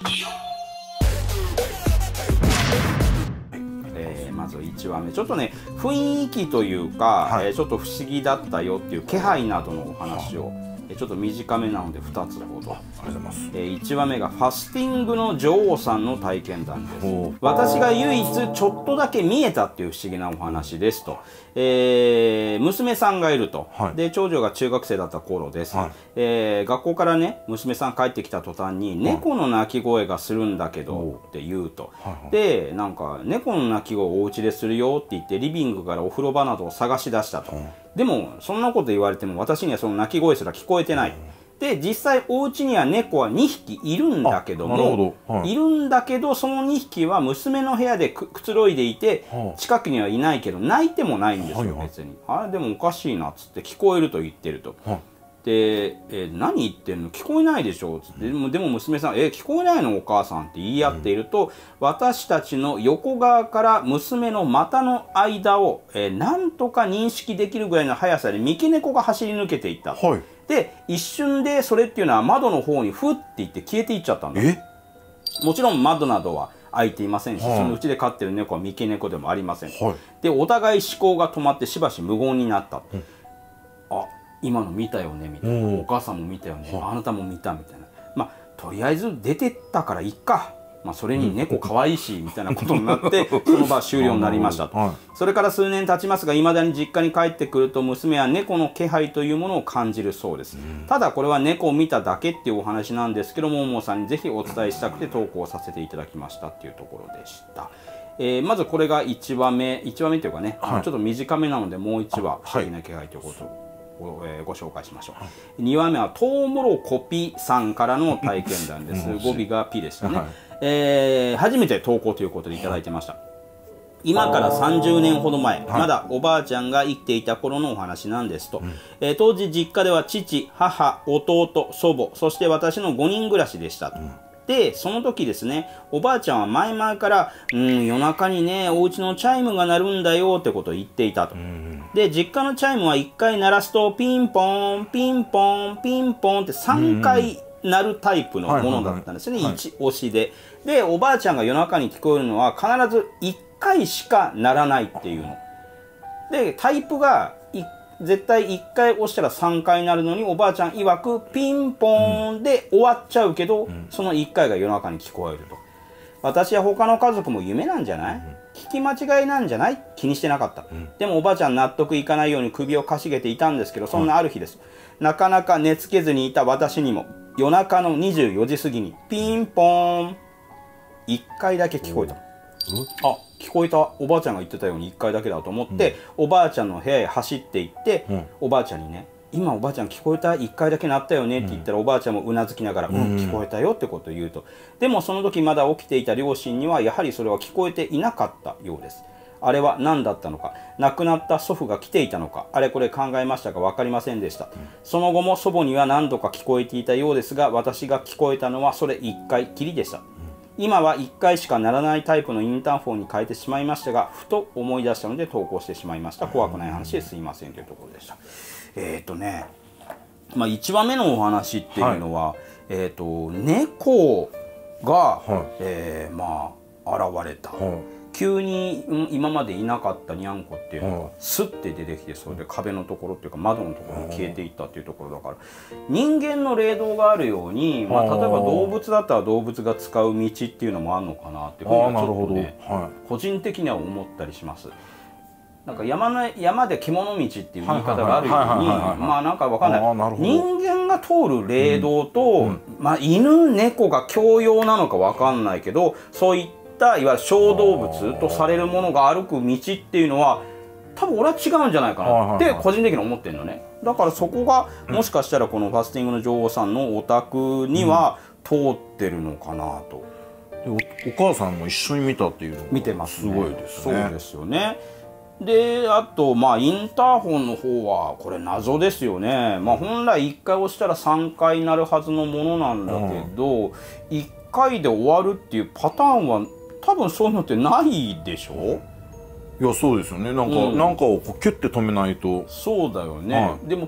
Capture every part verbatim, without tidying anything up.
えー、まずいちわめ、ちょっとね雰囲気というか、はい、えー、ちょっと不思議だったよっていう気配などのお話を、ちょっと短めなのでふたつほど。ありがとうございます。えー、いちわめがファスティングの女王さんの体験談です。私が唯一ちょっとだけ見えたっていう不思議なお話ですと。えー、娘さんがいると、はい、で長女が中学生だった頃です、はい、えー、学校からね娘さん帰ってきた途端に、はい、猫の鳴き声がするんだけどって言うと、はい、でなんか猫の鳴き声をお家でするよって言ってリビングからお風呂場などを探し出したと、はい、でもそんなこと言われても私にはその鳴き声すら聞こえてない、うん、で実際お家には猫はにひきいるんだけども、はい、いるんだけどそのにひきは娘の部屋でくつろいでいて、はあ、近くにはいないけど泣いてもないんですよ、別に。あれでもおかしいなっつって聞こえると言ってると。はあ、で、えー、何言ってんの聞こえないでしょっつって、でもでも娘さん「え聞こえないのお母さん」って言い合っていると、うん、私たちの横側から娘の股の間を、えー、なんとか認識できるぐらいの速さで三毛猫が走り抜けていった。はい、で一瞬でそれっていうのは窓の方にふっていって消えていっちゃったんだ。もちろん窓などは開いていませんし、はい、そのうちで飼ってる猫は三毛猫でもありません。はい、でお互い思考が止まってしばし無言になった。うん、あ今の見たよねみたいな、お母さんも見たよね、あなたも見たみたいな、まあとりあえず出てったからいっか、まあそれに猫可愛いしみたいなことになってその場終了になりましたと。はい、それから数年経ちますがいまだに実家に帰ってくると娘は猫の気配というものを感じるそうです。うん、ただこれは猫を見ただけっていうお話なんですけども、ももさんにぜひお伝えしたくて投稿させていただきましたっていうところでした。えー、まずこれがいちわめ、いちわめというかね、はい、ちょっと短めなのでもういちわ不思議な気配ということをご、えー、ご紹介しましょう。はい、にわめはトウモロコピさんからの体験談です。語尾がピでしたね。はい、えー、初めて投稿ということでいただいてました。今からさんじゅうねんほど前、まだおばあちゃんが生きていた頃のお話なんですと、うん、えー、当時実家では父、母、弟、祖母、そして私のごにん暮らしでしたと。うん、でその時ですね、おばあちゃんは前々から「うん夜中にねお家のチャイムが鳴るんだよ」ってことを言っていたと。うん、で実家のチャイムはいっかい鳴らすとピンポンピンポンピンポンってさんかい鳴るタイプのものだったんですね、いち押しで。でおばあちゃんが夜中に聞こえるのは必ずいっかいしか鳴らないっていうので、タイプが絶対いっかい押したらさんかいになるのに、おばあちゃん曰くピンポーンで終わっちゃうけど、うん、そのいっかいが夜中に聞こえると。私や他の家族も夢なんじゃない、うん、聞き間違いなんじゃない、気にしてなかった。うん、でもおばあちゃん納得いかないように首をかしげていたんですけど、そんなある日です。うん、なかなか寝つけずにいた私にも夜中のにじゅうよじ過ぎにピンポーンいっかいだけ聞こえた。あ聞こえた、おばあちゃんが言ってたようにいっかいだけだと思って、うん、おばあちゃんの部屋へ走って行って、うん、おばあちゃんにね「今おばあちゃん聞こえた、いっかいだけ鳴ったよね」って言ったら、うん、おばあちゃんもうなずきながら「うん、うん、聞こえたよ」ってことを言うと。でもその時まだ起きていた両親にはやはりそれは聞こえていなかったようです。あれは何だったのか、亡くなった祖父が来ていたのか、あれこれ考えましたが分かりませんでした。うん、その後も祖母には何度か聞こえていたようですが、私が聞こえたのはそれいっかいきりでした。今はいっかいしか鳴らないタイプのインターフォンに変えてしまいましたが、ふと思い出したので投稿してしまいました。怖くない話ですいませんというところでした。えっとね、まあ、いちわめのお話っていうのは、はい、えっと猫が、はい、えー、まあ現れた。はい、急に、うん、今までいなかったにゃんこっていうのがスッて出てきて、それで壁のところっていうか窓のところに消えていったっていうところだから、人間の霊道があるように、まあ、例えば動物だったら動物が使う道っていうのもあるのかなっていうふうにはちょっとね、はい、個人的には思ったりします。なんか山の山で獣道っていう言い方があるように、まあなんかわかんない、人間が通る霊道と、うんうん、まあ犬猫が共用なのかわかんないけど、そういったいわゆる小動物とされるものが歩く道っていうのは多分俺は違うんじゃないかなって個人的に思ってるのね。だからそこがもしかしたらこのファスティングの女王さんのお宅には通ってるのかなと。 で お, お母さんも一緒に見たっていうのが見てますね。 すごいですね。 そうですよね。であとまあインターホンの方はこれ謎ですよね。まあ本来いっかい押したらさんかいになるはずのものなんだけど、うん、いっかいで終わるっていうパターンは多分そういうのってないでしょ。 いやそうですよね。なんか、うん、なんかをこうキュッて止めないと。 そうだよね。はい、でもピッ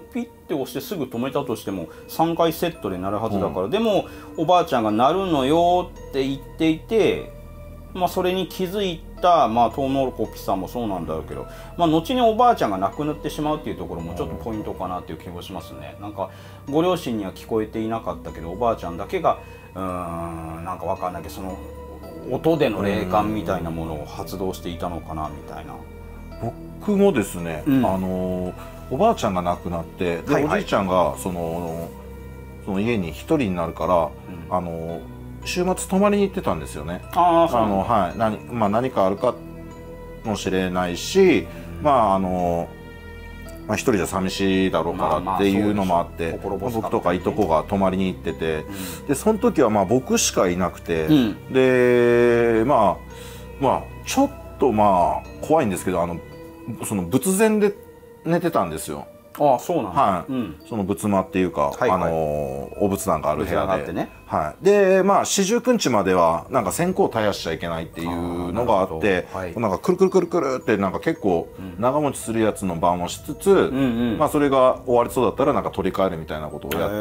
て押してすぐ止めたとしてもさんかいセットで鳴るはずだから、うん、でもおばあちゃんが鳴るのよって言っていて、まあ、それに気づいた、まあ、トウモロコピさんもそうなんだろうけど、まあ、後におばあちゃんが亡くなってしまうっていうところもちょっとポイントかなっていう気もしますね。なんかご両親には聞こえていなかったけどおばあちゃんだけがうーんなんか分かんないけどその音での霊感みたいなものを発動していたのかなみたいな。 僕もですね、うん、あのおばあちゃんが亡くなってで、はいはい、おじいちゃんがそのその家に一人になるから、うん、あの週末泊まりに行ってたんですよね。ああの、はい、何、まあ、何かあるかもしれないし、うん、まああの、まあ、一人じゃ寂しいだろうからっていうのもあって、僕とかいとこが泊まりに行ってて、うん、でその時はまあ僕しかいなくて、うん、でまあまあちょっとまあ怖いんですけど、あのその仏前で寝てたんですよ。 ああそうなんだ。 はい、うん、その仏間っていうか、はいはい、あのお仏壇がある部屋で、ね、はい、でまあ四十九日まではなんか線香を絶やしちゃいけないっていうのがあって、はい、なんかくるくるくるくるってなんか結構長持ちするやつの番をしつつ、うん、まあそれが終わりそうだったらなんか取り替えるみたいなことをやって、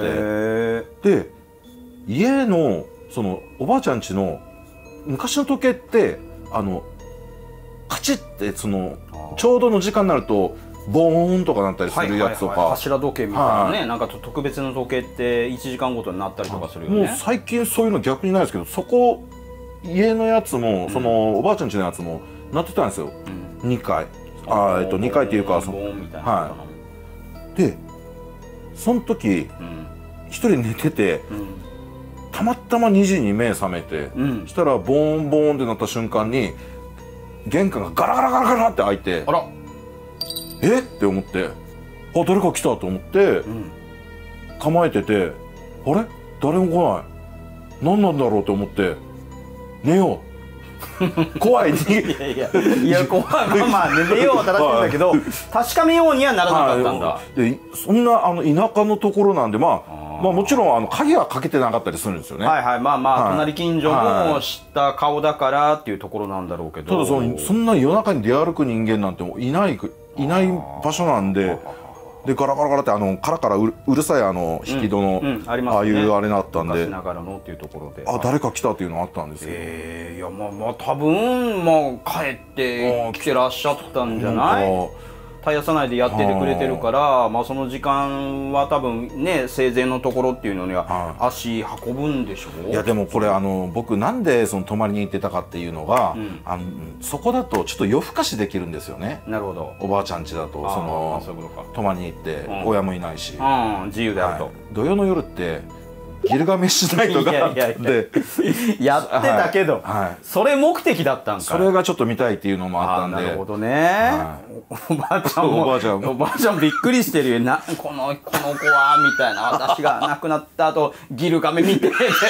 で家のそのおばあちゃん家の昔の時計ってあのカチッてそのちょうどの時間になるとボーンとかなったりするやつとか、 柱時計みたいなね、はい、なんか特別な時計っていちじかんごとになったりとかするよね。 もう最近そういうの逆にないですけど、そこ家のやつも、うん、そのおばあちゃん家のやつもなってたんですよ、うん、にかい、あえっとにかいっていうかその、はい、でその時一、うん、人寝てて、うん、たまたまにじに目覚めて、うん、したらボーンボーンってなった瞬間に玄関がガラガラガラガラって開いて、あらえって思って、あ誰か来たと思って、うん、構えてて、あれ誰も来ない、何なんだろうと思って寝よう怖いにいやいやいや怖いまあまあ寝ようは正しいんだけど、はい、確かめようにはならなかったんだ。 でそんなあの田舎のところなんで、まあまあもちろんあの鍵はかけてなかったりするんですよね。 はいはい、まあまあ、はい、隣近所も知った顔だからっていうところなんだろうけど、 ただそのそんな夜中に出歩く人間なんてもいないいない場所なんで、でガラガラガラってあのカラカラう る, うるさいあの引き戸の、うんうん、あ, ね、ああいうあれだったんで、 昔ながらのっていうところで、 あ誰か来たっていうのがあったんですよ。 えー、いやまあまあ多分まあ帰ってきてらっしゃったんじゃない。絶やさないでやっててくれてるから、まあその時間は多分ね生前のところっていうのには足運ぶんでしょう。 いやでもこれあの僕なんでその泊まりに行ってたかっていうのが、うん、あのそこだとちょっと夜更かしできるんですよね。 なるほど。 おばあちゃん家だとその泊まりに行って、うん、親もいないし、 うん、自由であると、はい、 土曜の夜ってギルガメッシュナイトがあってやってたけど、はいはい、それ目的だったんか。 それがちょっと見たいっていうのもあったんで。 なるほどね、はい、おばあちゃんもおばあちゃんおばあちゃんびっくりしてるよなこのこの子はみたいな、私が亡くなった後ギルガメ見て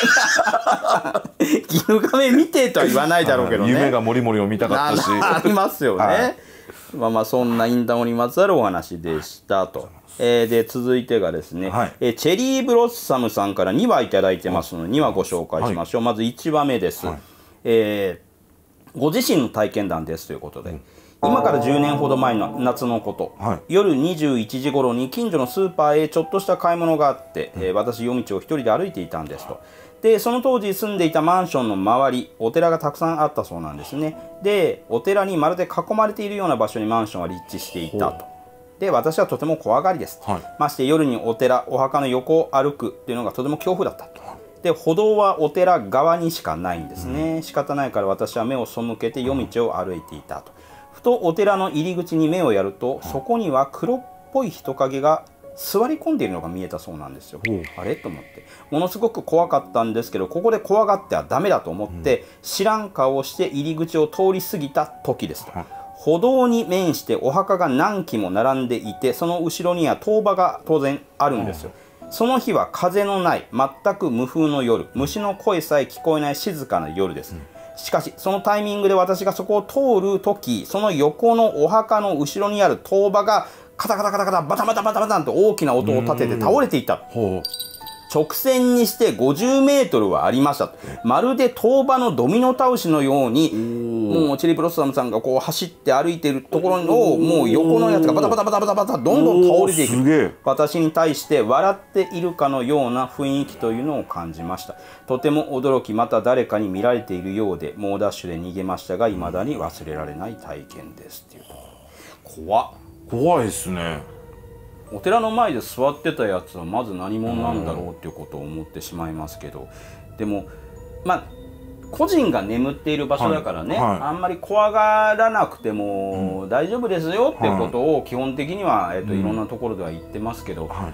ギルガメ見てとは言わないだろうけどね。 夢がもりもりを見たかったしありますよね、はい、まあまあそんなインタモにまつわるお話でしたと。えー、で続いてがですね、はい、えー、チェリーブロッサムさんからにわいただいてますのでにわご紹介しましょう、はい、まずいちわめです、はい、えー、ご自身の体験談ですということで、うん、今からじゅうねんほど前の夏のこと、はい、夜にじゅういちじ頃に近所のスーパーへちょっとした買い物があって、うん、えー、私夜道を一人で歩いていたんですと。でその当時住んでいたマンションの周りお寺がたくさんあったそうなんですね。でお寺にまるで囲まれているような場所にマンションは立地していたと。で私はとても怖がりです、はい、まして夜にお寺お墓の横を歩くっていうのがとても恐怖だったと。で歩道はお寺側にしかないんですね、うん、仕方ないから私は目を背けて夜道を歩いていたと。ふとお寺の入り口に目をやると、そこには黒っぽい人影が座り込んでいるのが見えたそうなんですよ、うん、あれと思ってものすごく怖かったんですけど、ここで怖がってはダメだと思って、うん、知らん顔をして入り口を通り過ぎた時ですと、うん、歩道に面してお墓が何基も並んでいて、その後ろには塔場が当然あるんですよ、うん、その日は風のない全く無風の夜、虫の声さえ聞こえない静かな夜です、うん、しかしそのタイミングで私がそこを通るとき、その横のお墓の後ろにある塔場がカタカタカタカタバタバタバタバタと大きな音を立てて倒れていた。 直線にしてごじゅうメートルはありました。まるで塔場のドミノ倒しのように、もうチェリーブロッサムさんがこう走って歩いてるところを、もう横のやつがバタバタバタバタバタどんどん倒れていく。私に対して笑っているかのような雰囲気というのを感じました。とても驚き、また誰かに見られているようで、猛ダッシュで逃げましたが、未だに忘れられない体験ですっていう。怖っ。 怖いですね。 お寺の前で座ってたやつはまず何者なんだろうっていうことを思ってしまいますけど、でもまあ個人が眠っている場所だからね、はいはい、あんまり怖がらなくても大丈夫ですよっていうことを基本的には、えー、といろんなところでは言ってますけど、はい、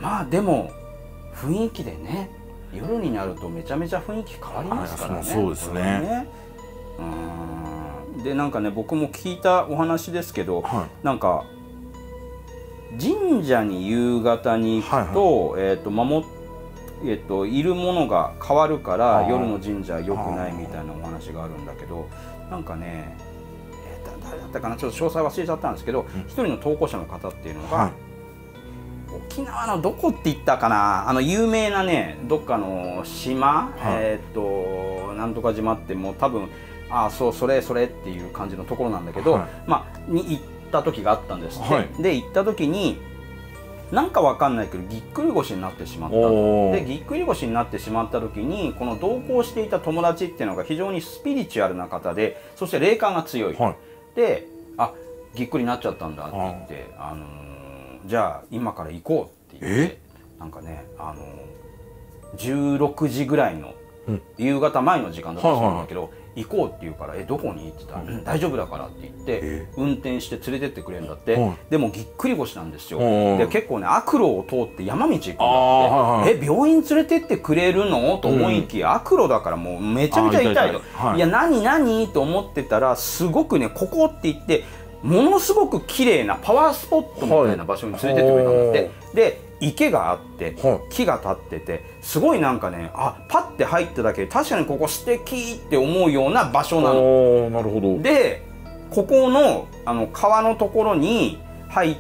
まあでも雰囲気でね、夜になるとめちゃめちゃ雰囲気変わりますからね。 そうですね。 うん、でなんかね、僕も聞いたお話ですけど、はい、なんか神社に夕方に行くと、はいはい、えっと守っえっといるものが変わるから夜の神社は良くないみたいなお話があるんだけど、なんかね、えー、誰だったかな、ちょっと詳細忘れちゃったんですけど、一、うん、人の投稿者の方っていうのが、はい、沖縄のどこって言ったかな、あの有名なねどっかの島、はい、えっとなんとか島ってもう多分ああそうそれそれっていう感じのところなんだけど、はい、まあに行ってた時があったんですって、はい、で行った時になんかわかんないけどぎっくり腰になってしまったでぎっくり腰になってしまった時にこの同行していた友達っていうのが非常にスピリチュアルな方で、そして霊感が強い、はい、であぎっくりになっちゃったんだって言って、あのー、じゃあ今から行こうって言って、なんかね、あのー、じゅうろくじぐらいの夕方前の時間だったと思うんだけど、行こうって言うから「えどこに?」って言ったら「うん、大丈夫だから」って言って運転して連れてってくれるんだって。でもぎっくり腰なんですよ。で結構ね悪路を通って山道行くんだって。え病院連れてってくれるのと思いきや、悪路だからもうめちゃめちゃ痛いと。いや何何と思ってたら、すごくねここって言ってものすごく綺麗なパワースポットみたいな場所に連れてってくれたんだって。で池があって木が立ってて、すごいなんかね、あパッて入っただけで確かにここ素敵って思うような場所なの。 なるほど。 でここのあの川のところに入って、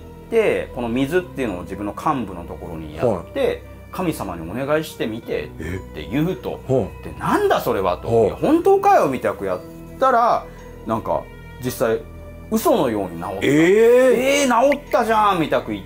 この水っていうのを自分の幹部のところにやって、はい、神様にお願いしてみてって言うと、でなんだそれはと、いや本当かよみたいなやったら、なんか実際嘘のように治った。えー、えー、治ったじゃんみたく言って、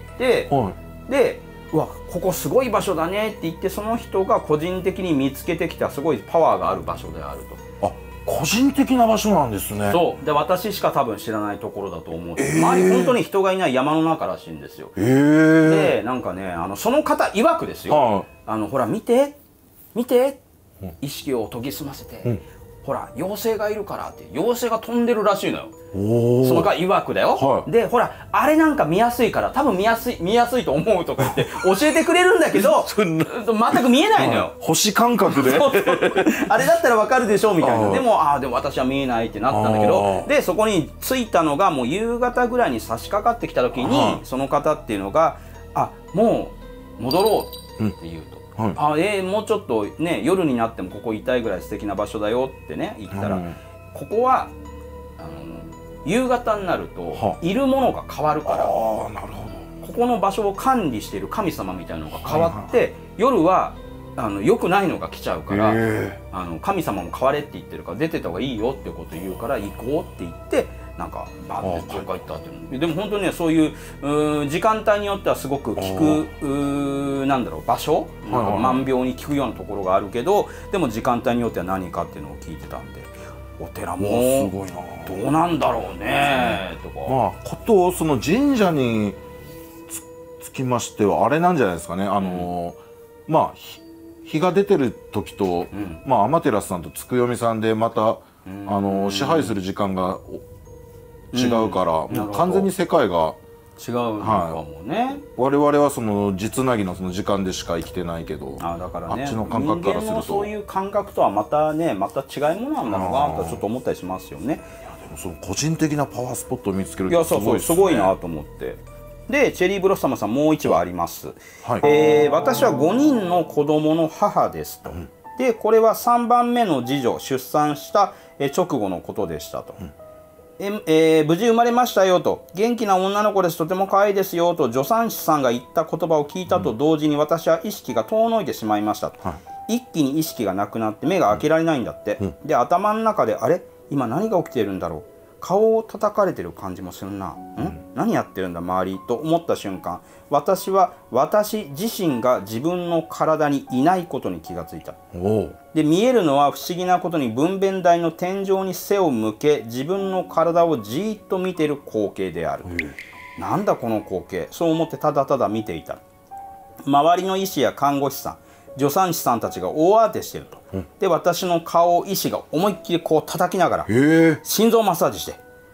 はい、でうわここすごい場所だねって言って、その人が個人的に見つけてきたすごいパワーがある場所であると。 あ個人的な場所なんですね。 そうで私しか多分知らないところだと思う。えー、周り本当に人がいない山の中らしいんですよ。えー、でなんかね、あのその方曰くですよ、はあ、あのほら見て見て、うん、意識を研ぎ澄ませて、うん、ほら妖精がいるからって妖精が飛んでるらしいのよ。そのか曰くだよ。はい、でほらあれなんか見やすいから多分見やすい見やすいと思うとか言って教えてくれるんだけど全く見えないのよ。 星感覚でそうそうあれだったらわかるでしょみたいな。でもああでも私は見えないってなったんだけど、でそこに着いたのがもう夕方ぐらいに差し掛かってきた時に、その方っていうのが「あもう戻ろう」って言うと。はい、あえー、もうちょっとね夜になってもここいたいぐらい素敵な場所だよってね言ったら、うん、ここはあの夕方になるといるものが変わるから、あなるほど、ここの場所を管理している神様みたいなのが変わって、はいはい、夜はあの良くないのが来ちゃうから、あの神様も変われって言ってるから出てた方がいいよってことを言うから行こうって言って。なんかバーって浄化行ったっていうのでも本当にねそういうう時間帯によってはすごく効くうなんだろう場所、なんか万病に効くようなところがあるけど、でも時間帯によっては何かっていうのを聞いてたんで、お寺もすごいなどうなんだろうねとか。 まあことその神社につきましてはあれなんじゃないですかね。あの、うん、まあ日が出てる時と、うん、まあ天照さんとつくよみさんでまたあの支配する時間が違うから、うん、もう完全に世界が違うのかもね、はい、 我々はその実なぎのその時間でしか生きてないけど、 あだから、ね、 あっちの感覚からすると人間のそういう感覚とはまたねまた違いものなんだろうなとちょっと思ったりしますよね。いやでもその個人的なパワースポットを見つけるってすごいですね。いやそうそうすごいなと思って。でチェリーブロッサムさんもういちわあります。はい、えー、私はごにんの子供の母ですと。うん、でこれはさんばんめの次女出産した直後のことでしたと。うんええー、無事生まれましたよと、元気な女の子です、とても可愛いですよと助産師さんが言った言葉を聞いたと同時に、私は意識が遠のいてしまいましたと、はい、一気に意識がなくなって目が開けられないんだって、うん、で頭の中であれ今何が起きているんだろう、顔を叩かれてる感じもするな、ん、うん、何やってるんだ周りと思った瞬間、私は私自身が自分の体にいないことに気がついた。で見えるのは不思議なことに分娩台の天井に背を向け自分の体をじーっと見ている光景である、うん、なんだこの光景、そう思ってただただ見ていた。周りの医師や看護師さん、助産師さんたちが大慌てしていると、うん、で私の顔を医師が思いっきりこう叩きながら心臓マッサージして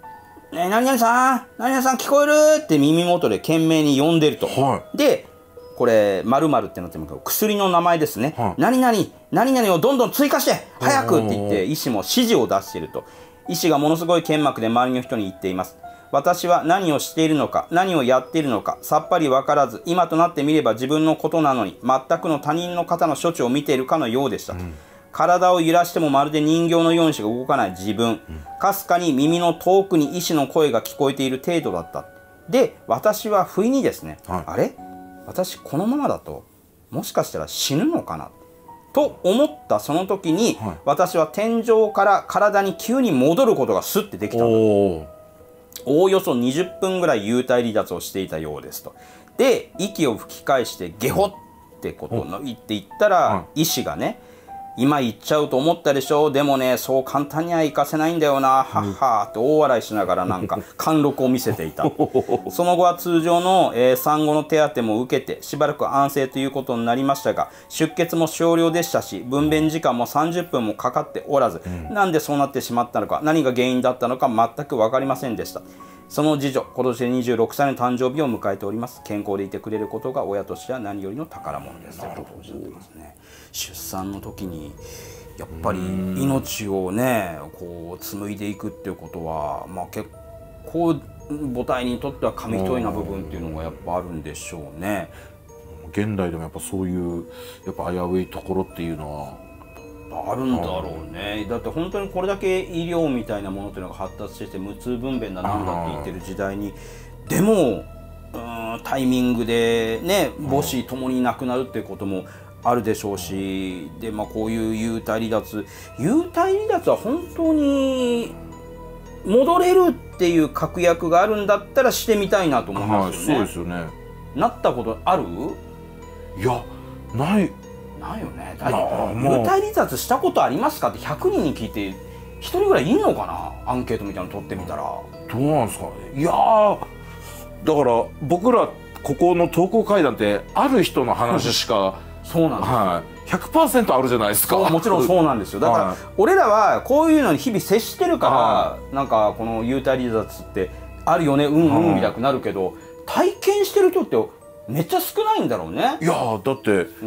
「ねえ何々さん何々さん聞こえる?」って耳元で懸命に呼んでると、はい、でこれ〇〇ってなってるけど薬の名前ですね、はい、何々何々をどんどん追加して早くって言って医師も指示を出していると、医師がものすごい剣幕で周りの人に言っています。私は何をしているのか何をやっているのかさっぱり分からず、今となってみれば自分のことなのに全くの他人の方の処置を見ているかのようでした、うん、体を揺らしてもまるで人形のようにしか動かない自分、かすかに耳の遠くに医師の声が聞こえている程度だった。で私は不意にですね、はい、あれ私このままだともしかしたら死ぬのかなと思ったその時に、はい、私は天井から体に急に戻ることがスッてできたんだ。おおよそにじゅっぷんぐらい幽体離脱をしていたようですと。で息を吹き返してゲホってことを言っていったら、はい、医師がね、今言っちゃうと思ったでしょ、でもねそう簡単にはいかせないんだよな、はっはーって大笑いしながらなんか貫禄を見せていたその後は通常の、えー、産後の手当ても受けてしばらく安静ということになりましたが、出血も少量でしたし分娩時間もさんじゅっぷんもかかっておらず、うん、なんでそうなってしまったのか、何が原因だったのか全く分かりませんでした。その次女、今年でにじゅうろくさいの誕生日を迎えております。健康でいてくれることが親としては何よりの宝物ですということをおっしゃってますね。出産の時にやっぱり命をねこう紡いでいくっていうことは、まあ、結構母体にとっては紙一重な部分っていうのがやっぱあるんでしょうね。 現代でもやっぱそういうやっぱ危ういところっていうのはあるんだろうね。だって本当にこれだけ医療みたいなものっていうのが発達して無痛分娩だなんだって言ってる時代にでもうんタイミングでね母子ともに亡くなるっていうこともあるでしょうし、で、まあ、こういう幽体離脱幽体離脱は本当に戻れるっていう確約があるんだったらしてみたいなと思いますよね。 そうですよね。 なったことある？ いやないないよね。幽体離脱したことありますかってひゃくにんに聞いてひとりぐらいいんのかな、アンケートみたいなの取ってみたら。 どうなんですかね。いやーだから僕らここの投稿会談ってある人の話しかそうなんですよ、 はい、ひゃくパーセント あるじゃないですか。 もちろんそうなんですよ。だから、はい、俺らはこういうのに日々接してるから、はい、なんかこの幽体離脱ってあるよねうんうんみたくなるけど、体験してる人ってめっちゃ少ないんだろうね。 いやだって、うん、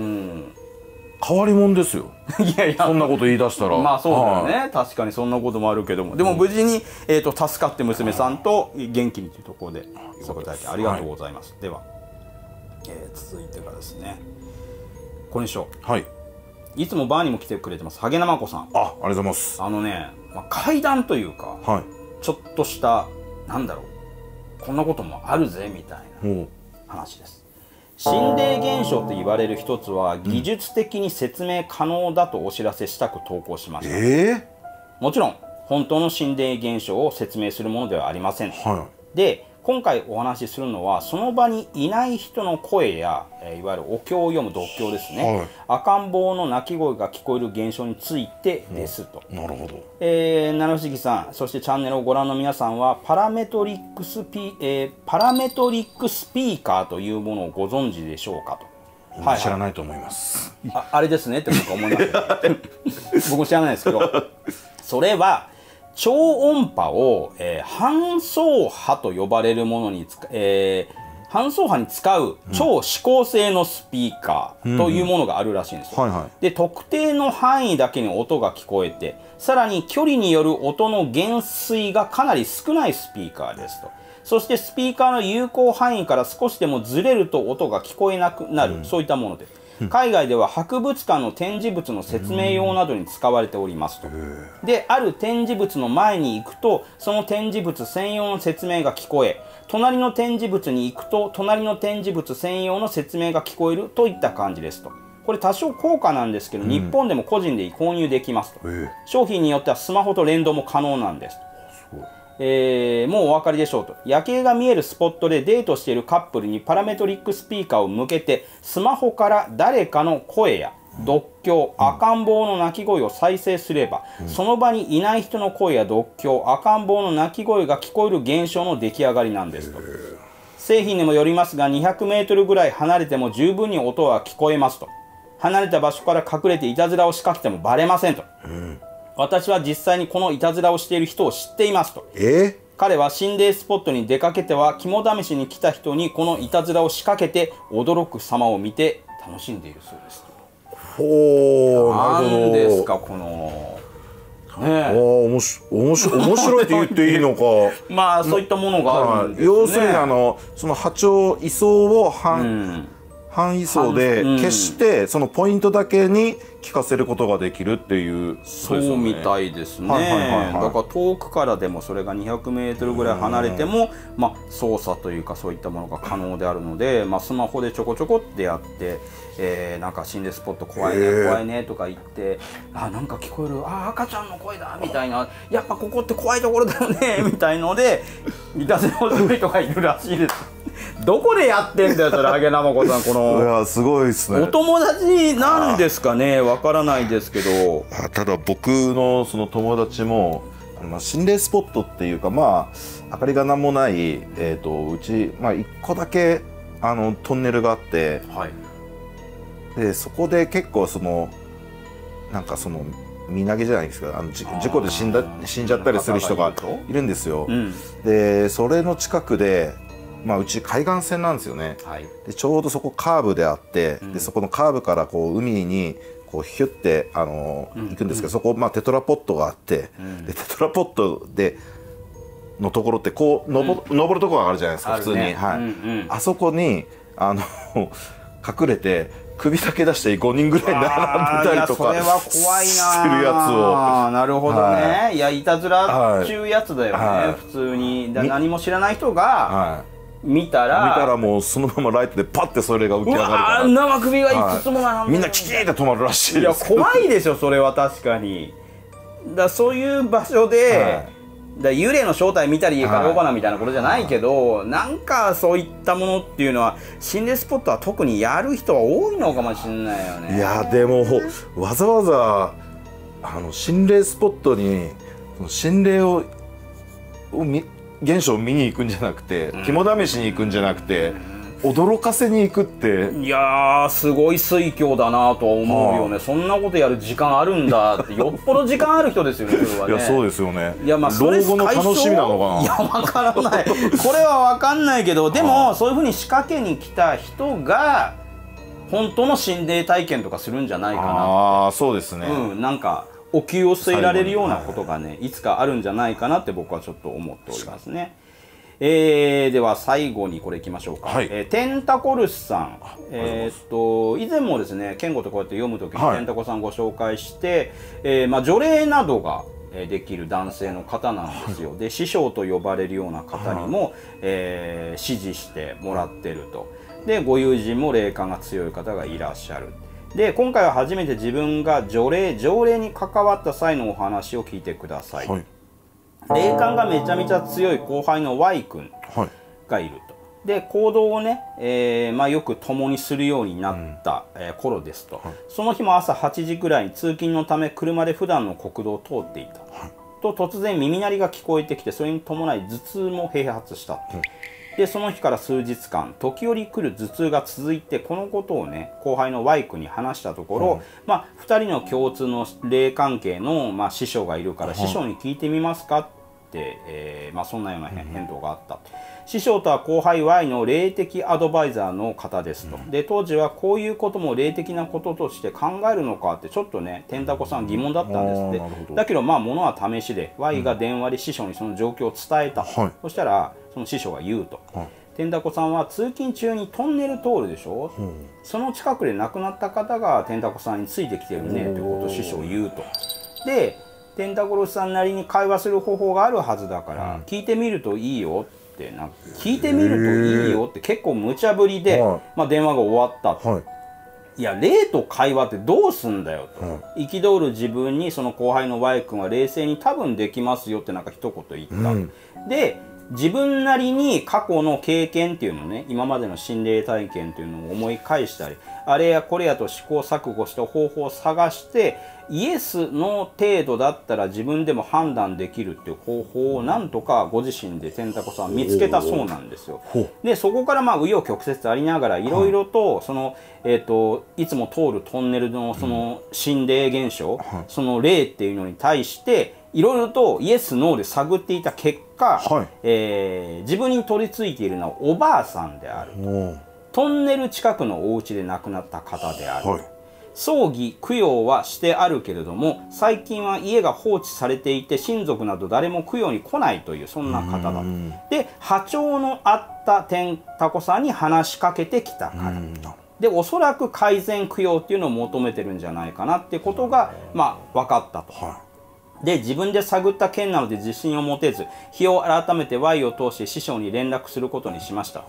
変わり者ですよいやいやそんなこと言い出したら。 まあそうだよね、はい、確かにそんなこともあるけども、でも無事に、えー、と助かって娘さんと元気にというところでそこだけありがとうございます、はい、では、えー、続いてがですねこれにしよう。はい。いつもバーにも来てくれてますハゲナマコさん。 あ、ありがとうございます。 あのね、まあ、怪談というか、はい、ちょっとしたなんだろうこんなこともあるぜみたいな話です。心霊現象と言われる一つは技術的に説明可能だとお知らせしたく投稿しました。えー、もちろん本当の心霊現象を説明するものではありません。はい、で今回お話しするのはその場にいない人の声や、えー、いわゆるお経を読む読経ですね、はい、赤ん坊の泣き声が聞こえる現象についてですと。 なるほど。 えー、七不思議さんそしてチャンネルをご覧の皆さんはパラメトリックスピ、えー、パラメトリックスピーカーというものをご存知でしょうかと。 はい、知らないと思います。 あ, あれですねって僕は思います僕も知らないですけどそれは超音波を、えー、半相波と呼ばれるものに使、えー、半相波に使う超指向性のスピーカーというものがあるらしいんですよ。で特定の範囲だけに音が聞こえてさらに距離による音の減衰がかなり少ないスピーカーですと。そしてスピーカーの有効範囲から少しでもずれると音が聞こえなくなる、うん、そういったもので海外では博物館の展示物の説明用などに使われておりますと。で、ある展示物の前に行くとその展示物専用の説明が聞こえ、隣の展示物に行くと隣の展示物専用の説明が聞こえるといった感じですと。これ多少高価なんですけど、うん、日本でも個人で購入できますと。商品によってはスマホと連動も可能なんです。えー、もうお分かりでしょうと。夜景が見えるスポットでデートしているカップルにパラメトリックスピーカーを向けてスマホから誰かの声や読経、赤ん坊の鳴き声を再生すれば、うん、その場にいない人の声や読経、赤ん坊の鳴き声が聞こえる現象の出来上がりなんですと。製品にもよりますがにひゃくメートルぐらい離れても十分に音は聞こえますと。離れた場所から隠れていたずらを仕掛けてもバレませんと。うん、私は実際にこのいたずらをしている人を知っていますと。 え彼は心霊スポットに出かけては肝試しに来た人にこのいたずらを仕掛けて驚く様を見て楽しんでいるそうです。 ほう、なんですかこのね、ああ面白いと言っていいのかまあそういったものがあるんですね。 要するにあのその波長位相を半、うん半位相で消してそのポイントだけに聞かせることができるっていう、 そうみたいですね。だから遠くからでもそれがにひゃくメートルぐらい離れても、まあ、操作というかそういったものが可能であるので、まあ、スマホでちょこちょこってやって、えー、なんか心霊スポット怖いね怖いねとか言ってあなんか聞こえるあ赤ちゃんの声だみたいなやっぱここって怖いところだよねみたいのでいたずらをする人がいるらしいです。どこでやってんだよそれ、ハゲナマコさん。このいやすごいですね。 お友達なんですかね、わからないですけど。 ただ僕のその友達もまあ心霊スポットっていうか、まあ明かりが何もない、えー、とうち、まあ、いっこだけあのトンネルがあって、はい、でそこで結構そのなんかその身投げじゃないですか、あの事故で死んだ死んじゃったりする人がいるんですよ。うん、でそれの近くでまあ、うち海岸線なんですよね。はい、でちょうどそこカーブであって、うん、でそこのカーブからこう海にこうヒュッて、あのーうん、行くんですけど、そこ、まあ、テトラポットがあって、うん、でテトラポットでのところってこう登、うん、登るところがあるじゃないですか、普通に、ね、はい、うんうん、あそこにあの隠れて首だけ出してごにんぐらい並んでたりとかそれは怖いなするやつを。 なるほどね、はい、いやいたずらっちゅうやつだよね、はい、普通にだ何も知らない人が、はい見たら見たらもうそのままライトでパッてそれが浮き上がるから、 生首がいくつも並んで、 はい、みんなキキーって止まるらしいです。 いや怖いでしょそれは確かに。だそういう場所で、はい、だ幽霊の正体見たりかどうかなみたいなことじゃないけど、はい、なんかそういったものっていうのは心霊スポットは特にやる人は多いのかもしれないよね。 いやでもわざわざあの心霊スポットに心霊をを見現象を見に行くんじゃなくて、肝試しに行くんじゃなくて、驚かせに行くって、 いやーすごい推挙だなとは思うよね。そんなことやる時間あるんだってよっぽど時間ある人ですよねそれはね。 いやそうですよね。 いやまあ老後の楽しみなのかな。 いやわからないこれはわかんないけど、でもそういうふうに仕掛けに来た人が本当の心霊体験とかするんじゃないかな。 ああそうですね。 うんなんかお灸を据えられるようなことがねいつかあるんじゃないかなって僕はちょっと思っておりますね。えー、では最後にこれいきましょうか。はい、えー、テンタコルスさん、えー、っと以前もですね健吾とこうやって読むときに、はい、テンタコさんご紹介して、えーまあ、除霊などができる男性の方なんですよ。はい、で師匠と呼ばれるような方にも、はい、えー、指示してもらってると。でご友人も霊感が強い方がいらっしゃる。で今回は初めて自分が除霊条例に関わった際のお話を聞いてください。はい、霊感がめちゃめちゃ強い後輩の Y 君がいると。で行動をね、えーまあ、よく共にするようになった、うんえー、頃ですと、はい、その日も朝はちじくらいに通勤のため車で普段の国道を通っていた、はい、と突然耳鳴りが聞こえてきて、それに伴い頭痛も併発した。うんでその日から数日間時折来る頭痛が続いて、このことをね後輩の Y 君に話したところ、うんまあ、ふたりの共通の霊関係の、まあ、師匠がいるから、うん、師匠に聞いてみますかって、えーまあ、そんなような返答があった。うん、師匠とは後輩 Y の霊的アドバイザーの方ですと。うん、で当時はこういうことも霊的なこととして考えるのかってちょっとねテンタコさん疑問だったんですって。だけどまあものは試しで Y が電話で師匠にその状況を伝えた。うん、そしたらその師匠が言うと、はい、 天太子さんは通勤中にトンネル通るでしょ、うん、その近くで亡くなった方が天太子さんについてきてるねということを師匠言うと。で天太子さんなりに会話する方法があるはずだから、うん、聞いてみるといいよってな聞いてみるといいよって結構無茶ぶりで、はい、まあ、電話が終わったと。はい、いや霊と会話ってどうすんだよと、憤、うん、る自分にその後輩の Y 君は冷静に多分できますよってなんか一言言った、うん、で自分なりに過去の経験っていうのね、今までの心霊体験っていうのを思い返したり、あれやこれやと試行錯誤して方法を探して、イエスの程度だったら自分でも判断できるっていう方法をなんとかご自身で天太子さんは見つけたそうなんですよ。でそこからまあ紆余曲折ありながらいろいろとその、えーといつも通るトンネルのその心霊現象、その霊っていうのに対していろいろとイエスノーで探っていた結果、はい、えー、自分に取り付いているのはおばあさんである、トンネル近くのお家で亡くなった方である、はい、葬儀供養はしてあるけれども最近は家が放置されていて親族など誰も供養に来ないというそんな方だ。で波長のあった天太子さんに話しかけてきたからでおそらく改善供養っていうのを求めてるんじゃないかなってことがまあ分かったと。はい、で自分で探った件なので自信を持てず日を改めて Y を通して師匠に連絡することにしました。はい、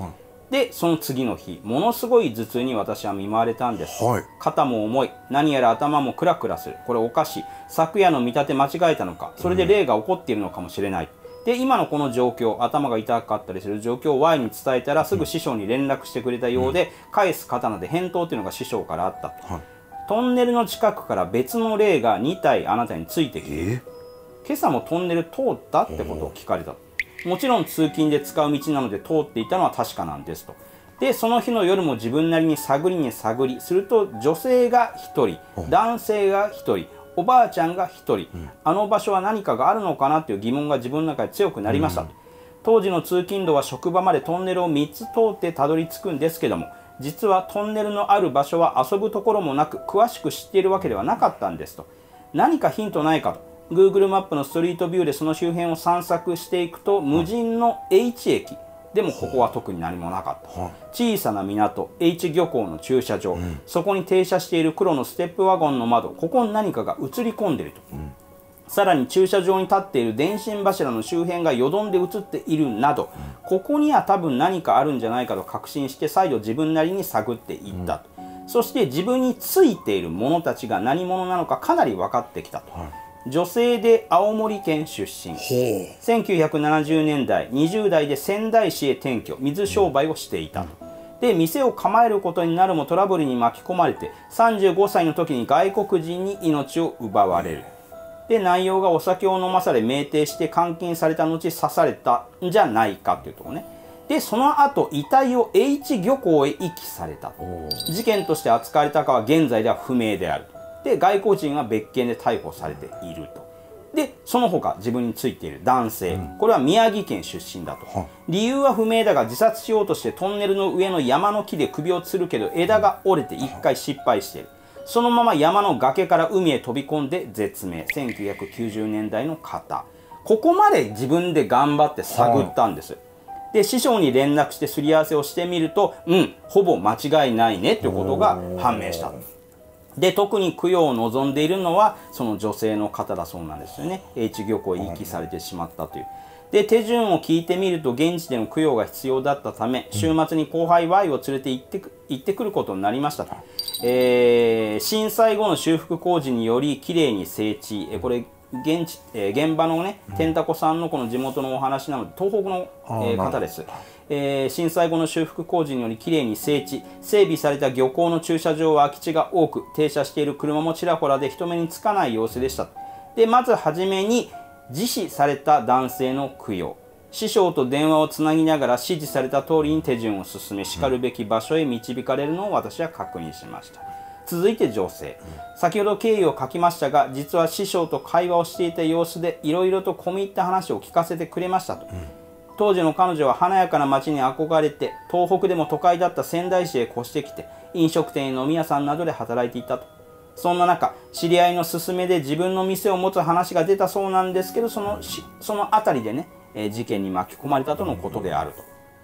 でその次の日ものすごい頭痛に私は見舞われたんです。はい、肩も重い、何やら頭もクラクラする、これおかしい、昨夜の見立て間違えたのか、それで霊が起こっているのかもしれない、うん、で今のこの状況、頭が痛かったりする状況を Y に伝えたらすぐ師匠に連絡してくれたようで、うん、返す刀で返答というのが師匠からあったと。はい、トンネルの近くから別の霊がに体あなたについてきている、今朝もトンネル通ったってことを聞かれた。もちろん通勤で使う道なので通っていたのは確かなんですと。でその日の夜も自分なりに探りに探りすると女性がひとり、男性がひとり、おばあちゃんがひとり、うん、あの場所は何かがあるのかなという疑問が自分の中で強くなりました。うん、当時の通勤路は職場までトンネルをみっつ通ってたどり着くんですけども、実はトンネルのある場所は遊ぶところもなく詳しく知っているわけではなかったんですと。何かヒントないかと Google マップのストリートビューでその周辺を散策していくと無人の H 駅でもここは特に何もなかった。小さな港 H 漁港の駐車場、うん、そこに停車している黒のステップワゴンの窓、ここに何かが映り込んでいると、うん、さらに駐車場に立っている電信柱の周辺がよどんで映っているなど、うん、ここには多分何かあるんじゃないかと確信して再度自分なりに探っていったと、うん、そして自分についている者たちが何者なのかかなり分かってきたと。はい、女性で青森県出身、せんきゅうひゃくななじゅうねんだいにじゅう代で仙台市へ転居、水商売をしていたと。で店を構えることになるもトラブルに巻き込まれてさんじゅうごさいの時に外国人に命を奪われる。で内容がお酒を飲まされ酩酊して監禁された後刺されたんじゃないかっていうところね。でその後遺体を H 漁港へ遺棄された。事件として扱われたかは現在では不明である。で外国人は別件で逮捕されていると。でその他自分についている男性、うん、これは宮城県出身だと。理由は不明だが自殺しようとしてトンネルの上の山の木で首を吊るけど枝が折れて一回失敗している。そのまま山の崖から海へ飛び込んで絶命。せんきゅうひゃくきゅうじゅうねんだいの方、ここまで自分で頑張って探ったんです。で師匠に連絡してすり合わせをしてみると、うんほぼ間違いないねということが判明した。で特に供養を望んでいるのはその女性の方だそうなんですよね。 H 漁港へ遺棄されてしまったという。で手順を聞いてみると現地での供養が必要だったため週末に後輩 Y を連れて行ってく行ってくることになりましたと。えー、震災後の修復工事によりきれいに整地、えこれ現地、えー、現場のね天太子さんのこの地元のお話なので東北の、えー、方です。えー、震災後の修復工事によりきれいに整地整備された漁港の駐車場は空き地が多く停車している車もちらほらで人目につかない様子でした。でまずはじめに自死された男性の供養、師匠と電話をつなぎながら指示された通りに手順を進めしかるべき場所へ導かれるのを私は確認しました。続いて女性、先ほど経緯を書きましたが実は師匠と会話をしていた様子でいろいろと込み入った話を聞かせてくれましたと。うん当時の彼女は華やかな街に憧れて東北でも都会だった仙台市へ越してきて飲食店や飲み屋さんなどで働いていたと。そんな中知り合いの勧めで自分の店を持つ話が出たそうなんですけどそのその辺りでね、えー、事件に巻き込まれたとのことであると。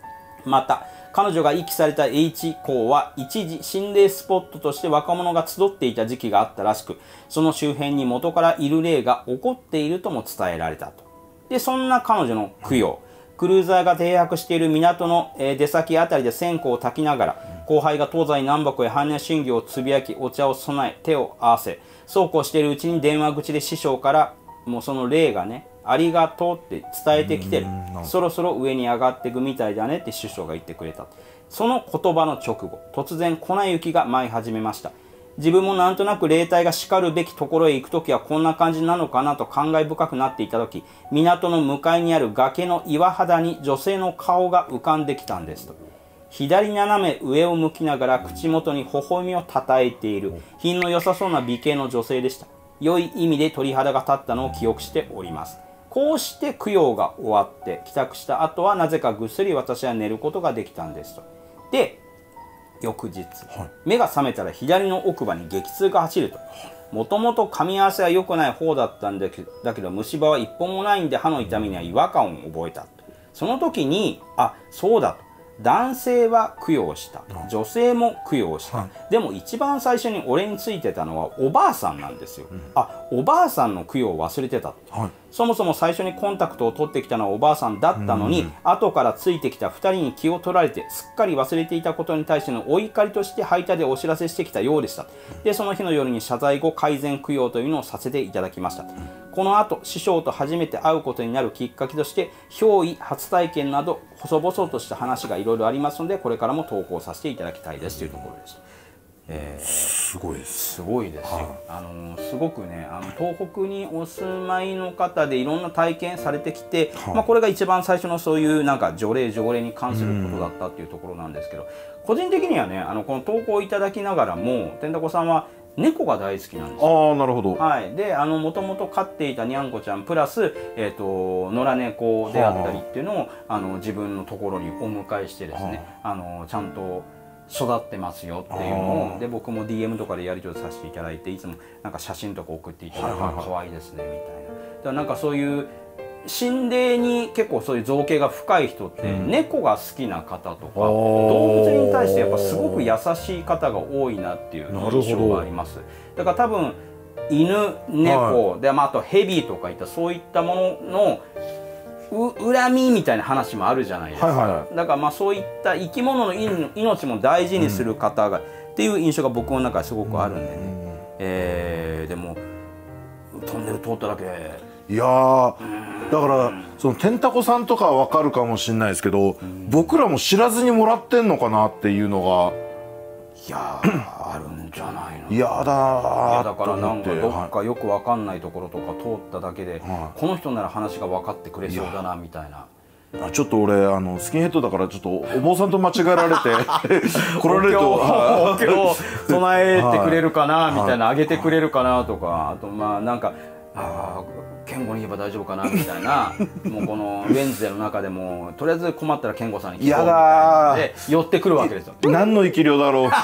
また、彼女が遺棄された H 港は一時心霊スポットとして若者が集っていた時期があったらしく、その周辺に元からいる霊が起こっているとも伝えられたと。で、そんな彼女の供養、クルーザーが停泊している港の出先あたりで線香を焚きながら、後輩が東西南北へ般若心経をつぶやき、お茶を備え、手を合わせ、そうこうしているうちに電話口で師匠から、もうその霊がね、ありがとうって伝えてきてる。そろそろ上に上がっていくみたいだねって師匠が言ってくれた。その言葉の直後、突然粉雪が舞い始めました。自分もなんとなく霊体が叱るべきところへ行くときはこんな感じなのかなと感慨深くなっていたとき、港の向かいにある崖の岩肌に女性の顔が浮かんできたんですと。左斜め上を向きながら口元に微笑みをたたえている品の良さそうな美形の女性でした。良い意味で鳥肌が立ったのを記憶しております。こうして供養が終わって帰宅した後はなぜかぐっすり私は寝ることができたんですと。で、翌日、はい、目が覚めたら左の奥歯に激痛が走ると。もともと噛み合わせは良くない方だったんだけど、だけど虫歯は一本もないんで歯の痛みには違和感を覚えた。その時に、あ、そうだと。男性は供養した。女性も供養した。はい、でも一番最初に俺についてたのはおばあさんなんですよ。うん、あ、おばあさんの供養を忘れてた。はい、そもそも最初にコンタクトを取ってきたのはおばあさんだったのに、後からついてきたふたりに気を取られてすっかり忘れていたことに対してのお怒りとして配達でお知らせしてきたようでした。で、その日の夜に謝罪後改善供養というのをさせていただきました。この後、師匠と初めて会うことになるきっかけとして、憑依、初体験など、細々とした話がいろいろありますので、これからも投稿させていただきたいですというところです。 えー、すごいです。 すごいですよ。はい、あのすごくね、あの東北にお住まいの方でいろんな体験されてきて、はい、まあこれが一番最初のそういうなんか除霊条例に関することだったっていうところなんですけど、個人的にはね、あのこの投稿いただきながらも、天子さんは猫が大好きなんですよ。 ああ、なるほど。 はい。で、あの、もともと飼っていたにゃんこちゃんプラス、えっと、野良猫であったりっていうのを、あの、自分のところにお迎えしてですね、あの、ちゃんと育ってますよっていうのを、で、僕も ディーエム とかでやり取りさせていただいて、いつもなんか写真とか送っていただいて、可愛いですね、みたいな。だからなんかそういう、心霊に結構そういう造形が深い人って、うん、猫が好きな方とか動物に対してやっぱすごく優しい方が多いなっていう印象があります。だから多分犬、猫、はい、で、まあ、あとヘビとかいったそういったもののう恨みみたいな話もあるじゃないですか。はいはい、だからまあそういった生き物の命も大事にする方が、うん、っていう印象が僕の中ですごくあるんでね。うん、えー、でもトンネル通っただけで。 いやー、だからその天子さんとかは分かるかもしれないですけど、うん、僕らも知らずにもらってんのかなっていうのが、 いやーあるんじゃないの。 いやだー、 いやだからなんかどっかよく分かんないところとか通っただけで、はい、この人なら話が分かってくれそうだなみたいな。 ちょっと俺あのスキンヘッドだからちょっとお坊さんと間違えられて来られるとお経を唱えてくれるかなみたいな、あげてくれるかなとか、あとまあなんかああ健吾に言えば大丈夫かなみたいなもうこのウェンズデーの中でもとりあえず困ったら健吾さんに聞こうみたいなで寄ってくるわけですよ。 何の生き量だろう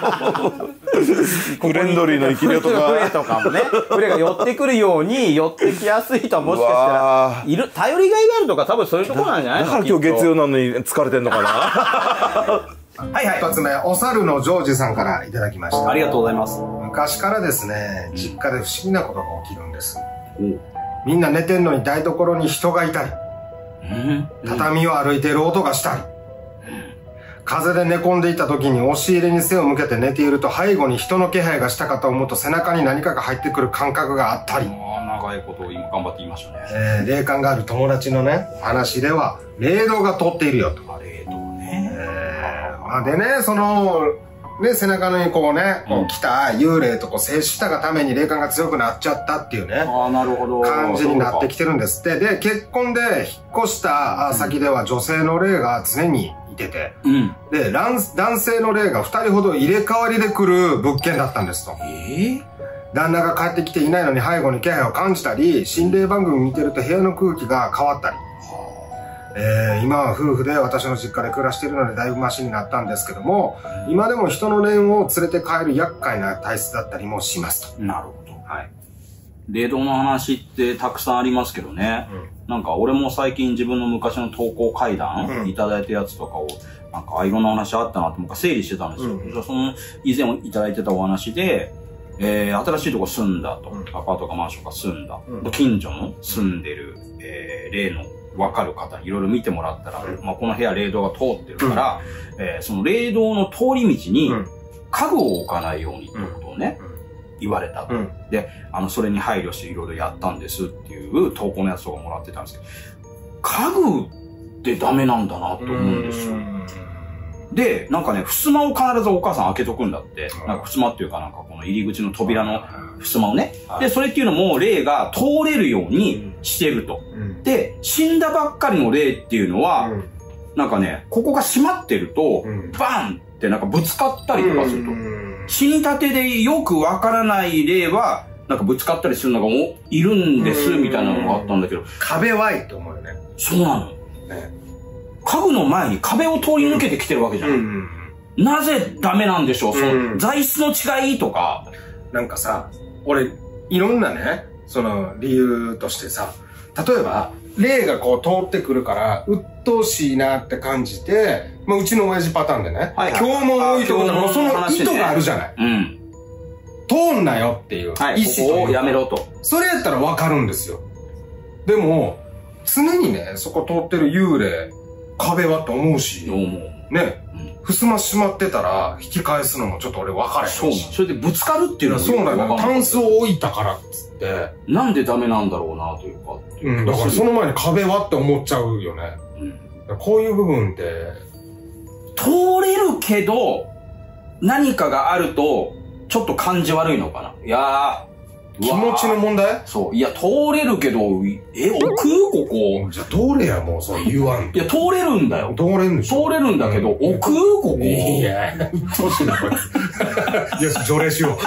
フレンドリーの生き量とかフレとかもね、フレが寄ってくるように寄ってきやすい人はもしかしたらいる、頼りがいがあるとか多分そういうところなんじゃないの。 だから今日月曜なのに疲れてんのかなはいはい。一つ目、お猿のジョージさんからいただきました。 ありがとうございます。 昔からですね、実家で不思議なことが起きるんです。うん、みんな寝てんのに台所に人がいたり、うん、畳を歩いている音がしたり、うん、風で寝込んでいた時に押し入れに背を向けて寝ていると背後に人の気配がしたかと思うと背中に何かが入ってくる感覚があったり。 長いことを今頑張って言いましたね。 えー、霊感がある友達のね、話では、霊道が通っているよと。 霊道ね。 えー、まあ、でね、その、ね、背中にこうね、こう来た幽霊とこう接したがために霊感が強くなっちゃったっていうね、 あ、なるほど、 感じになってきてるんですって。で、結婚で引っ越した先では女性の霊が常にいてて、うん、で、男性の霊がふたりほど入れ替わりで来る物件だったんですと。えー、旦那が帰ってきていないのに背後に気配を感じたり、心霊番組見てると部屋の空気が変わったり。えー、今は夫婦で私の実家で暮らしているのでだいぶマシになったんですけども、うん、今でも人の霊を連れて帰る厄介な体質だったりもしますと。 なるほど。 はい。 霊道の話ってたくさんありますけどね。うん、なんか俺も最近自分の昔の投稿回談いただいたやつとかを、なんかいろんな話あったなって僕は整理してたんですよ。うん、その以前いただいてたお話で、えー、新しいとこ住んだと。うん、アパートかマンションか住んだ。うん、近所の住んでる、えー、霊のわかる方にいろいろ見てもらったら、うん、まあこの部屋霊道が通ってるから、うん、えー、その霊道の通り道に家具を置かないようにってことをね、うん、言われたと。うん、で、あの、それに配慮していろいろやったんですっていう投稿のやつとかもらってたんですけど、家具ってダメなんだなと思うんですよ。で、なんかね、襖を必ずお母さん開けとくんだって。なんか襖っていうかなんかこの入り口の扉の襖をね。で、それっていうのも霊が通れるようにしてると。で、死んだばっかりの霊っていうのは、なんかね、ここが閉まってると、バンってなんかぶつかったりとかすると。死にたてでよくわからない霊は、なんかぶつかったりするのがいるんです、みたいなのがあったんだけど。 壁はいと思うよね。 そうなの。ね、家具の前に壁を通り抜けてきてるわけじゃん。うん、なぜダメなんでしょう、その材質の違いとか。 なんかさ、俺、いろんなね、その理由としてさ、例えば、霊がこう通ってくるから、鬱陶しいなって感じて、まあ、うちの親父パターンでね、はいはい、今日も多いところもその意図があるじゃない。うん、通んなよっていう意思というか、 ここをやめろと。 それやったらわかるんですよ。でも、常にね、そこ通ってる幽霊、壁はと思うし、ね、ふすま閉まってたら引き返すのもちょっと俺分かれへんし。 そう。それでぶつかるっていうのはそうなんだよ。タンスを置いたからっつって。 なんでダメなんだろうなというか。 うん、だからその前に壁はって思っちゃうよね。うん、こういう部分って。 通れるけど、何かがあると、ちょっと感じ悪いのかな。いやー。 気持ちの問題？ そう。いや、通れるけど、え、置くここ。 じゃあ通れや、もう、そう言わん。 いや、通れるんだよ。 通れんでしょ。 通れるんだけど、置くここ。 いや、うっとうしいな、こいつ。よし、条例しよ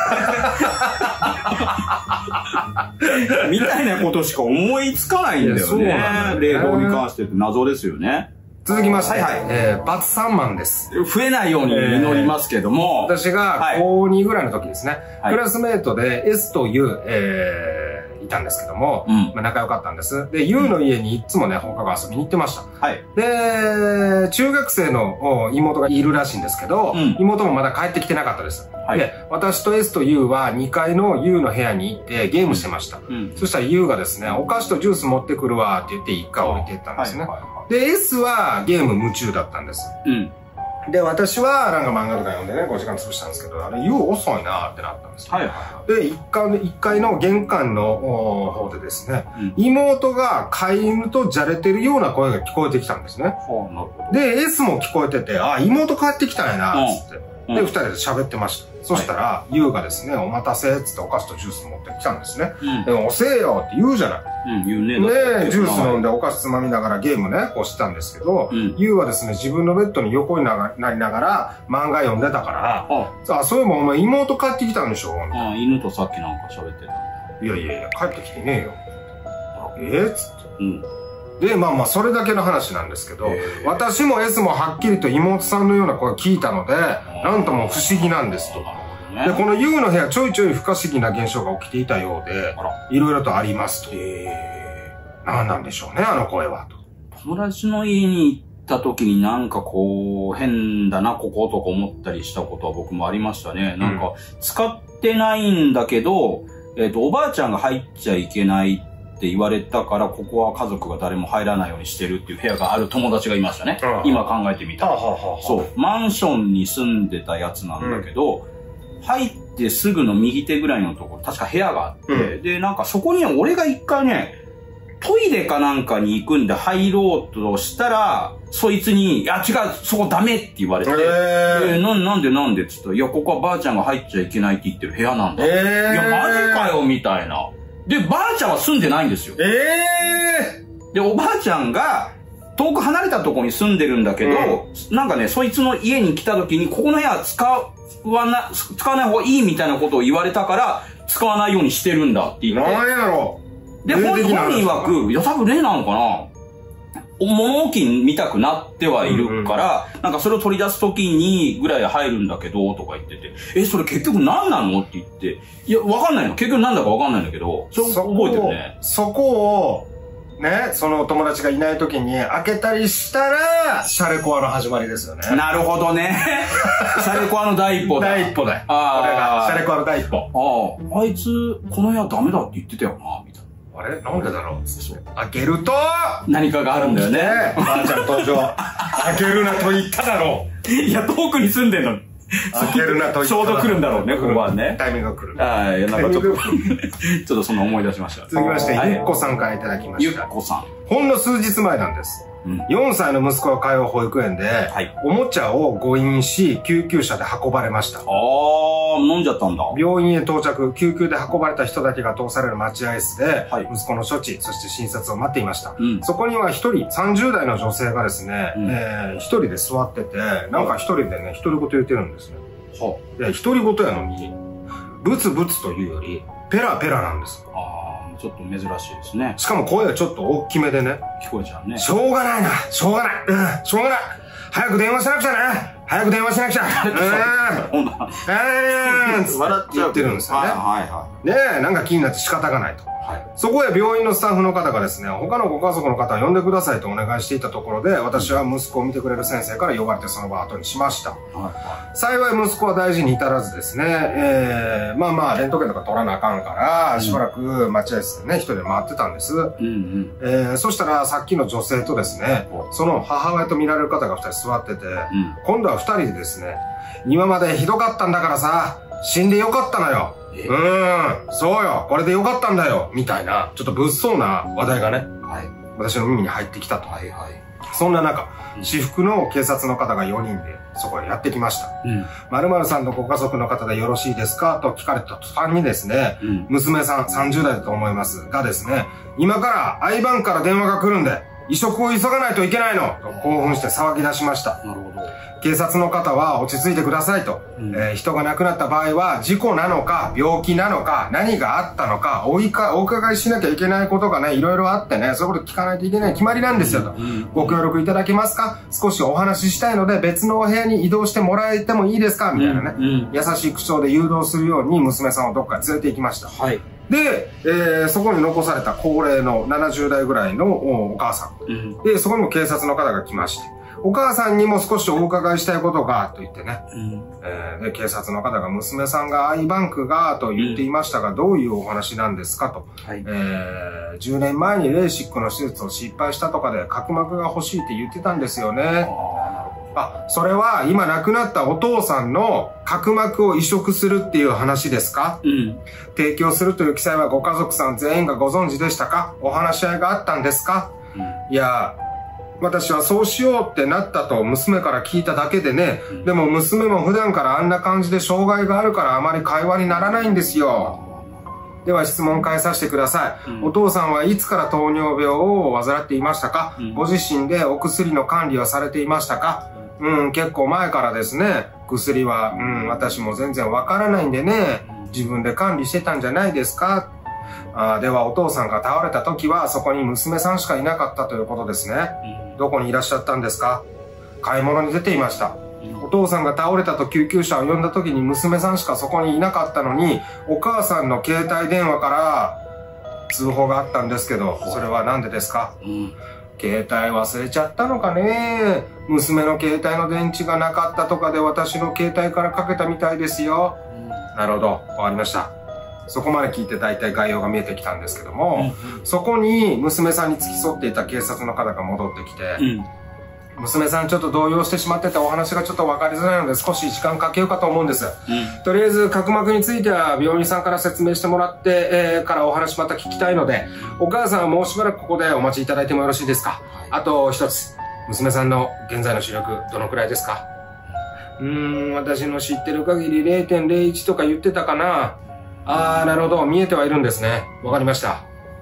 う。みたいなことしか思いつかないんだよね。そうなんだよね。霊道に関してって謎ですよね。 続きまして、はいはい、えー、バツさんマンです。 増えないように祈りますけども。 えー、私がこうにぐらいの時ですね、はい、クラスメートで S と U、えー、いたんですけども、うん、まあ仲良かったんです。で、U の家にいつもね、放課後遊びに行ってました。はい、で、中学生の妹がいるらしいんですけど、うん、妹もまだ帰ってきてなかったです。はい、で、私と S と U はにかいの U の部屋に行ってゲームしてました。うん、そしたら U がですね、お菓子とジュース持ってくるわって言っていっかい置いていったんですね。はいはいはい、で、S はゲーム夢中だったんです。うん。で、私はなんか漫画とか読んでね、ごじかん潰したんですけど、あれ、U 遅いなってなったんです。はいはい。で、いっかい、いっかいの玄関の方でですね、うん、妹が飼い犬とじゃれてるような声が聞こえてきたんですね。はあ、なるほど。で、S も聞こえてて、あ、妹帰ってきたんやな、つって。うん、で、二人で喋ってました。そしたら、ユウがですね、お待たせっつってお菓子とジュース持ってきたんですね。うん、でも、遅えよって言うじゃない。うん、言うね。ねジュース飲んでお菓子つまみながらゲームね、こうしてたんですけど、ユウ、うん、はですね、自分のベッドに横になりながら漫画読んでたから、あ、そういえばお前妹帰ってきたんでしょみたいな。 あ、犬とさっきなんか喋ってた。 いやいやいや、帰ってきてねえよ。えっつって。うん。で、まあまあ、それだけの話なんですけど、私も S もはっきりと妹さんのような声聞いたので、なんとも不思議なんですと。で、この U の部屋、ちょいちょい不可思議な現象が起きていたようで、いろいろとありますと。何なんでしょうね、あの声は。 友達の家に行った時になんかこう、変だな、こことか思ったりしたことは僕もありましたね。なんか、使ってないんだけど、えっと、おばあちゃんが入っちゃいけないって言われたから、ここは家族が誰も入らないようにしてるっていう部屋がある友達がいましたね。うん、今考えてみたら。そう。マンションに住んでたやつなんだけど、うん、入ってすぐの右手ぐらいのところ、確か部屋があって、うん、で、なんかそこに俺が一回ね、トイレかなんかに行くんで入ろうとしたら、そいつに、いや違う、そこダメって言われて、えー、な、なんでなんでって言ったら、いや、ここはばあちゃんが入っちゃいけないって言ってる部屋なんだ。えー、いや、マジかよ、みたいな。で、ばあちゃんは住んでないんですよ。ええー、で、おばあちゃんが、遠く離れたところに住んでるんだけど、うん、なんかね、そいつの家に来た時に、ここの部屋使わな、使わない方がいいみたいなことを言われたから、使わないようにしてるんだって言って。 なんやろで、本人曰く、いや、多分例なのかな物置見たくなってはいるから、うんうん、なんかそれを取り出すときにぐらい入るんだけど、とか言ってて、え、それ結局何なのって言って、いや、わかんないの。結局何だかわかんないんだけど、それ覚えてるね。 そこを、ね、その友達がいないときに開けたりしたら、シャレコアの始まりですよね。 なるほどね。シャレコアの第一歩だ。 第一歩だよ。ああ。これが、シャレコアの第一歩。 ああ。あいつ、この部屋ダメだって言ってたよな、みたいな。 あれなんでだろう開けると何かがあるんだよね。 ばあちゃん登場。開けるなと言っただろう。いや、遠くに住んでんの。 開けるなと言っただろう。 ちょうど来るんだろうね、ここはね。 タイミングが来る。 はい、なんかちょっと、ちょっとその思い出しました。 続きまして、ゆっこさんからいただきました。 ゆっこさん。 ほんの数日前なんです。よんさいの息子が通う保育園で、はい、おもちゃを誤飲し、救急車で運ばれました。ああ、飲んじゃったんだ。 病院へ到着、救急で運ばれた人だけが通される待合室で、はい、息子の処置、そして診察を待っていました。うん、そこには一人、さんじゅう代の女性がですね、うん、えー、一人で座ってて、なんか一人でね、独り言言ってるんですね。はあ、で、独り言やのに、ブツブツというより、ペラペラなんです。あちょっと珍しいですね。 しかも声がちょっと大きめでね。 聞こえちゃうね。 しょうがないな。しょうがない。うん。しょうがない。早く電話しなくちゃな。早く電話しなくちゃ。うん。うん。笑っちゃう。言ってるんですよね。はいはい。ねえ、なんか気になって仕方がないと。はい、そこへ病院のスタッフの方がですね、他のご家族の方を呼んでくださいとお願いしていたところで、私は息子を見てくれる先生から呼ばれてその場を後にしました。はいはい、幸い息子は大事に至らずですね、えー、まあまあレントゲンとか取らなあかんから、うん、しばらく待合室でね、一人で回ってたんです。うんうんえー、そしたらさっきの女性とですね、その母親と見られる方が二人座ってて、うん、今度は二人でですね、今までひどかったんだからさ、死んでよかったのよ。うーん、そうよ、これでよかったんだよ、みたいな、ちょっと物騒な話題がね、はい、私の耳に入ってきたと。はいはい、そんな中、うん、私服の警察の方がよにんでそこへやってきました。うん、〇〇さんのご家族の方でよろしいですかと聞かれた途端にですね、うん、娘さんさんじゅう代だと思いますがですね、今から愛バンから電話が来るんで、移植を急がないといけないのと興奮して騒ぎ出しました。なるほど。警察の方は落ち着いてくださいと、うんえー、人が亡くなった場合は事故なのか病気なのか何があったのかおいかお伺いしなきゃいけないことがねいろいろあってねそういうこと聞かないといけない決まりなんですよと、うんうん、ご協力いただけますか少しお話ししたいので別のお部屋に移動してもらえてもいいですかみたいなね、うんうん、優しい口調で誘導するように娘さんをどっかに連れて行きました。はいで、えー、そこに残された高齢のななじゅう代ぐらいのお母さん、うん、でそこにも警察の方が来ましてお母さんにも少しお伺いしたいことがと言ってね、うんえー、で警察の方が娘さんがアイバンクがと言っていましたが、うん、どういうお話なんですかと、はいえー、じゅうねんまえにレーシックの手術を失敗したとかで角膜が欲しいって言ってたんですよね。あ、それは今亡くなったお父さんの角膜を移植するっていう話ですか、うん、提供するという記載はご家族さん全員がご存知でしたかお話し合いがあったんですか、うん、いや、私はそうしようってなったと娘から聞いただけでね、うん、でも娘も普段からあんな感じで障害があるからあまり会話にならないんですよ。では質問変えさせてください、うん、お父さんはいつから糖尿病を患っていましたか、うん、ご自身でお薬の管理はされていましたか、うん、結構前からですね。薬は、うん、私も全然わからないんでね。自分で管理してたんじゃないですか。あでは、お父さんが倒れた時は、そこに娘さんしかいなかったということですね。どこにいらっしゃったんですか？買い物に出ていました。お父さんが倒れたと救急車を呼んだ時に娘さんしかそこにいなかったのに、お母さんの携帯電話から通報があったんですけど、それは何でですか？うん携帯忘れちゃったのかね。娘の携帯の電池がなかったとかで私の携帯からかけたみたいですよ。うん、なるほど。わかりました。そこまで聞いて大体概要が見えてきたんですけども、うん、そこに娘さんに付き添っていた警察の方が戻ってきて、うん娘さんちょっと動揺してしまっててお話がちょっと分かりづらいので少し時間かけようかと思うんです、うん、とりあえず角膜については病院さんから説明してもらって、えー、からお話また聞きたいのでお母さんはもうしばらくここでお待ちいただいてもよろしいですか、はい、あと一つ娘さんの現在の視力どのくらいですか？うーん私の知ってる限り れいてんれいいち とか言ってたかな。あーなるほど見えてはいるんですね。わかりました。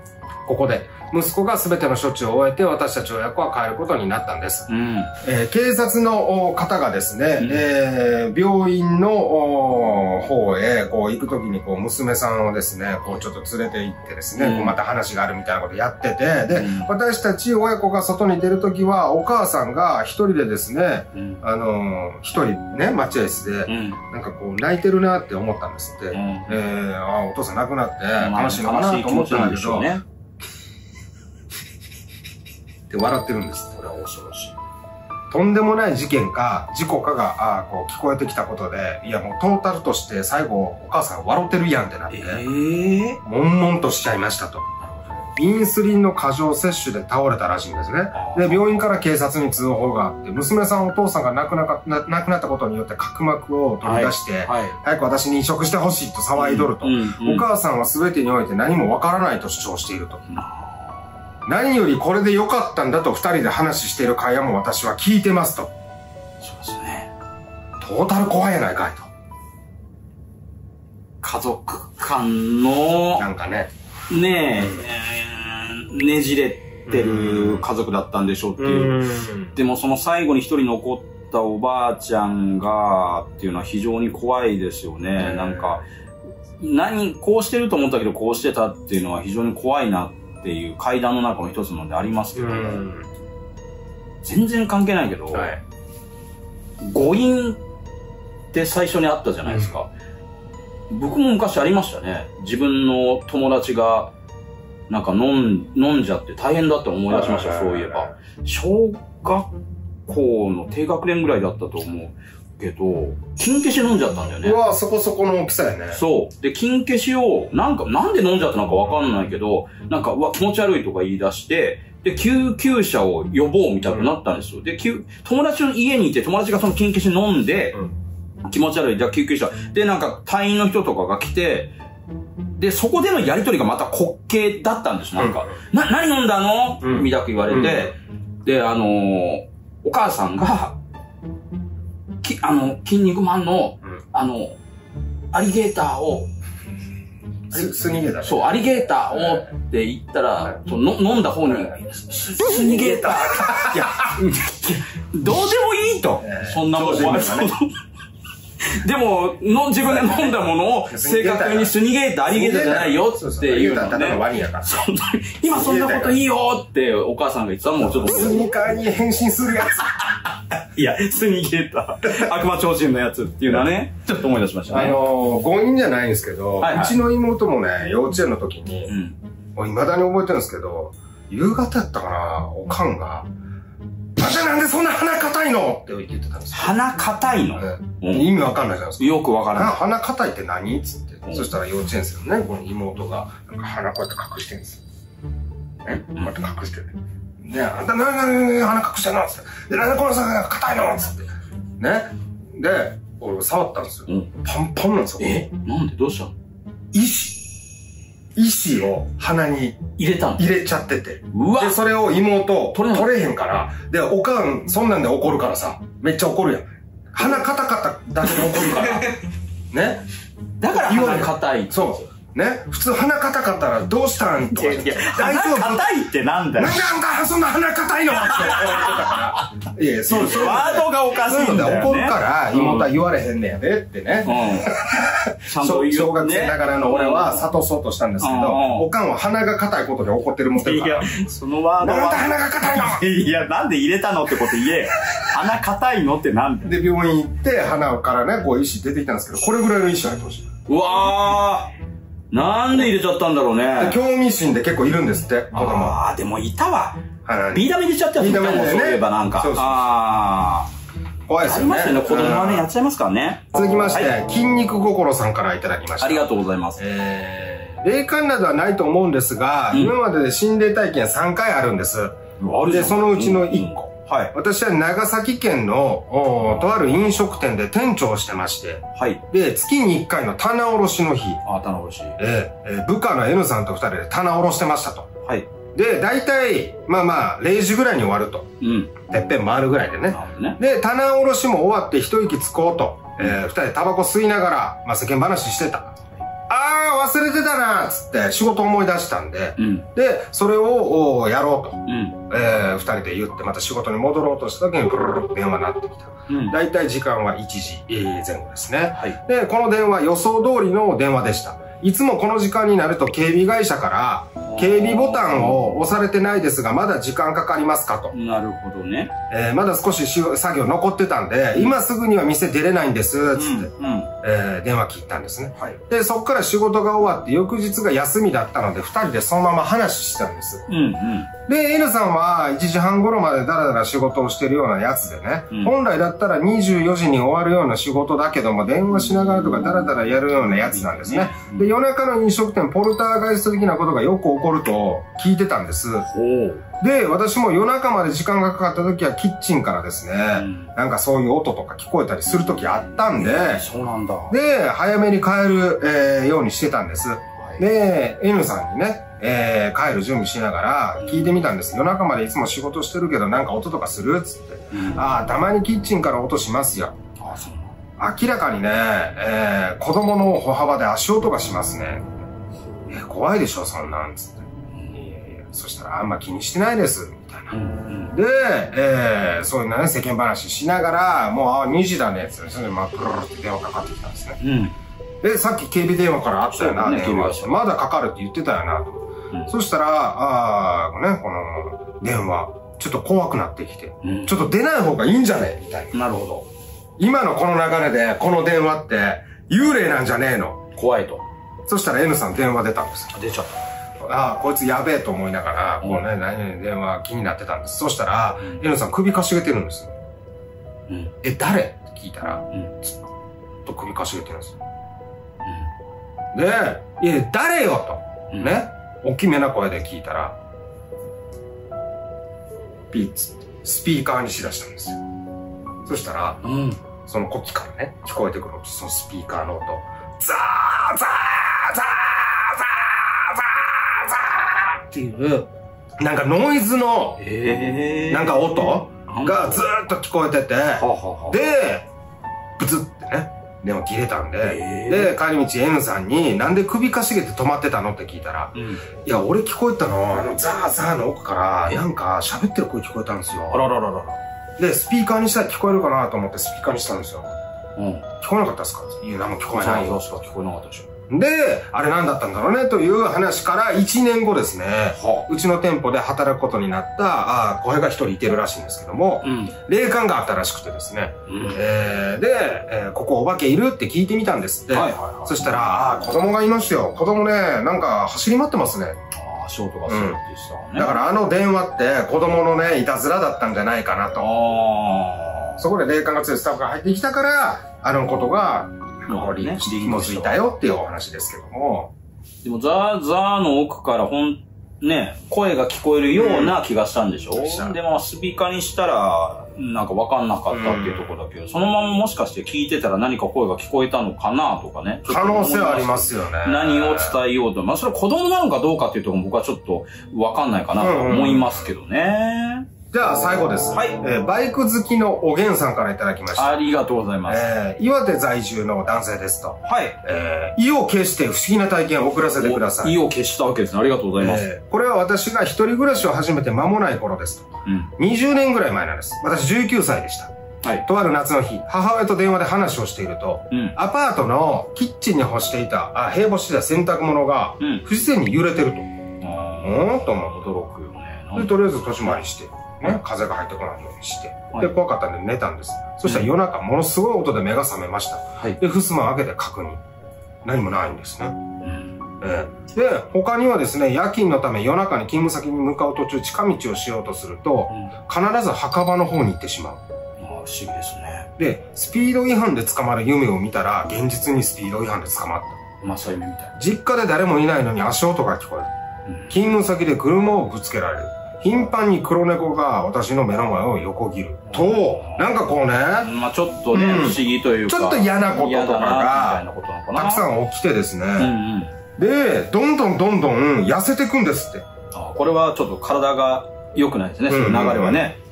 ここで息子が全ての処置を終えて私たち親子は帰ることになったんです、うん、えー、警察の方がですね、うん、えー、病院の方へこう行く時にこう娘さんをですねこうちょっと連れて行ってですね、うん、こうまた話があるみたいなことやってて、で、うん、私たち親子が外に出る時はお母さんが一人でですね、うん、あのー、一人ね待合室で、うん、なんかこう泣いてるなって思ったんですって、うん、えー、あお父さん亡くなって悲しいのかなと思ったんだけど、ね、って笑ってるんです。これは恐ろしい。とんでもない事件か事故かがあこう聞こえてきたことで、いやもうトータルとして最後お母さん笑ってるやんってなって、えー、悶々としちゃいましたと。インスリンの過剰摂取で倒れたらしいんですね。で、病院から警察に通報があって、娘さんお父さんが亡くなかな亡くなったことによって角膜を取り出して、はいはい、早く私に移植してほしいと騒いどると、うんうんうん、お母さんは全てにおいて何もわからないと主張していると。何よりこれで良かったんだと二人で話している会話も私は聞いてますと。 そうですね。 トータル怖いやないかいと。 家族間の、 なんかね。 ねえ、うん、ねじれてる家族だったんでしょうっていう。でもその最後に一人残ったおばあちゃんがっていうのは非常に怖いですよね。なんか、何、こうしてると思ったけどこうしてたっていうのは非常に怖いなっていう階段の中の一つのでありますけど、全然関係ないけど、はい、誤飲って最初にあったじゃないですか。うん、僕も昔ありましたね。自分の友達がなんか飲ん、飲んじゃって大変だって思い出しました、そういえば。小学校の低学年ぐらいだったと思うけど、金消し飲んじゃったんだよね。 うわ、そこそこの大きさやね。 そう。で、金消しを、なんか、なんで飲んじゃったのかわかんないけど、なんか、うわ、気持ち悪いとか言い出して、で、救急車を呼ぼうみたいになったんですよ。で、友達の家にいて、友達がその金消し飲んで、うん、気持ち悪い。じゃあ救急車。で、なんか、隊員の人とかが来て、で、そこでのやりとりがまた滑稽だったんです。なんか、うん、な、何飲んだの、うん、みたく言われて、うん、で、あのー、お母さんが、き、あの、筋肉マンの、うん、あの、アリゲーターを、 ス、スニゲーター、ね、 そう、アリゲーターをって言ったら、はい、その飲んだ方に、ス, スニゲーターいや、どうでもいいと。そんなもんは。でもの、自分で飲んだものを正確にスニゲーター、アリゲーターじゃないよっていうのね。今そんなこといいよってお母さんが言ってたらもうちょっと。 スニカーに変身するやつ。いや、スニゲーター、悪魔超人のやつっていうのはね、ちょっと思い出しましたね。 あのー、強引じゃないんですけど、はいはい、うちの妹もね、幼稚園の時に、うん、もう未だに覚えてるんですけど、夕方やったかな、おかんが、あんたなんでそんな鼻硬いのって言ってたんですよ。 鼻硬いの、 ね、うん、意味わかんないじゃないですか。 よくわからない。 鼻硬いって何つって。うん、そしたら幼稚園生のね、この妹が、なんか鼻こうやって隠してるんですよ。ね、こうやって隠してる。ね、あんたな、な、な、鼻隠してんのつって。で、なんでこのさ、硬いのつって。ね。で、俺触ったんですよ。うん、パンパンなんですよ。 えなんでどうしたの？ 石。石を鼻に入れたの？ 入れちゃってて。うわ！で、それを妹、取れ、取れへんから。で、おかん、そんなんで怒るからさ。めっちゃ怒るやん。鼻硬かっただけで怒るから。ね。 だから鼻硬い。 そう。ね。普通鼻硬かったらどうしたんとか。いや、 鼻硬いってなんだよ。 なんであんたそんな鼻硬いのって言われてたから。いや、そう、そう。 ワードがおかしいんだよね。 怒るから、妹は言われへんねやでってね。ちゃんと言う。小学生ながらの俺は諭そうとしたんですけど、おかんは鼻が硬いことで怒ってるもんってるから。 いや、そのワードは。 なんで鼻が硬いのいや、なんで入れたのってこと言えよ。鼻硬いのってなんで。 で、病院行って、鼻からね、こう石出てきたんですけど、これぐらいの石入ってほしい。 うわー。なんで入れちゃったんだろうね。 興味心で結構いるんですって、子供。 ああ、でもいたわ。ビー玉入れちゃったやついたもん、そういえばなんか。 そうそう。 ああ。 怖いですよね。 ありますよね、子供はね、やっちゃいますからね。 続きまして、筋肉心さんからいただきました。 ありがとうございます。 えー、霊感などはないと思うんですが、今までで心霊体験さんかいあるんです。で、そのうちのいっこ。はい。私は長崎県の、とある飲食店で店長をしてまして。はい。で、月にいっかいの棚卸しの日。 あ、棚卸し。 えー、えー、部下の N さんとふたりで棚卸してましたと。はい。で、大体、まあまあ、れいじぐらいに終わると。うん。てっぺん回るぐらいでね。ね。で、棚卸しも終わって一息つこうと。えー、ふたりでタバコ吸いながら、まあ世間話してた。 ああ、忘れてたなっつって仕事思い出したんで、うん、で、それをやろうと、うん、えー、二人で言って、また仕事に戻ろうとした時に、プルルル電話になってきた。うん、だいたい時間はいちじぜん後ですね。はい、で、この電話、予想通りの電話でした。いつもこの時間になると警備会社から、警備ボタンを押されてないですが、まだ時間かかりますかと。 なるほどね。 えー、まだ少し作業残ってたんで、うん、今すぐには店出れないんです、つって、うんうん、えー、電話切ったんですね。はい、で、そこから仕事が終わって、翌日が休みだったので、二人でそのまま話したんです。うんうん、で、N さんはいちじはん頃までダラダラ仕事をしてるようなやつでね、うん、本来だったらにじゅうよじに終わるような仕事だけども、電話しながらとかダラダラやるようなやつなんですね。うん、で、夜中の飲食店、ポルターガイスト的なことがよく起こると聞いてたんです。で、私も夜中まで時間がかかった時はキッチンからですね、うん、なんかそういう音とか聞こえたりする時あったんで、えー、 そうなんだ。 で、早めに帰る、えー、ようにしてたんです。はい、で、N さんにね、えー、帰る準備しながら聞いてみたんです。夜中までいつも仕事してるけどなんか音とかするつって。うん、ああ、たまにキッチンから音しますよ。ああ、そうなの。明らかにね、えー、子供の歩幅で足音がしますね。えー、怖いでしょ、そんなんつって。そしたらあんま気にしてないです、みたいな。うんうん、で、えー、そういうね、世間話しながら、もう、あ、にじだね、つって、それで、まあ、プルルって電話かかってきたんですね。うん、で、さっき警備電話からあったよな、ね、電話。まだかかるって言ってたよな、と。うん、そしたら、ああ、ね、この、電話、ちょっと怖くなってきて、うん、ちょっと出ない方がいいんじゃねえみたいな。 なるほど。 今のこの流れで、この電話って、幽霊なんじゃねえの。 怖いと。 そしたら N さん電話出たんです。 出ちゃった。 ああ、こいつやべえと思いながら、こうね、何々電話気になってたんです。そしたら、うん、N さん首かしげてるんです。うん、え、誰って聞いたら、うん、ずっと首かしげてるんです。うん、で、いや、誰よと、うん、ね、大きめな声で聞いたら、ピッツってスピーカーにしだしたんですよ。そしたら、うん、その呼気からね、聞こえてくるそのスピーカーの音、ザーザーザーザーっていう、なんかノイズの、なんか音がずーっと聞こえてて、で、ブツってね、電話切れたんで、で、帰り道 N さんに、なんで首かしげて止まってたのって聞いたら、うん、いや、俺聞こえたの、あの、ザーザーの奥から、なんか喋ってる声聞こえたんですよ。あらららら。で、スピーカーにしたら聞こえるかなと思ってスピーカーにしたんですよ。うん。聞こえなかったですか？いや、何も聞こえないよ。 しか聞こえなかったでしょ。 で、あれ何だったんだろうねという話からいちねんごですね、はあ、うちの店舗で働くことになった、あ、小平が一人いてるらしいんですけども、うん、霊感があったらしくてですね、うん、えー、で、えー、ここお化けいるって聞いてみたんですって。はいはいはい、そしたら、あ、子供がいますよ。子供ね、なんか走り回ってますね。 ああ、仕事がするって言ってたね。 だからあの電話って子供のね、いたずらだったんじゃないかなと。あ、そこで霊感が強いスタッフが入ってきたから、あのことが、ここに紐づいたよっていうお話ですけども。 でも、ザーザーの奥からほん、ね、声が聞こえるような気がしたんでしょ、うん、で、まあ、スピーカーにしたら、なんかわかんなかったっていうところだけど、うん、そのままもしかして聞いてたら何か声が聞こえたのかなとかね。 可能性はありますよね。 何を伝えようと。まあ、それは子供なのかどうかっていうところも僕はちょっとわかんないかなと思いますけどね。 じゃあ最後です。はい。えー、バイク好きのおげんさんからいただきました。 ありがとうございます。 えー、岩手在住の男性ですと。 はい。 えー、意を決して不思議な体験を送らせてください。 意を決したわけですね。ありがとうございます。えー、これは私が一人暮らしを始めて間もない頃ですと。うん。にじゅうねんぐらい前なんです。私じゅうきゅうさいでした。はい。とある夏の日、母親と電話で話をしていると、うん、アパートのキッチンに干していた、あ、併干していた洗濯物が、うん、不自然に揺れてると。うん、と思う。驚くよね。で、とりあえず戸締まりして。ね、風が入ってこないようにして、はい、で、怖かったんで寝たんです。そしたら夜中、ものすごい音で目が覚めました。はい、で、襖を開けて確認。何もないんですね。うん、えー、で、他にはですね、夜勤のため夜中に勤務先に向かう途中、近道をしようとすると、うん、必ず墓場の方に行ってしまう。ああ、不思議ですね。で、スピード違反で捕まる夢を見たら、現実にスピード違反で捕まった。 まあ、そういう夢みたい。 実家で誰もいないのに足音が聞こえる。うん、勤務先で車をぶつけられる。頻繁に黒猫が私の目の前を横切ると、なんかこうね、 まあちょっとね、うん、不思議というか、 ちょっと嫌なこととかがたくさん起きてですね、うんうん、で、どんどんどんどん痩せていくんですって。 あ、これはちょっと体が良くないですね、その流れはね。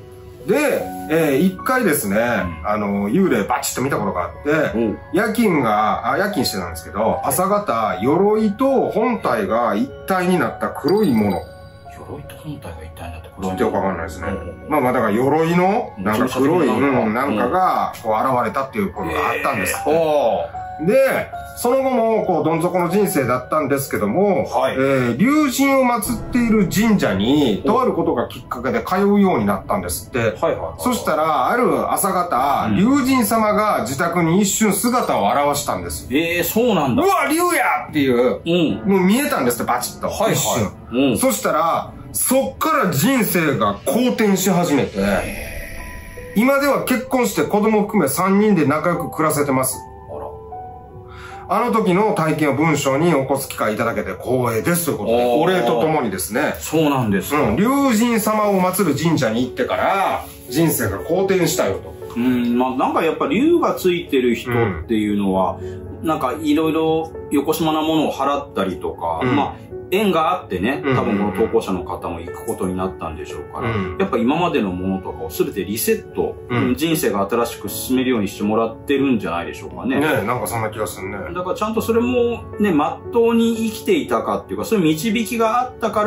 で、えー、一回ですね、あの、幽霊バチッと見たことがあって、うん、夜勤が、あ、夜勤してたんですけど、朝方、鎧と本体が一体になった黒いもの。 鎧と本体が一体になった黒いもの。ちょっとよくわかんないですね。うん、まあまあ、だから鎧の、なんか黒い、うん、なんかが、こう現れたっていうことがあったんです。で、その後も、こう、どん底の人生だったんですけども、はい、えー、竜神を祀っている神社に、とあることがきっかけで通うようになったんですって。はいはいはいはい、そしたら、ある朝方、うん、竜神様が自宅に一瞬姿を現したんです。 ええー、そうなんだ。 うわ、竜やっていう、うん、もう見えたんですって、バチッと。はいはい、一瞬。うん、そしたら、そっから人生が好転し始めて、今では結婚して子供含めさんにんで仲良く暮らせてます。あの時の体験を文章に起こす機会いただけて光栄ですということで、お礼とともにですね。 そうなんですか。 うん。竜神様を祀る神社に行ってから、人生が好転したよと。 うん、まあなんかやっぱ竜がついてる人っていうのは、うん、なんかいろいろよこしまなものを払ったりとか、うん、まあ縁があってね、多分この投稿者の方も行くことになったんでしょうから、うん、やっぱ今までのものとかを全てリセット、うん、人生が新しく進めるようにしてもらってるんじゃないでしょうかね。 ねえ、なんかそんな気がするね。 だからちゃんとそれもね、まっとうに生きていたかっていうか、そういう導きがあったから、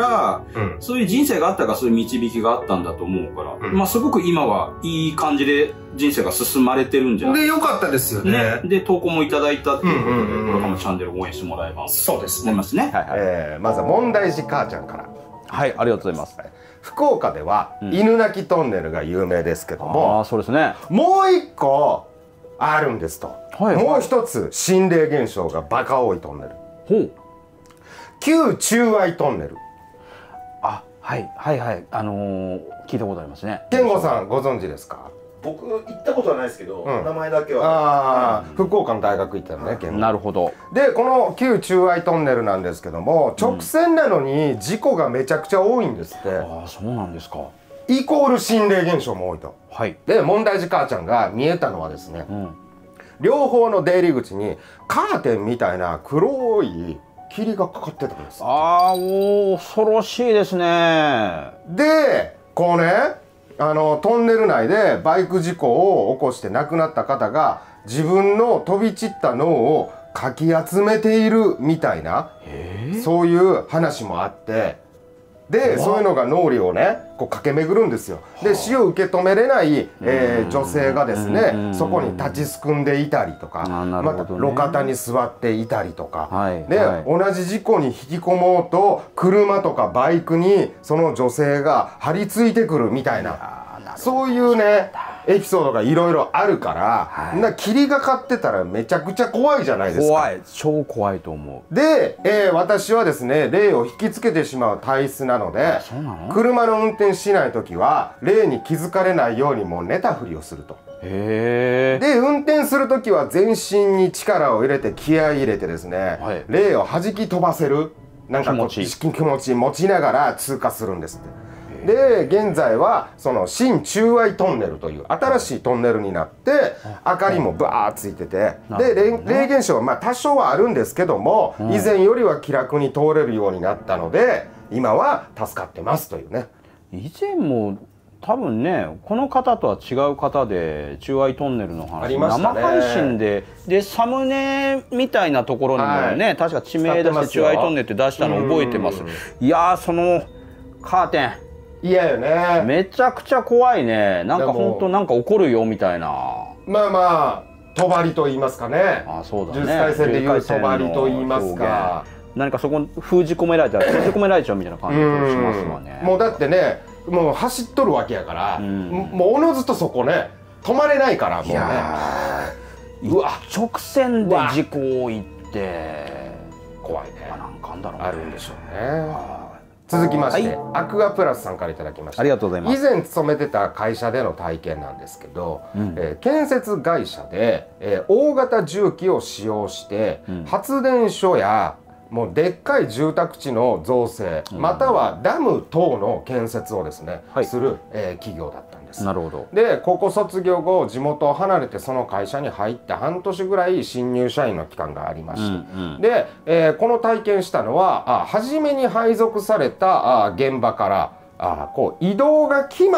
うん、そういう人生があったからそういう導きがあったんだと思うから、うん、まあすごく今はいい感じで人生が進まれてるんじゃないですか。で、よかったですよね。ねで、投稿もいただいたっていうことで、これからもチャンネルを応援してもらえば。 そうですね。 思いますね。はいはい。 えー、まずは問題児母ちゃんから。 はい、ありがとうございます。 福岡では、うん、犬鳴トンネルが有名ですけども、 あ、そうですね。 もう一個あるんですと。はいはい、もう一つ心霊現象がバカ多いトンネル。ほう。旧中愛トンネル。 あ、はいはいはい。あのー、聞いたことありますね。 健吾さんご存知ですか？ 僕行ったことはないですけど、うん、名前だけは。 ああ、うん、福岡の大学行ったよね、 健吾。なるほど。 で、この旧中愛トンネルなんですけども、直線なのに事故がめちゃくちゃ多いんですって。うん、 ああ、そうなんですか。 イコール心霊現象も多いと。 はい。 で、問題児母ちゃんが見えたのはですね、うん、両方の出入り口にカーテンみたいな黒い霧がかかってたんです。 ああ、おお、恐ろしいですね。 で、こうね、あのトンネル内でバイク事故を起こして亡くなった方が自分の飛び散った脳をかき集めているみたいな、そういう話もあって、でそういうのが脳裏をねこう駆け巡るんですよ。で死を受け止めれない、えー、女性がですねそこに立ちすくんでいたりとか、ね、また路肩に座っていたりとか、はい、で、はい、同じ事故に引き込もうと車とかバイクにその女性が張り付いてくるみたいな、そういうねエピソードがいろいろあるから、はい、な霧がかってたらめちゃくちゃ怖いじゃないですか。 怖い、超怖いと思う。で、えー、私はですね霊を引きつけてしまう体質なので、 そうなの？ 車の運転しない時は霊に気づかれないようにもう寝たふりをすると。 へー。 で運転する時は全身に力を入れて気合い入れてですね、はい、霊を弾き飛ばせるなんかこう気持ち気持ち持ちながら通過するんですって。で現在はその新中愛トンネルという新しいトンネルになって明かりもバーッついてて、で霊現象はまあ多少はあるんですけども、以前よりは気楽に通れるようになったので今は助かってますというね。 以前も多分ねこの方とは違う方で中愛トンネルの話、生配信ででサムネみたいなところにもね、はい、確か地名出して中愛トンネルって出したの覚えてます。いやーそのカーテン嫌よね。 めちゃくちゃ怖いね。なんか本当なんか怒るよみたいな。 まあまあ帳と言いますかね。 あ、そうだね。 じゅっかいせんでいう帳と言いますか。 何かそこ封じ込められちゃう封じ込められちゃうみたいな感じがしますわね。 もうだってねもう走っとるわけやから、もうおのずとそこね止まれないからもうね。 うわ直線で事故行って怖いね。 なんかあんだろうあるんでしょうね。続きまして、はい、アクアプラスさんからいただきました。 ありがとうございます。 以前勤めてた会社での体験なんですけど、うん、えー、建設会社で、えー、大型重機を使用して、うん、発電所やもうでっかい住宅地の造成、うん、またはダム等の建設をですね、はい、する、えー、企業だったんです。 なるほど。 で高校卒業後地元を離れてその会社に入って半年ぐらい新入社員の期間がありまして、うんうん、で、えー、この体験したのはあ初めに配属されたあ現場からあこう移動が決まって 、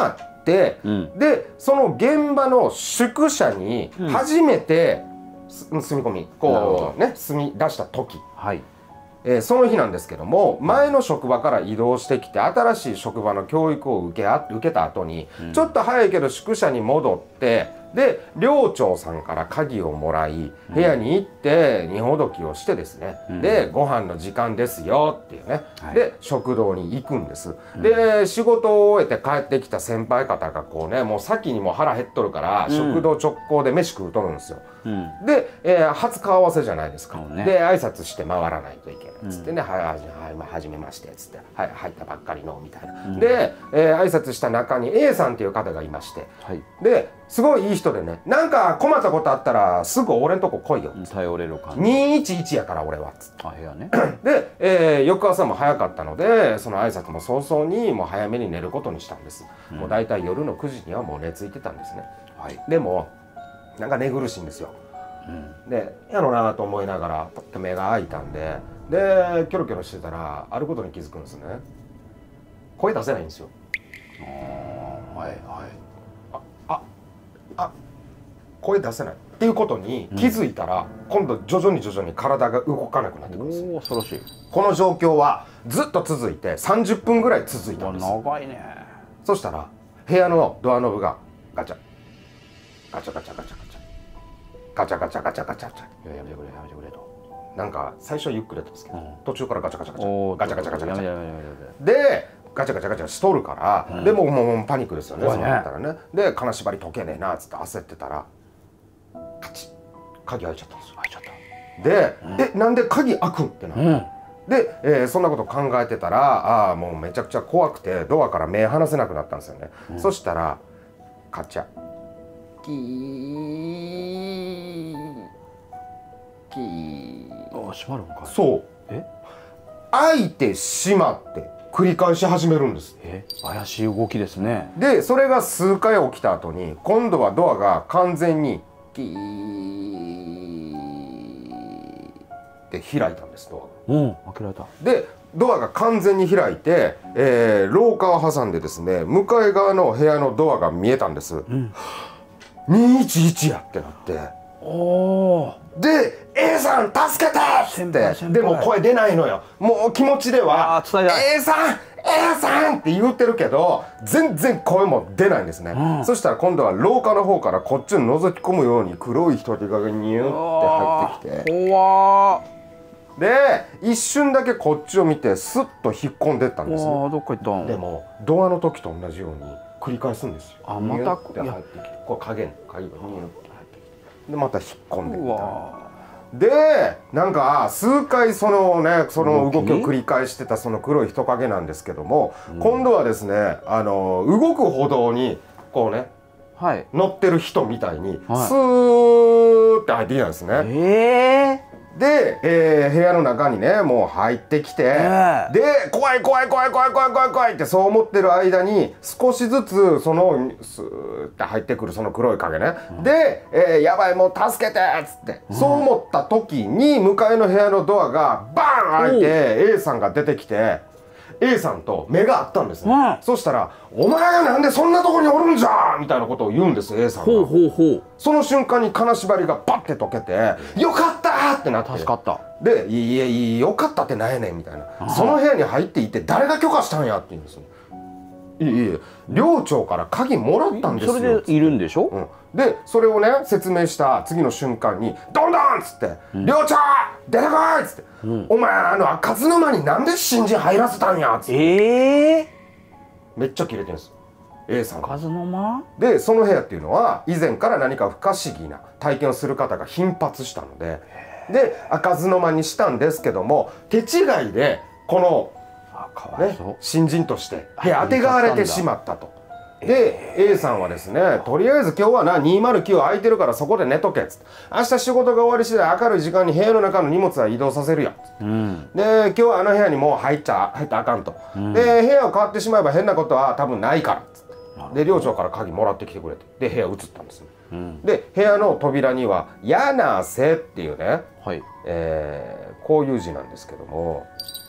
うん、でその現場の宿舎に初めて住み込みこうね住み出した時、はい、えー、その日なんですけども、前の職場から移動してきて新しい職場の教育を受けあ受けた後に、うん、ちょっと早いけど宿舎に戻ってで寮長さんから鍵をもらい部屋に行って荷ほどきをしてですね、うん、でご飯の時間ですよっていうね、はい、で食堂に行くんです、うん、で仕事を終えて帰ってきた先輩方がこうねもう先にもう腹減っとるから、うん、食堂直行で飯食うとるんですよ、うん、で、えー、初顔合わせじゃないですか、ね、で挨拶して回らないといけないっつってね、うん、はい、はい、はじめましてっつって、はい、入ったばっかりのみたいな、うん、で、えー、挨拶した中に A さんっていう方がいまして、はい、ですごいいい人でね、なんか困ったことあったらすぐ俺んとこ来いよ、 頼れる感じ、 にいちいちやから俺はっつって、 あ、部屋ねで、えー、翌朝も早かったのでその挨拶も早々にもう早めに寝ることにしたんです、うん、もう大体夜のくじにはもう寝ついてたんですね、はい、でもなんか寝苦しいんですよ、うん、でやろなと思いながらパッと目が開いたんででキョロキョロしてたらあることに気づくんですね。声出せないんですよ。あ、はいはい、あああ声出せないっていうことに気づいたら、うん、今度徐々に徐々に体が動かなくなってくるんですよ。恐ろしい。この状況はずっと続いてさんじゅっぷんぐらい続いたんです。長いね。そしたら部屋のドアノブがガチャガチャガチャガチャガチャガチャガチャガチャガチャガチャ、やめてくれやめてくれと。なんか最初はゆっくりやったんですけど、うん、途中からガチャガチャガチャガチャガチャガチャガチャでガチャガチャガチャしとるから、うん、でもうもうパニックですよね。そうなったらね。で金縛り解けねえなっつって焦ってたらカチッ鍵開いちゃったんですよ。開いちゃった。で、うん、えなんで鍵開くんってなって、うん、で、えー、そんなこと考えてたらああもうめちゃくちゃ怖くてドアから目離せなくなったんですよね。うん、そしたらカチャキーキー、あ、閉まるんかい。そう。え？開いて閉まって繰り返し始めるんです。 え？怪しい動きですね。 で、それが数回起きた後に今度はドアが完全にキーって開いたんです。ドアが。うん、開けられた。 で、ドアが完全に開いて、えー、廊下を挟んでですね、向かい側の部屋のドアが見えたんです。うん、にいちいちやってなって。おー。で A さん助けてってでも声出ないのよ。もう気持ちでは A さん A さんって言ってるけど全然声も出ないんですね、うん、そしたら今度は廊下の方からこっちに覗き込むように黒い人手がニューって入ってきて、怖で一瞬だけこっちを見てスッと引っ込んでったんですね。どっか行ったん。でもドアの時と同じように繰り返すんですよ。あ、またって入ってきてこれ影の鍵がニューって入ってきてでまた引っ込んでみたいな。でなんか数回そのねその動きを繰り返してたその黒い人影なんですけども、うん、今度はですねあの動く歩道にこうね、はい、乗ってる人みたいに、はい、スーって入ってきたんですね。えーで、えー、部屋の中にねもう入ってきて、えー、で怖い怖い怖い怖い怖い怖い怖いってそう思ってる間に少しずつそのスーって入ってくるその黒い影ね、うん、で、えー、やばいもう助けてっつって、うん、そう思った時に向かいの部屋のドアがバーン開いて A さんが出てきて A さんと目が合ったんですね、うん、そしたら「お前がなんでそんなとこにおるんじゃ!」みたいなことを言うんです A さんが。ほうほうほう。その瞬間に金縛りがパッて解けて「よかった!」ってなって助かった。で「いやいやよかったってなんやねん」みたいな「その部屋に入っていて誰が許可したんや」って言うんですよ。いやいや寮長から鍵もらったんですよ。それでいるんでしょ、うん、でそれをね説明した次の瞬間に「どんどん!」っつって「寮長出てこい!」っつって「うん、お前あの開かずの間になんで新人入らせたんや」っつって、えー、めっちゃキレてるんです A さんが。開かずの間でその部屋っていうのは以前から何か不可思議な体験をする方が頻発したのでで開かずの間にしたんですけども手違いでこのね、新人として部屋当てがわれてしまったと。で A さんはですねとりあえず今日はなにまるきゅう空いてるからそこで寝とけっつって明日仕事が終わり次第明るい時間に部屋の中の荷物は移動させるよっつって、うん、で今日はあの部屋にもう入っちゃ入ったらあかんと、うん、で部屋を変わってしまえば変なことは多分ないからっつってで寮長から鍵もらってきてくれてで部屋移ったんですね、うん、で部屋の扉には「やなせ」っていうね、はい、えー、こういう字なんですけども。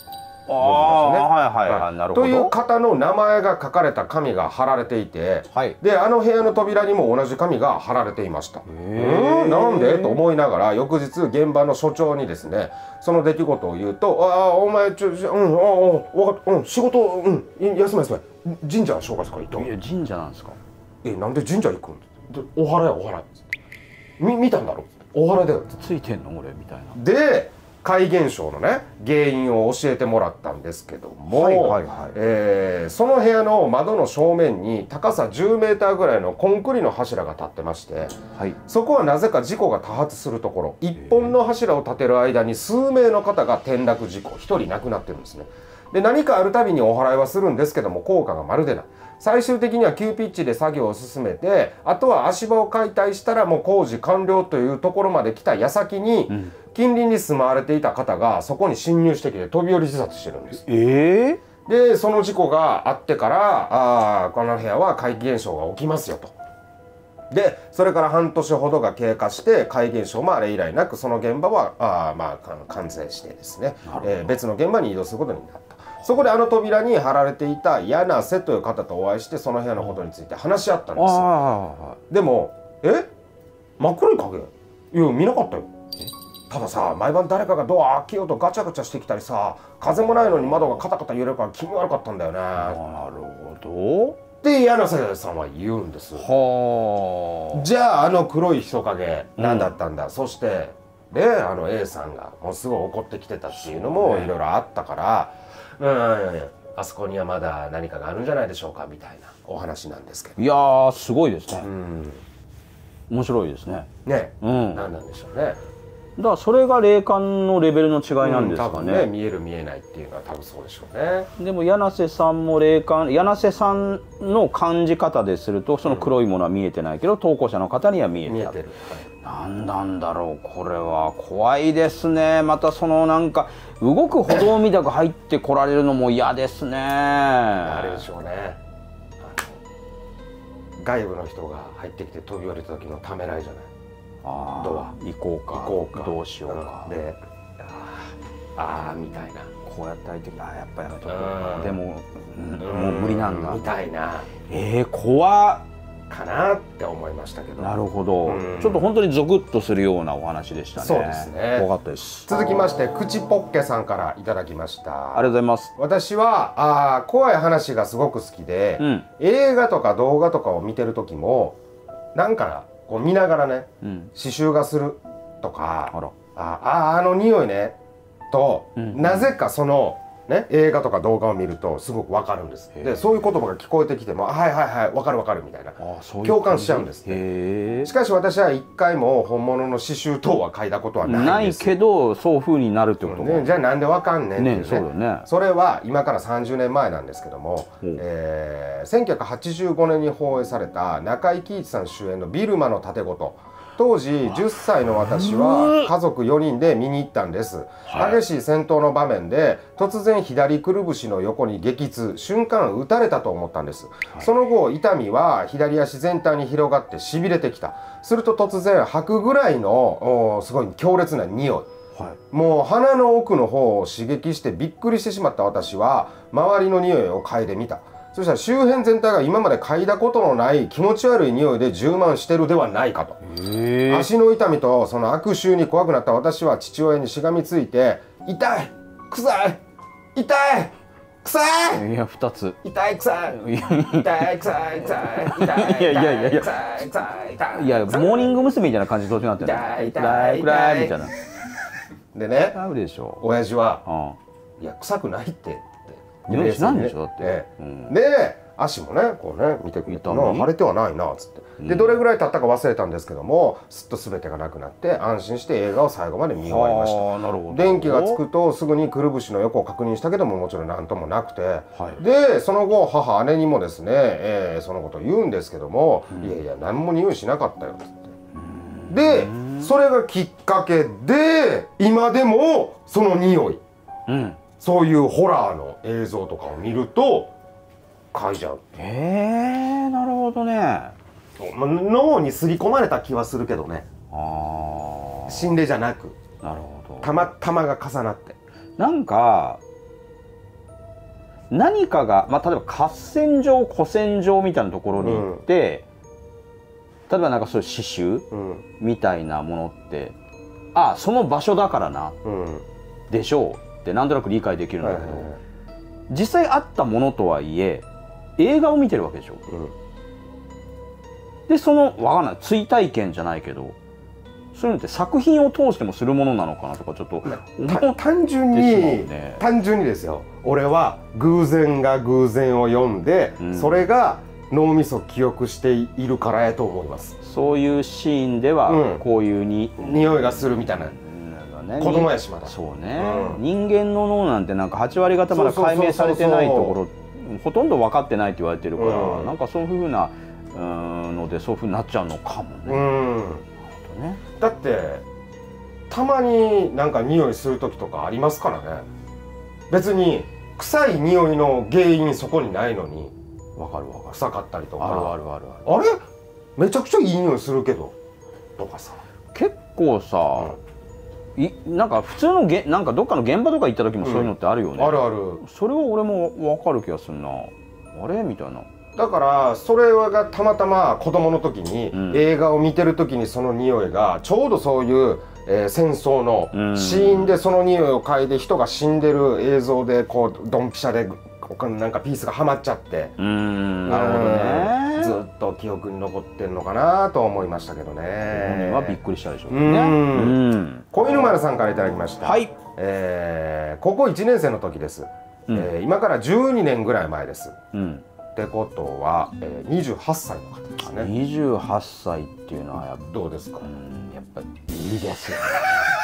ああ、はいはいはい、なるほど。 という方の名前が書かれた紙が貼られていて、 はい、 であの部屋の扉にも同じ紙が貼られていました。うん、なんでと思いながら翌日現場の所長にですねその出来事を言うと「ああお前ちょちょうんああ分かった、うん、仕事うん休め休め神社紹介するから行った」。 いや神社なんですか。 えなんで神社行くんでお祓いやお祓いみ見たんだろお祓いだよついてんの俺みたいな。 で怪現象のね原因を教えてもらったんですけども、はいはいはい、えー、その部屋の窓の正面に高さじゅうメーターぐらいのコンクリの柱が立ってまして、はい、そこはなぜか事故が多発するところ、一本の柱を立てる間に数名の方が転落事故、ひとり亡くなってるんですね。で何かあるたびにお祓いはするんですけども効果がまるでない。最終的には急ピッチで作業を進めて、あとは足場を解体したらもう工事完了というところまで来た矢先に、うん、近隣に住まわれていた方がそこに侵入してきて飛び降り自殺してるんです。えー、でその事故があってからあこの部屋は怪奇現象が起きますよと。でそれから半年ほどが経過して怪奇現象もあれ以来なくその現場はあまあ完成してですね、えー、別の現場に移動することになった。そこであの扉に貼られていた柳瀬という方とお会いしてその部屋のことについて話し合ったんですよ。でも「え真っ黒い影？いや見なかったよ。たださ毎晩誰かがドア開けようとガチャガチャしてきたりさ風もないのに窓がカタカタ揺れるから気味悪かったんだよね」。なるほど。で柳瀬さんは言うんです。はあ。じゃああの黒い人影何だったんだ、うん、そしてであの A さんがもうすごい怒ってきてたっていうのもいろいろあったから。うん、あそこにはまだ何かがあるんじゃないでしょうかみたいなお話なんですけど。 いやーすごいですね。うん、面白いですね。 ね、うん、何なんでしょうね。 だからそれが霊感のレベルの違いなんですかね。うん、多分ね見える見えないっていうのは多分そうでしょうね。 でも柳瀬さんも霊感柳瀬さんの感じ方でするとその黒いものは見えてないけど、うん、投稿者の方には見えてた。見えてる。はい、何なんだろうこれは怖いですね。またそのなんか動く歩道みたく入ってこられるのも嫌ですね。 あれでしょうね。外部の人が入ってきて飛び降りた時のためらいじゃない。 ああドア行こうか行こうかどうしようか、 うん、でああみたいなこうやって入ってきてああやっぱやめとこうでも、うん、もう無理なんだみたいな。 えー、怖っかなって思いましたけど。 なるほど、うん、ちょっと本当にゾクッとするようなお話でしたね。 そうですね。 怖かったです。 続きまして口ポッケさんからいただきました。 ありがとうございます。 私はあ怖い話がすごく好きで、うん、映画とか動画とかを見てる時もなんかこう見ながらね、うん、刺繍がするとか、あらあああの匂いねと、うん、なぜかそのね、映画とか動画を見るとすごくわかるんです。でそういう言葉が聞こえてきても「はいはいはいわかるわかる」みたいな共感しちゃうんですって。しかし私は一回も本物の刺繍等は書いたことはないんです。 ないけどそういうふうになるってことね。 じゃあなんでわかんねんっていうね。 そうだね。 それは今からさんじゅうねんまえなんですけども、えー、せんきゅうひゃくはちじゅうごねんに放映された中井貴一さん主演の「ビルマの竪琴」。当時じゅっさいの私は家族よにんで見に行ったんです。激しい戦闘の場面で突然左くるぶしの横に激痛、瞬間撃たれたと思ったんです。その後痛みは左足全体に広がってしびれてきた。すると突然吐くぐらいのすごい強烈な匂い、はい、もう鼻の奥の方を刺激してびっくりしてしまった私は周りの匂いを嗅いでみた。そしたら周辺全体が今まで嗅いだことのない気持ち悪い匂いで充満してるではないかと。足の痛みとその悪臭に怖くなった私は父親にしがみついて「痛い臭い痛い臭い」 いやふたつ 「痛い臭い痛い臭い臭い痛い」 いやいやいやいや臭い臭い痛いいやモーニング娘。みたいな感じで途中になってる痛い痛い痛いみたいな。 でね親父は「いや臭くないって」 匂いしないんでしょだって。 で足もねこうね見てくれたの腫れてはないなっつってでどれぐらい経ったか忘れたんですけどもすっと全てがなくなって安心して映画を最後まで見終わりました。電気がつくとすぐにくるぶしの横を確認したけどももちろん何ともなくて、はい、でその後母姉にもですね、えー、そのことを言うんですけども「うん、いやいや何も匂いしなかったよ」っつって。でそれがきっかけで今でもその匂い、うん、そういうホラーの映像とかを見ると嗅いじゃう。 へえなるほどね。 脳に刷り込まれた気はするけどね。あ心霊じゃなく。 なるほど。 たまたまが重なって。 なんか何かが、まあ、例えば合戦場古戦場みたいなところに行って、うん、例えばなんかそういう刺繍、うん、みたいなものってああその場所だからな、うん、でしょうってなんとなく理解できるんだけど、はいはいはい、実際あったものとはいえ映画を見てるわけでしょ、うん、でそのわかんない追体験じゃないけどそういうのって作品を通してもするものなのかなとかちょっと単純に、ね、単純にですよ俺は偶然が偶然を読んで、うん、それが脳みそ記憶しているからやと思います。 そういうシーンではこういうに、 うん、匂いがするみたいな、ね、子供やしまだそうね、うん、人間の脳なんてなんかはち割方まだ解明されてないところほとんど分かってないって言われてるから、うん、なんかそういうふうなうんのでそういうふうになっちゃうのかもね。うんねだってたまになんか匂いする時とかありますからね。別に臭い匂いの原因そこにないのにわかるわかる臭かったりとかあるあるあるあれめちゃくちゃいい匂いするけどとかさ結構さ、うん、いなんか普通のげなんかどっかの現場とか行った時もそういうのってあるよね、 うん、あるあるそれは俺もわかる気がするなあれみたいなだからそれがたまたま子供の時に、うん、映画を見てる時にその匂いがちょうどそういう、えー、戦争のシーンでその匂いを嗅いで人が死んでる映像でこうドンピシャでなんかピースがはまっちゃってうんなるほどねずっと記憶に残ってんのかなと思いましたけどね。 本人はびっくりしたでしょうね。 小犬丸さんからいただきました、 はいえー、高校いちねん生の時です、うんえー、今からじゅうにねんぐらい前です、うんってことは、えー、にじゅうはっさいの方ですね。 にじゅうはっさいっていうのはやっぱどうですか？ うんやっぱいいですよね。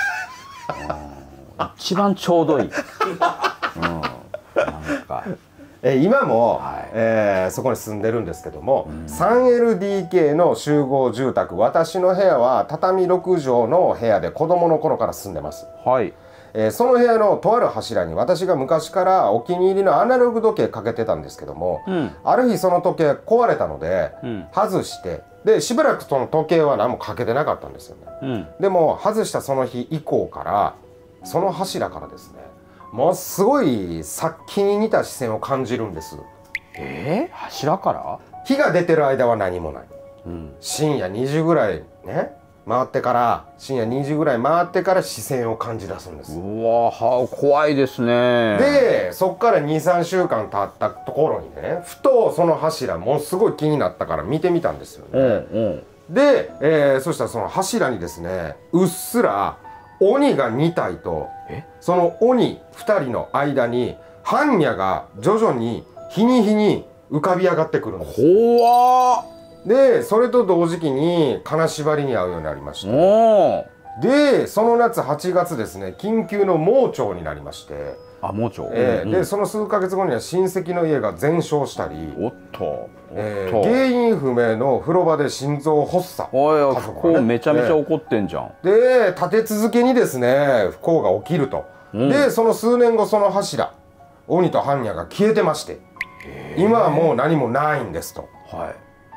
一番ちょうどいい。うん、なんか、 えー、今も、はいえー、そこに住んでるんですけども、うん、スリーエルディーケー の集合住宅私の部屋は畳ろくじょうの部屋で子供の頃から住んでます。 はいえー、その部屋のとある柱に私が昔からお気に入りのアナログ時計かけてたんですけども、うん、ある日その時計壊れたので、うん、外してでしばらくその時計は何もかけてなかったんですよね、うん、でも外したその日以降からその柱からですねもうすごい殺気に似た視線を感じるんです。 えー、柱から日が出てる間は何もない、うん、深夜にじぐらいね回ってから深夜にじぐらい回ってから視線を感じ出すんです。 うわは怖いですね。 でそっからにさんしゅうかん経ったところにねふとその柱ものすごい気になったから見てみたんですよね、うんうん、で、えー、そしたらその柱にですねうっすら鬼がにたいとその鬼ふたりの間に般若が徐々に日に日に浮かび上がってくるんです。 怖っ。 でそれと同時期に金縛りに遭うようになりましてでその夏はちがつですね緊急の盲腸になりましてあ盲腸、 えーうんうん、でその数ヶ月後には親戚の家が全焼したりおっとおっと、 えー、原因不明の風呂場で心臓発作おいおい不幸めちゃめちゃ起こってんじゃん。 で立て続けにですね不幸が起きると、うん、でその数年後その柱鬼と般若が消えてまして今はもう何もないんですと。はい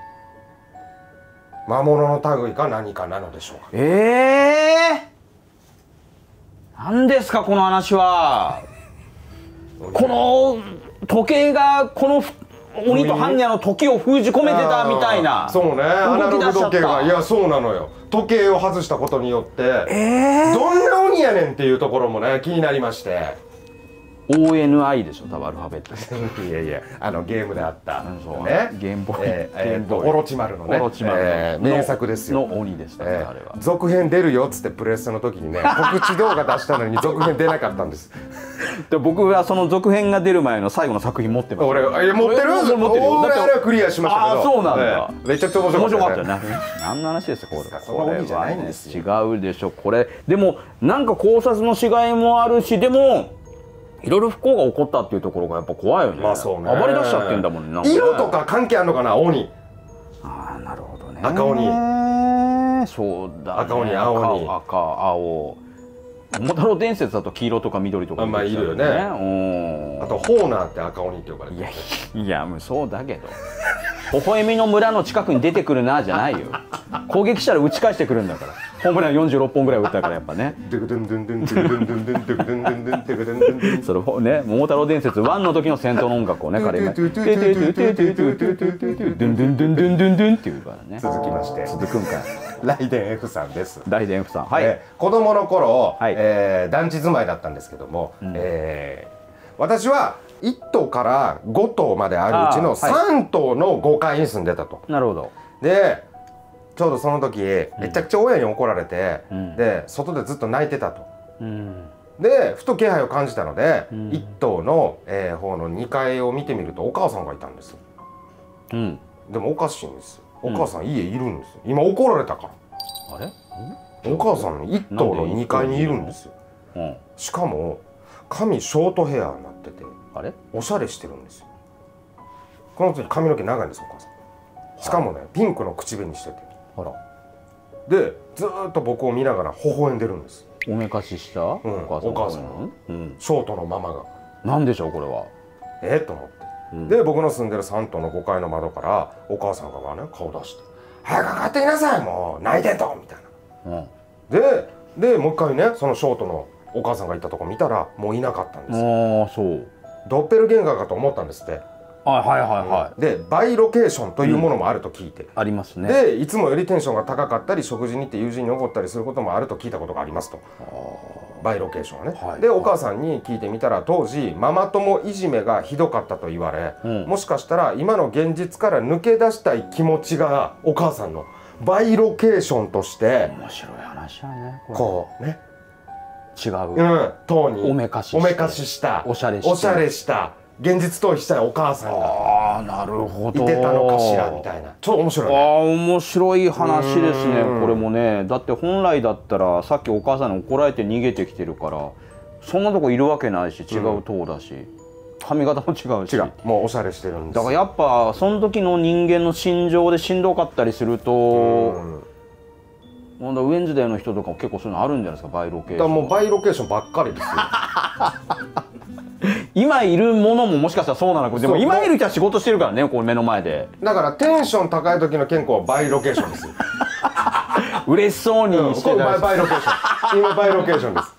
魔物の類か何かなのでしょうか。 ええー、何ですかこの話は。この時計がこの鬼と般若の時を封じ込めてたみたいな。 そうねアナログ時計がいやそうなのよ時計を外したことによって、えー、どんな鬼やねんっていうところもね気になりまして。 オーエヌアイ でしょ多分アルファベットでいやいやあのゲームであったそうねゲームボーイえー、えー、オロチマルのねオロチマルの、 えー、名作ですよの鬼でしたね、えー、あれは続編出るよっつってプレステの時にね告知動画出したのに続編出なかったんですで僕はその続編が出る前の最後の作品持ってます。 俺え持ってる持ってるよ。だってあれはクリアしましたけど。 あそうなんだ、 えー、めちゃくちゃ面白かったよね。何の話ですかこれ。 その鬼じゃないんですよ。 違うでしょこれ。でもなんか考察のしがいもあるしでもいろいろ不幸が起こったっていうところがやっぱ怖いよね。 まあそうね。 暴れ出しちゃってんだもんね。 色とか関係あるのかな鬼。 ああなるほどね。 赤鬼。 そうだ、ね。 赤鬼青鬼。 赤青。桃太郎伝説だと黄色とか緑とか、 ね、まあいるよね。あとホーナーって赤鬼って呼ばれてる。 いやいやもうそうだけど。微笑みの村の近くに出てくるなじゃないよ。攻撃したら打ち返してくるんだから。 ホームランよんじゅうろっぽんぐらい打ったからやっぱね。それね、桃太郎電説ワンの時の戦闘の音楽をね彼がドゥンドゥンドゥンドゥンドゥンドゥンドゥンドゥンドゥンドゥンドゥンっていうからね。 続きまして続くんかい。 ライデン F さんです。 ライデン F さん、はい。 子供の頃はいえ団地住まいだったんですけども、え私はいっ棟からご棟まであるうちのさん棟のごかいに住んでたと。 なるほど。 でちょうどその時めちゃくちゃ親に怒られて、で外でずっと泣いてたと。でふと気配を感じたのでいっ棟のえ方のにかいを見てみるとお母さんがいたんです。でもおかしいんです。お母さん家いるんです。今怒られたから。 あれ？ お母さんいっ棟のにかいにいるんですよ。しかも髪ショートヘアになってて、 あれ？ おしゃれしてるんですよ。この時髪の毛長いんですお母さん。しかもねピンクの口紅してて。 あら。 でずっと僕を見ながら微笑んでるんです。 おめかしした？お母さん。ショートのママが。 なんでしょうこれは。 えっと思って。で僕の住んでるさん棟のごかいの窓からお母さんがね顔出して「早く上がってきなさいもう泣いてんと」みたいな。ででもう一回ねそのショートのお母さんがいたとこ見たらもういなかったんですよ。 ああそう。 ドッペルゲンガーかと思ったんですって。 はいはいはいはい。 でバイロケーションというものもあると聞いて、 ありますね。 でいつもよりテンションが高かったり食事に行って友人に怒ったりすることもあると聞いたことがありますと。バイロケーションはね、はい、でお母さんに聞いてみたら当時ママ友いじめがひどかったと言われ、うん、もしかしたら今の現実から抜け出したい気持ちがお母さんのバイロケーションとして面白い話だねこうね違う、 うん、塔におめかしおめかししたおしゃれしておしゃれした現実逃避したいお母さんがああなるほどいてたのかしらみたいなちょっと面白いね。 ああ面白い話ですねこれもね。だって本来だったらさっきお母さんに怒られて逃げてきてるからそんなとこいるわけないし違う塔だし、うん、髪型も違うし違うもうおしゃれしてるんです。 だからやっぱその時の人間の心情でしんどかったりすると、うん、ウェンズデーの人とかも結構そういうのあるんじゃないですかバイロケーション。 だからもうバイロケーションばっかりですよ。 今いるものももしかしたらそうなのか。でも今いる人は仕事してるからねこれ目の前で。 だからテンション高い時の健康はバイロケーションですよ。 嬉しそうにしてた、 うん、バイロケーション今バイロケーションです。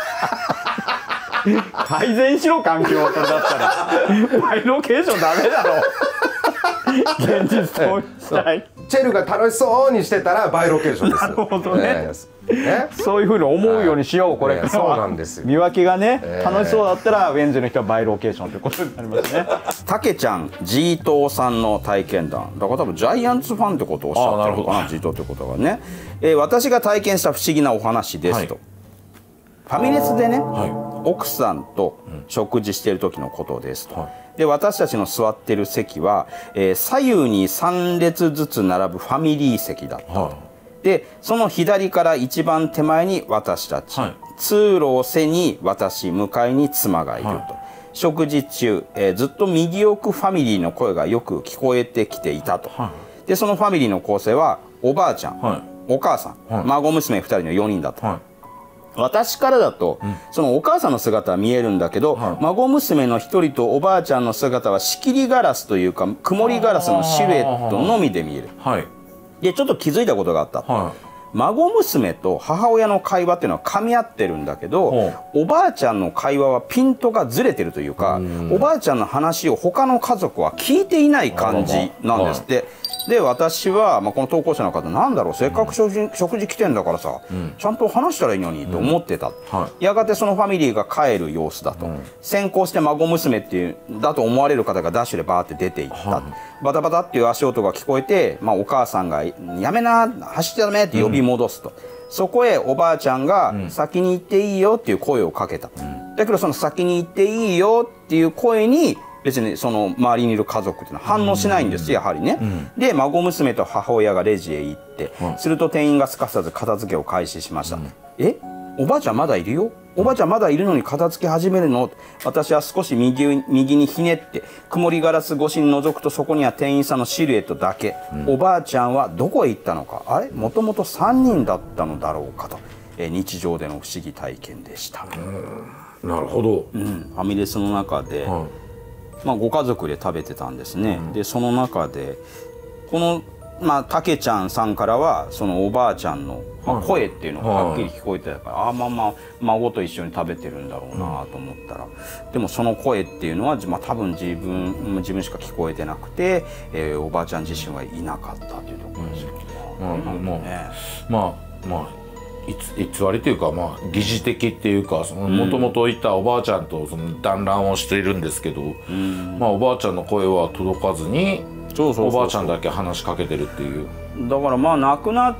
改善しろ環境それだったらバイロケーションダメだろ。現実逃避したい。 チェルが楽しそうにしてたらバイロケーションです。 なるほどね。えー、ねそういうふうに思うようにしようこれから。 そうなんですよ。 見分けがね、えー、楽しそうだったらウェンズの人はバイロケーションということになりますね。たけちゃんジートーさんの体験談だから多分ジャイアンツファンってことをおっしゃってるのかなジートーってことがね、えー、私が体験した不思議なお話ですと、はい、ファミレスでね、はい、奥さんと食事している時のことですと、はい、で私たちの座ってる席は、えー、左右にさん列ずつ並ぶファミリー席だった、はい、でその左から一番手前に私たち、はい、通路を背に私向かいに妻がいると、はい、食事中、えー、ずっと右奥ファミリーの声がよく聞こえてきていたと、はい、でそのファミリーの構成はおばあちゃん、はい、お母さん、はい、孫娘ふたりのよにんだと、はい、私からだと、うん、そのお母さんの姿は見えるんだけど、はい、孫娘のひとりとおばあちゃんの姿は仕切りガラスというか曇りガラスのシルエットのみで見える、はい、でちょっと気づいたことがあった、はい、孫娘と母親の会話っていうのは噛み合ってるんだけど、おばあちゃんの会話はピントがずれてるというか、おばあちゃんの話を他の家族は聞いていない感じなんですって。で私は、まあ、この投稿者の方なんだろうせっかく食事、食事来てんだからさ、うん、ちゃんと話したらいいのにと思ってた、うんはい、やがてそのファミリーが帰る様子だと、うん、先行して孫娘っていうだと思われる方がダッシュでバーって出ていった、はい、バタバタっていう足音が聞こえて、まあ、お母さんが「やめな走っちゃダメ」って呼び戻すと、うん、そこへおばあちゃんが「先に行っていいよ」っていう声をかけた、うん、だけどその「先に行っていいよ」っていう声に別にその周りにいる家族っていうのは反応しないんですやはりね、うん、で孫娘と母親がレジへ行って、うん、すると店員がすかさず片付けを開始しました、うん、えおばあちゃんまだいるよおばあちゃんまだいるのに片付け始めるの私は少し 右, 右にひねって曇りガラス越しに覗くとそこには店員さんのシルエットだけ、うん、おばあちゃんはどこへ行ったのかあれもともとさんにんだったのだろうかと、え日常での不思議体験でした。 うんなるほど、 うん、ファミレスの中で、はいまあ、ご家族で食べてたんですね、うん、でその中でこのまあたけちゃんさんからはそのおばあちゃんの声っていうのがはっきり聞こえてたから、ああまあまあ孫と一緒に食べてるんだろうなと思ったら、でもその声っていうのは、まあ、多分自分自分しか聞こえてなくて、えー、おばあちゃん自身はいなかったというところですけど、 まあまあまあ偽りというか、まあ、疑似的っていうか、もともといたおばあちゃんとその団らんをしているんですけど、まあ、おばあちゃんの声は届かずにおばあちゃんだけ話しかけてるっていう。 だからまあ亡くなった、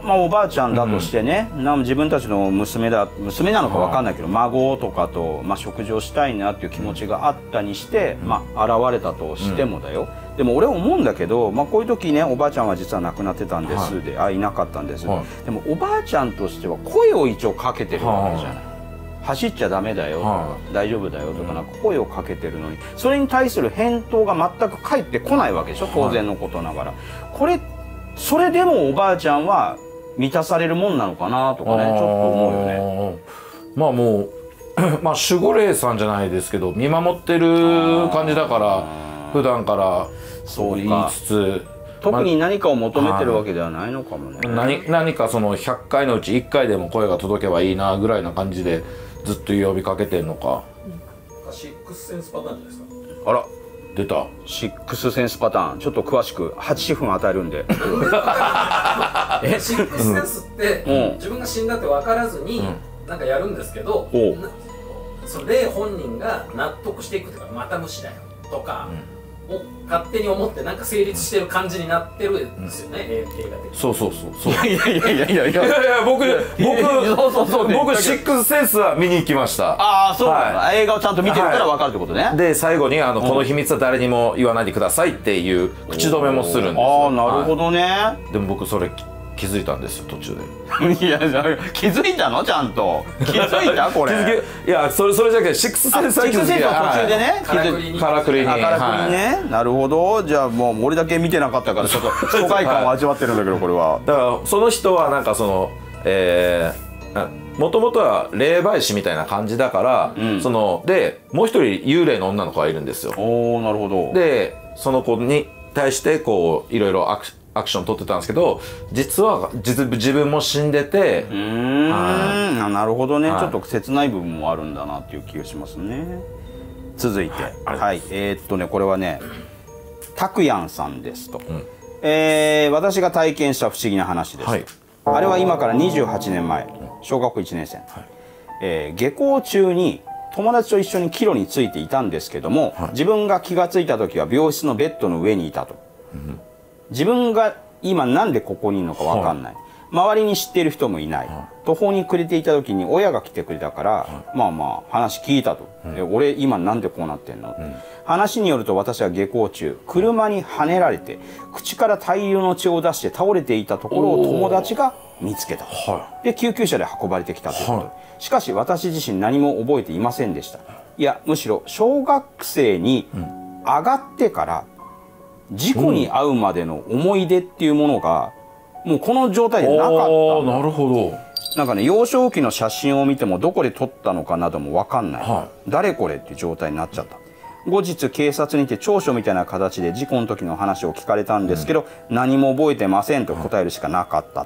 まあ、おばあちゃんだとしてね、うん、な自分たちの娘だ娘なのか分かんないけど、孫とかと、まあ、食事をしたいなっていう気持ちがあったにして、うん、まあ、現れたとしてもだよ、うん、でも俺思うんだけど、まあ、こういう時ね、おばあちゃんは実は亡くなってたんです、はい、で、あ、いなかったんです、はい、でもおばあちゃんとしては声を一応かけてるわけじゃない、はい、走っちゃダメだよとか、はい、大丈夫だよとか、なんか声をかけてるのに、それに対する返答が全く返ってこないわけでしょ、当然のことながら、はい、これそれでもおばあちゃんは満たされるもんなのかなとかね、ちょっと思うよね。 まあもうまあ守護霊さんじゃないですけど、見守ってる感じだから普段からそう言いつつ、 特に何かを求めてるわけではないのかもね。 何, 何かそのひゃっかいのうちいっかいでも声が届けばいいなぐらいな感じでずっと呼びかけてんのか。 シックスセンスパターンじゃないですか。 あら、出た。 シックスセンスパターン、ちょっと詳しくはちふん与えるんで。 え、シックスセンスって、うん、自分が死んだって分からずに、うん、なんかやるんですけど、その霊本人が納得していくというか、また虫だよとか、うん、を勝手に思ってなんか成立してる感じになってるんですよね、うん、映画的に。 そうそうそうそう。 いやいやいやいやいやいやいや僕僕僕シックスセンスは見に行きました。 ああ、そうなんだ、はい、映画をちゃんと見てるから分かるってことね。 はい、で最後にあの、うん、この秘密は誰にも言わないでくださいっていう口止めもするんですよ。 ああ、なるほどね。はい、 でも僕それ気づいたんですよ、途中で。 いや、気づいたのちゃんと。気づいたこれ。 いや、それそれじゃなくてシックスセンスは気づいた。 シックスセンスは途中でね。 からくりに。 からくりに。 からくりね。なるほど。じゃあもう俺だけ見てなかったからちょっと疎外感を味わってるんだけど、これは。 だからその人はなんかそのえー、もともとは霊媒師みたいな感じだから、うん、そのでもう一人幽霊の女の子がいるんですよ。 おお、なるほど。 でその子に対してこういろいろアクションアクション取ってたんですけど、実は実自分も死んでて、 うーん、はい、なるほどね、はい、ちょっと切ない部分もあるんだなっていう気がしますね。続いて、はい、はい、えー、っとねこれはねたくやんさんですと、うん、えー、私が体験した不思議な話です、はい、あれは今からにじゅうはちねんまえ、小学校いちねん生、はい、えー、下校中に友達と一緒に帰路についていたんですけども、はい、自分が気がついた時は病室のベッドの上にいたと。うん、自分が今なんでここにいるのか分かんない、はい、周りに知っている人もいない、はい、途方に暮れていた時に親が来てくれたから、はい、まあまあ話聞いたと、うん、俺今なんでこうなってんの、うん、話によると私は下校中車にはねられて口から大量の血を出して倒れていたところを友達が見つけた、はい、で救急車で運ばれてきたということで、はい、しかし私自身何も覚えていませんでした。いやむしろ小学生に上がってから事故に遭うまでの思い出っていうものがもうこの状態でなかった。 なるほど。 なんかね、幼少期の写真を見てもどこで撮ったのかなども分かんない、はい、誰これっていう状態になっちゃった。後日警察にて調書みたいな形で事故の時の話を聞かれたんですけど、うん、何も覚えてませんと答えるしかなかった、はい、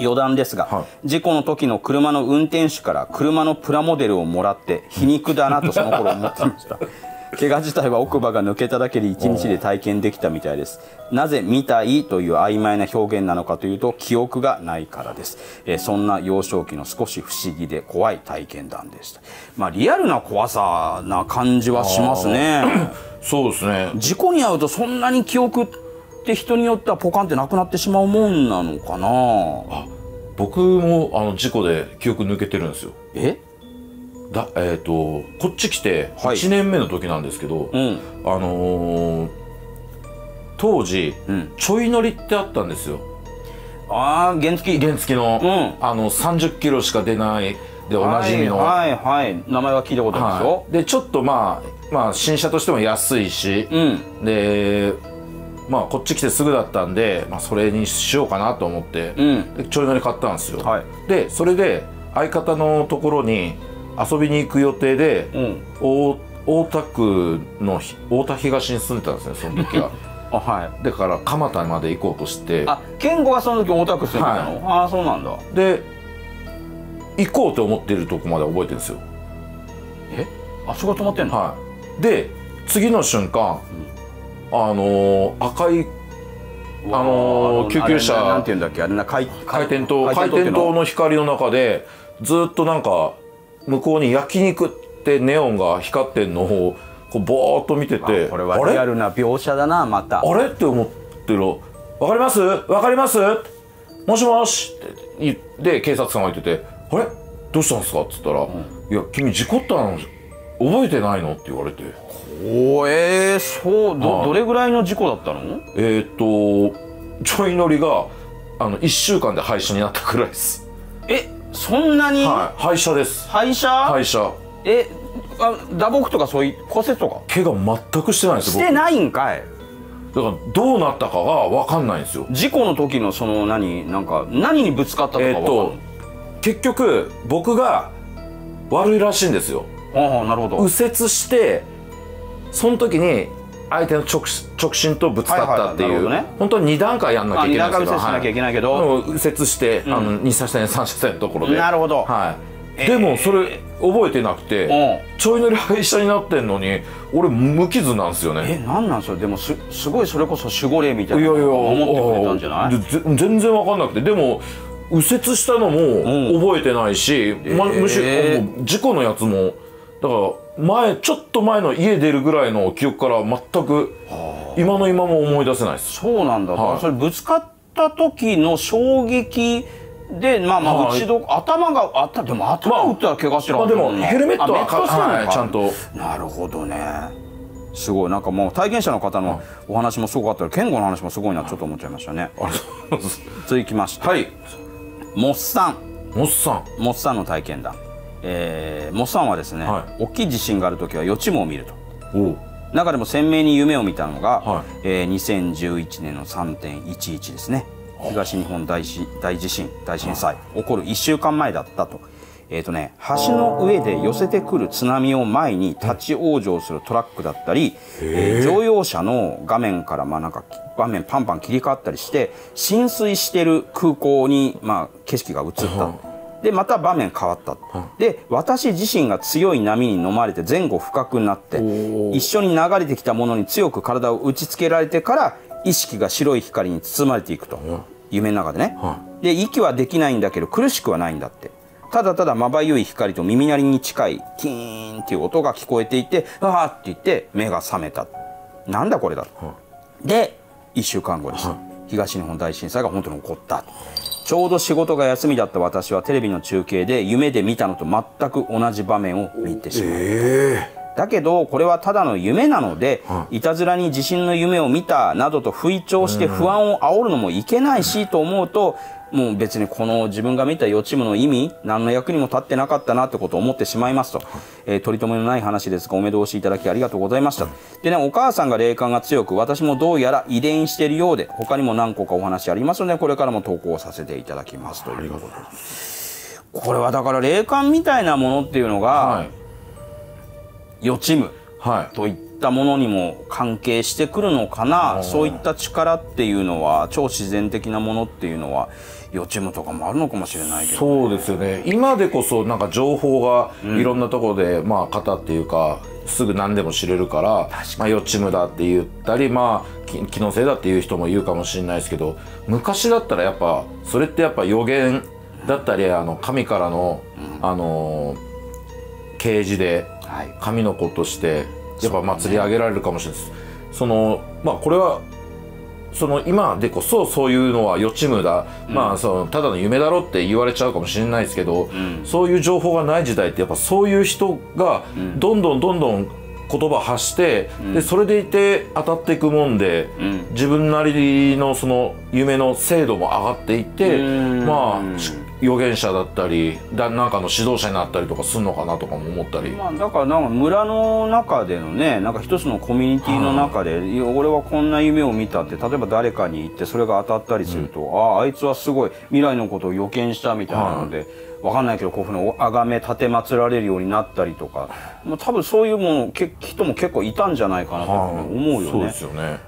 余談ですが、はい、事故の時の車の運転手から車のプラモデルをもらって皮肉だなとその頃思っていました。怪我自体は奥歯が抜けただけでいちにちで体験できたみたいです。なぜ見たいという曖昧な表現なのかというと記憶がないからです。えー、そんな幼少期の少し不思議で怖い体験談でした。まあリアルな怖さな感じはしますね。 そうですね。 事故に遭うとそんなに記憶って人によってはポカンってなくなってしまうもんなのかな。あ、 僕もあの事故で記憶抜けてるんですよ。 え？ だえー、とこっち来ていちねんめの時なんですけど、はい、うん、あのー、当時、うん、ちょい乗りってあったんですよ。 ああ、原付原付の、うん、あのさんじゅっキロしか出ないでおなじみの、 はいはいはい、名前は聞いたことあるんですよ、 はい、でちょっとまあまあ新車としても安いし、うん、でまあこっち来てすぐだったんで、まあ、それにしようかなと思って、うん、でちょい乗り買ったんですよ、はい、でそれで相方のところに遊びに行く予定で、うん、大, 大田区の大田東に住んでたんですね、その時は。 あ、はい。 だから蒲田まで行こうとして、 あ、健吾がその時大田区住んでたの？ああ、そうなんだ。 で行こうと思ってるとこまで覚えてるんですよ。 え？あそこ止まってんの？ はい。で次の瞬間、あの赤いあの救急車、 なんていうんだっけ、あれな、回転灯回転灯の光の中でずっとなんか向こうに焼肉ってネオンが光ってんのをこうボーっと見てて、 これはリアルな描写だな。またあれって思ってる。わかります？わかります？もしもしって言って警察官が言ってて、あれどうしたんですかっつったら、うん、いや君事故ったの覚えてないのって言われて。 おえー、そう ど, どれぐらいの事故だったの？ えっとちょい乗りがあのいっしゅうかんで廃車になったくらいです。 え、そんなに？ はい、廃車です。 廃車？ 廃車。 え、あ、打撲とかそういう骨折とか？ 怪我全くしてないんですよ。 してないんかい。 だからどうなったかが分かんないんですよ。 事故の時のその何なんか何にぶつかったとか分かんない。えー、っと結局僕が悪いらしいんですよ。 ああ、なるほど。 右折してその時に相手の 直, 直進とぶつかったっていう、ね、本当にに段階やんなきゃいけないんですけど、 に段階右折しなきゃいけないけど、はい、 右折して、うん、あのに車線さん車線のところで。 なるほど。 はい、えー、でもそれ覚えてなくて、うん、ちょい乗り廃車になってんのに俺無傷なんですよね。 え、なんなんそれ。でも す, すごいそれこそ守護霊みたいなのを守ってくれたんじゃない？ いやいや全然分かんなくて、でも右折したのも覚えてないし、うん、ま、むしろ、えー、事故のやつもだから前ちょっと前の家出るぐらいの記憶から全く今の今も思い出せないです。 そうなんだ、はい、それぶつかった時の衝撃でまあまあ打ちどこ、はい、頭があったでも頭打ったら怪我してる、 まあ、でもヘルメットはか、はい、ちゃんと。 なるほどね。すごいなんかもう体験者の方のお話もすごかったら健吾の話もすごいなちょっと思っちゃいましたね。続きまして、 はい、 モッサンモッサンモッサンの体験談。えー、モッサンはですね、はい、大きい地震がある時は予知夢を見ると。お中でも鮮明に夢を見たのが、はい、えー、にせんじゅういちねんの さんてんいちいち ですね。東日本大し大地震大震災起こるいっしゅうかんまえだったと。えーとね、橋の上で寄せてくる津波を前に立ち往生するトラックだったり、えー、乗用車の画面からまあなんか場面パンパン切り替わったりして浸水してる空港にまあ景色が映った。でまた場面変わった。で私自身が強い波に飲まれて前後不覚になって一緒に流れてきたものに強く体を打ちつけられてから意識が白い光に包まれていくと、夢の中でね。で息はできないんだけど苦しくはないんだって。ただただまばゆい光と耳鳴りに近いキーンっていう音が聞こえていて「ああ」って言って目が覚めた。なんだこれだと。でいっしゅうかんごです。東日本大震災が本当に起こった。ちょうど仕事が休みだった私はテレビの中継で夢で見たのと全く同じ場面を見てしまう。えー、だけどこれはただの夢なので、いたずらに地震の夢を見たなどと吹聴して不安を煽るのもいけないしと思うと、もう別にこの自分が見た予知夢の意味何の役にも立ってなかったなってことを思ってしまいますと、えー、取り留めのない話ですがお目通しいただきありがとうございました。でね、お母さんが霊感が強く私もどうやら遺伝しているようで他にも何個かお話ありますのでこれからも投稿させていただきますということです。これはだから霊感みたいなものっていうのが、はい、予知夢といったものにも関係してくるのかな。そういった力っていうのは超自然的なものっていうのは予知夢とかもあるのかもしれないけど、ね、 そうですよね。今でこそなんか情報がいろんなところで、うん、まあ型っていうかすぐ何でも知れるからまあ、予知夢だって言ったり、まあ、気のせいだっていう人もいるかもしれないですけど、昔だったらやっぱそれってやっぱ予言だったり、あの神からの、うん、あの啓示で神の子としてやっぱ祭り上げられるかもしれないです。そのまあこれはその今でこそそういうのは予知夢だ、うん、まあそのただの夢だろって言われちゃうかもしれないですけど、うん、そういう情報がない時代ってやっぱそういう人がどんどんどんどん言葉発して、うん、でそれでいて当たっていくもんで、うん、自分なりのその夢の精度も上がっていって、まあ預言者だったりだなんかの指導者になったりとかするのかなとかも思ったり、 まあ、だからなんか村の中でのねなんか一つのコミュニティの中で、いや俺はこんな夢を見たって例えば誰かに言ってそれが当たったりすると、うん、あああいつはすごい未来のことを予見したみたいなので。わかんないけどこういうふうに崇め立て祀られるようになったりとか、まあ、多分そういうものけ人も結構いたんじゃないかなと思うよね。 そうですよね。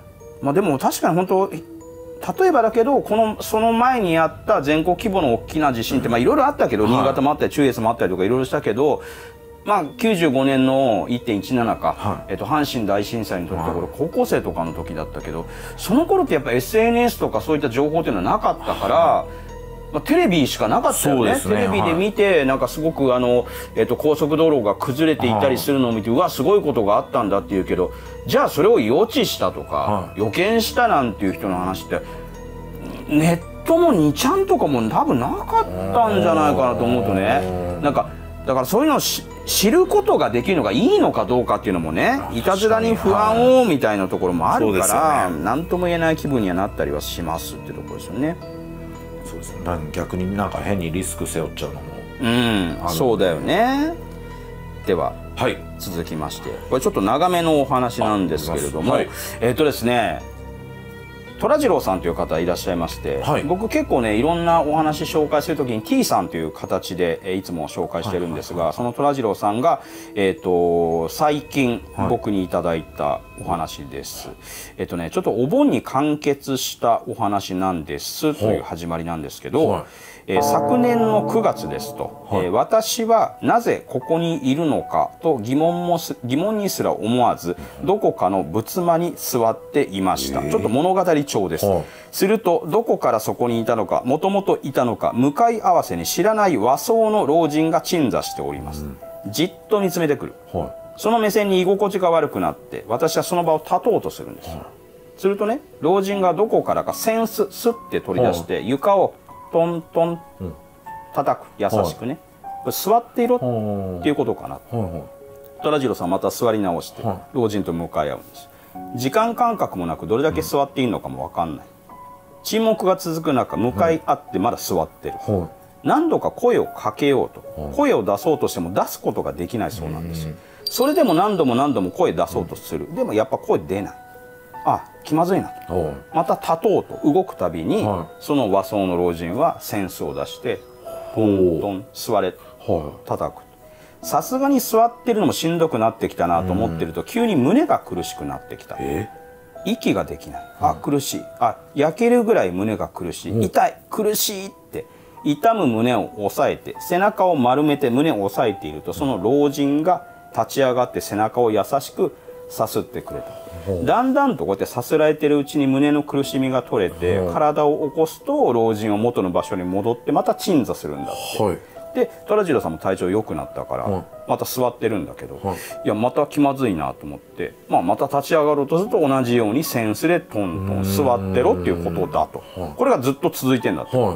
まあでも確かに本当例えばだけどこのその前にやった全国規模の大きな地震ってまあいろいろあったけど、新潟もあったり中越もあったりとかいろいろしたけど、まあきゅうじゅうごねんの いってんいちなな か、はい、えっと阪神大震災の時ところ、高校生とかの時だったけど、その頃ってやっぱ エスエヌエス とかそういった情報っていうのはなかったから。はい、まあ、テレビしかなかったよね。テレビで見て、はい、なんかすごくあの、えっと、高速道路が崩れていたりするのを見て、はい、うわすごいことがあったんだっていうけど、じゃあそれを予知したとか、はい、予見したなんていう人の話ってネットもにちゃんとかも多分なかったんじゃないかなと思うとね、なんかだからそういうのを知ることができるのがいいのかどうかっていうのもね、いたずらに不安をみたいなところもあるから、何とも言えない気分にはなったりはしますっていうところですよね。 そうですね、逆になんか変にリスク背負っちゃうのも、 うん、そうだよね。では、はい、続きましてこれちょっと長めのお話なんですけれども、はい、えっとですね虎次郎さんという方いらっしゃいまして、はい、僕結構ねいろんなお話紹介するときに T さんという形で、えー、いつも紹介してるんですが、その虎次郎さんが、えー、と最近僕にいただいたお話です。はい、えっとねちょっとお盆に完結したお話なんですという始まりなんですけど、はい、えー、昨年のくがつですと、はい、えー、私はなぜここにいるのかと疑問もす疑問にすら思わずどこかの仏間に座っていました。ちょっと物語調です。はい、するとどこからそこにいたのか、もともといたのか、向かい合わせに知らない和装の老人が鎮座しております。うん、じっと見つめてくる。はい、その目線に居心地が悪くなって私はその場を立とうとするんです。はい、するとね老人がどこからか扇子すって取り出して床をトントン叩く、優しくね、これ座っていろっていうことかな。虎次郎さんまた座り直して老人と向かい合うんです。時間感覚もなくどれだけ座っていいのかも分かんない。沈黙が続く中向かい合ってまだ座ってる。何度か声をかけようと声を出そうとしても出すことができないそうなんです。それでも何度も何度も声出そうとする。でもやっぱ声出ない。あ、気まずいなと。また立とうと動くたびに、はい、その和装の老人は扇子を出してトントン座れ、はい、叩く。さすがに座ってるのもしんどくなってきたなと思ってると急に胸が苦しくなってきた。息ができない。あ、苦しい。あ、焼けるぐらい胸が苦しい。痛い、苦しいって痛む胸を押さえて背中を丸めて胸を押さえていると、その老人が立ち上がって背中を優しくさすってくれた。だんだんとこうやってさすられてるうちに胸の苦しみが取れて、体を起こすと老人は元の場所に戻ってまた鎮座するんだって。はい、で虎次郎さんも体調良くなったから、はい、また座ってるんだけど、はい、いやまた気まずいなと思って、まあ、また立ち上がろうとすると同じように扇子でトントン座ってろっていうことだと。これがずっと続いてんだって。はい、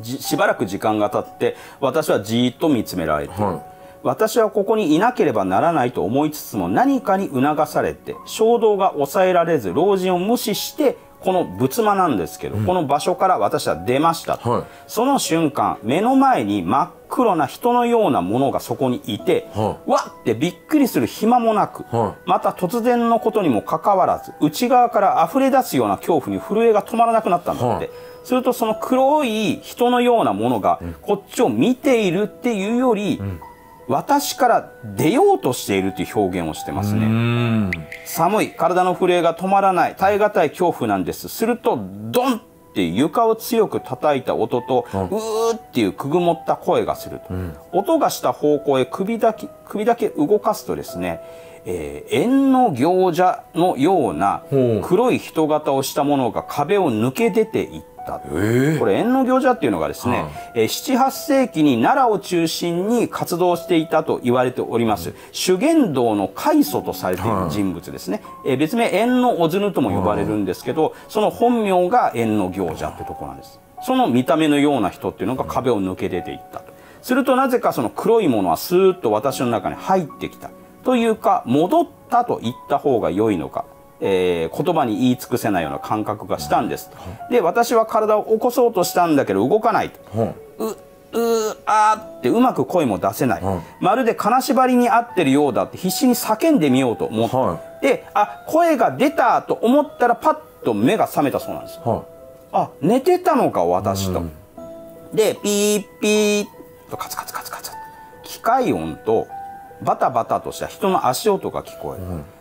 しばらく時間が経って私はじーっと見つめられて、はい、私はここにいなければならないと思いつつも何かに促されて衝動が抑えられず老人を無視してこの仏間なんですけど、うん、この場所から私は出ました、はい、その瞬間目の前に真っ黒な人のようなものがそこにいて、はい、わってびっくりする暇もなく、はい、また突然のことにもかかわらず内側から溢れ出すような恐怖に震えが止まらなくなったんだって。はい、するとその黒い人のようなものがこっちを見ているっていうより、うん、私から出ようとしているという表現をしてますね。寒い、体の震えが止まらない、耐え難い恐怖なんです。するとドンって床を強く叩いた音と、うん、うーっていうくぐもった声がすると、うん、音がした方向へ首だけ首だけ動かすとですね、えー、縁の行者のような黒い人型をしたものが壁を抜け出ていった。えー、これ縁の行者っていうのがですね、えー、なな、はっせいきに奈良を中心に活動していたと言われております、うん、修験道の開祖とされている人物ですね。えー、別名縁のおずぬとも呼ばれるんですけど、その本名が縁の行者ってとこなんです。その見た目のような人っていうのが壁を抜け出ていったと。するとなぜかその黒いものはスーッと私の中に入ってきたというか、戻ったと言った方が良いのか、えー、言葉に言い尽くせないような感覚がしたんです。で私は体を起こそうとしたんだけど動かないと。ううーあーってうまく声も出せない。まるで金縛りに合ってるようだって必死に叫んでみようと思って、はい、であ声が出たと思ったらパッと目が覚めたそうなんです。はい、あ寝てたのか私と。でピーピーとカツカツカツカツ機械音とバタバタとした人の足音が聞こえる。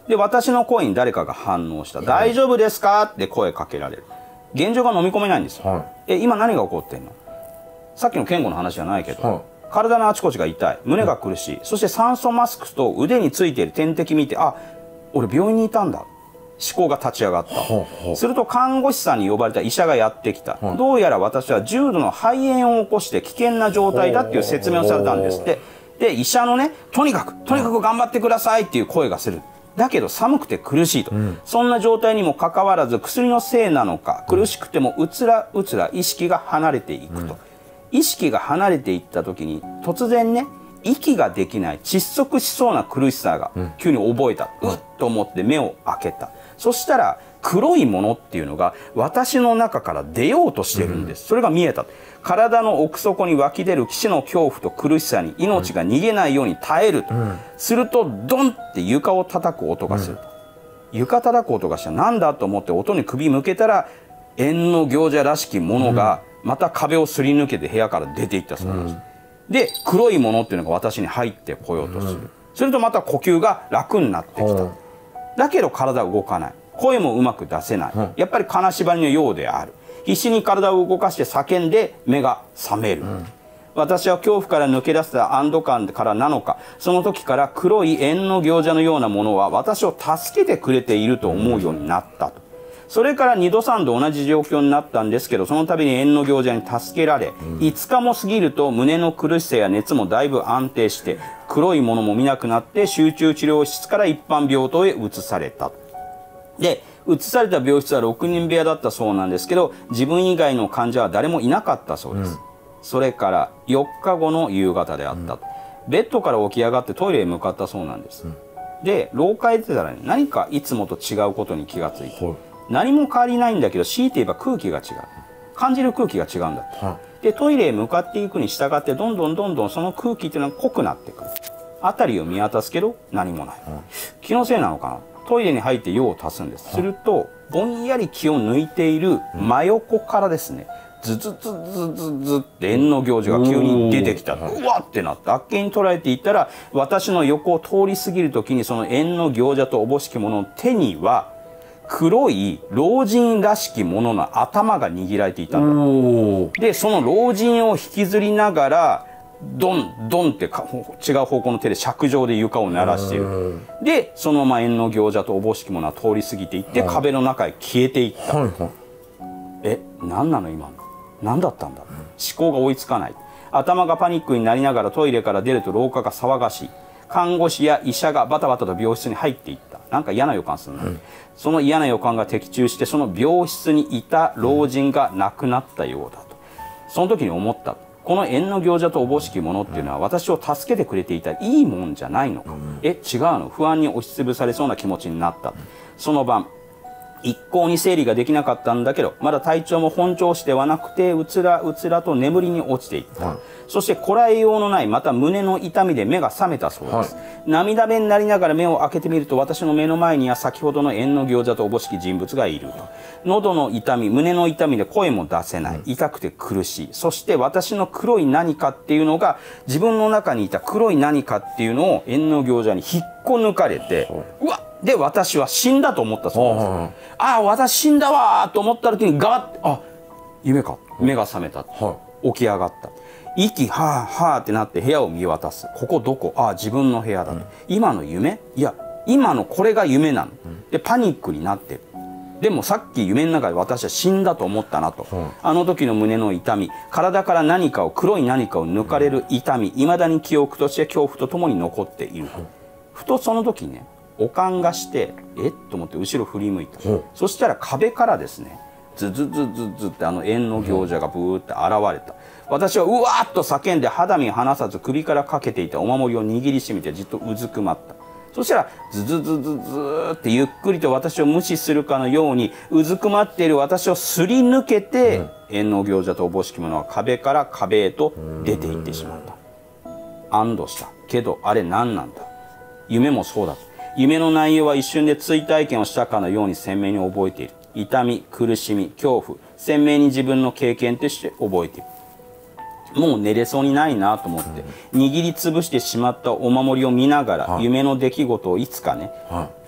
で、私の声に誰かが反応した。大丈夫ですかって声かけられる。現状が飲み込めないんですよ。はい、え、今何が起こってんの？さっきの健吾の話じゃないけど、はい、体のあちこちが痛い、胸が苦しい、うん、そして酸素マスクと腕についている点滴見て、あ、俺病院にいたんだ。思考が立ち上がった。はあはあ、すると看護師さんに呼ばれた医者がやってきた。はあ、どうやら私は重度の肺炎を起こして危険な状態だっていう説明をされたんですって。で、医者のね、とにかく、とにかく頑張ってくださいっていう声がする。だけど寒くて苦しいと、うん、そんな状態にもかかわらず薬のせいなのか、苦しくてもうつらうつら意識が離れていくと、うん、意識が離れていった時に突然ね、息ができない窒息しそうな苦しさが急に覚えた、うん、うっと思って目を開けた。そしたら黒いものっていうのが私の中から出ようとしてるんです、うん、それが見えた。体の奥底に湧き出る騎士の恐怖と苦しさに命が逃げないように耐えると、うん、するとドンって床を叩く音がすると、うん、床叩く音がした。なんだと思って音に首向けたら縁の行者らしきものがまた壁をすり抜けて部屋から出ていったそうなんです、うん、で黒いものっていうのが私に入ってこようとする、うん、するとまた呼吸が楽になってきた、うん、だけど体は動かない、声もうまく出せない、うん、やっぱり金縛りのようである。必死に体を動かして叫んで目が覚める、うん、私は恐怖から抜け出した安堵感からなのか、その時から黒い縁の行者のようなものは私を助けてくれていると思うようになったと。それからにどさんど同じ状況になったんですけど、その度に縁の行者に助けられ、うん、いつかも過ぎると胸の苦しさや熱もだいぶ安定して黒いものも見なくなって集中治療室から一般病棟へ移された。で、移された病室はろくにん部屋だったそうなんですけど、自分以外の患者は誰もいなかったそうです、うん、それからよっかごの夕方であったと、うん、ベッドから起き上がってトイレへ向かったそうなんです、うん、で、廊下へ出てたら、ね、何かいつもと違うことに気がついて、はい、何も変わりないんだけど強いて言えば空気が違う、感じる空気が違うんだって、はい、でトイレへ向かっていくに従ってどんどんどんどんその空気っていうのが濃くなってくる。辺りを見渡すけど何もない、うん、気のせいなのかな。トイレに入って用を足すんです。するとぼんやり気を抜いている真横からですね、ズズズズズズって縁の行者が急に出てきた。うわってなってあっけに捉えていったら、私の横を通り過ぎる時にその縁の行者とおぼしき者の手には黒い老人らしきものの頭が握られていたんだ。で、その老人を引きずりながらドンドンって違う方向の手で尺状で床を鳴らしている。で、そのまま縁の行者とおぼしき者は通り過ぎていって壁の中へ消えていった。はいはい、え、何なの今の、何だったんだ、うん、思考が追いつかない。頭がパニックになりながらトイレから出ると廊下が騒がしい。看護師や医者がバタバタと病室に入っていった。なんか嫌な予感するな、うん、その嫌な予感が的中してその病室にいた老人が亡くなったようだと。その時に思った。この縁の行者とおぼしき者っていうのは私を助けてくれていたいいもんじゃないのか、うん、え、違うの。不安に押しつぶされそうな気持ちになった。その晩一向に整理ができなかったんだけど、まだ体調も本調子ではなくてうつらうつらと眠りに落ちていった、はい、そしてこらえようのないまた胸の痛みで目が覚めたそうです、はい、涙目になりながら目を開けてみると、私の目の前には先ほどの縁の行者とおぼしき人物がいると。喉の痛み、胸の痛みで声も出せない、痛くて苦しい。そして私の黒い何かっていうのが、自分の中にいた黒い何かっていうのを縁の行者に引っこ抜かれて、うわっで、私は死んだと思ったそうです。ああ、私死んだわーと思った時にガーッて、あ、夢か。目が覚めた。起き上がった。息、はぁはぁってなって部屋を見渡す。ここどこ？ああ、自分の部屋だと。うん、今の夢？いや、今のこれが夢なの。うん、で、パニックになってる。でもさっき夢の中で私は死んだと思ったなと。うん、あの時の胸の痛み、体から何かを、黒い何かを抜かれる痛み、未だに記憶として恐怖とともに残っている。うん、ふとその時ね、おかんがしてえっと思って後ろ振り向いた、うん、そしたら壁からですねズズズズズってあの縁の行者がブーって現れた、うん、私はうわーっと叫んで肌身離さず首からかけていたお守りを握りしめてじっとうずくまった。そしたらズズズズズーってゆっくりと私を無視するかのようにうずくまっている私をすり抜けて、うん、縁の行者とおぼしき者は壁から壁へと出ていってしまった。安堵したけどあれ何なんだ。夢もそうだ。夢の内容は一瞬で追体験をしたかのように鮮明に覚えている。痛み、苦しみ、恐怖、鮮明に自分の経験として覚えている。もう寝れそうにないなと思って、うん、握りつぶしてしまったお守りを見ながら、はい、夢の出来事をいつかね、はい、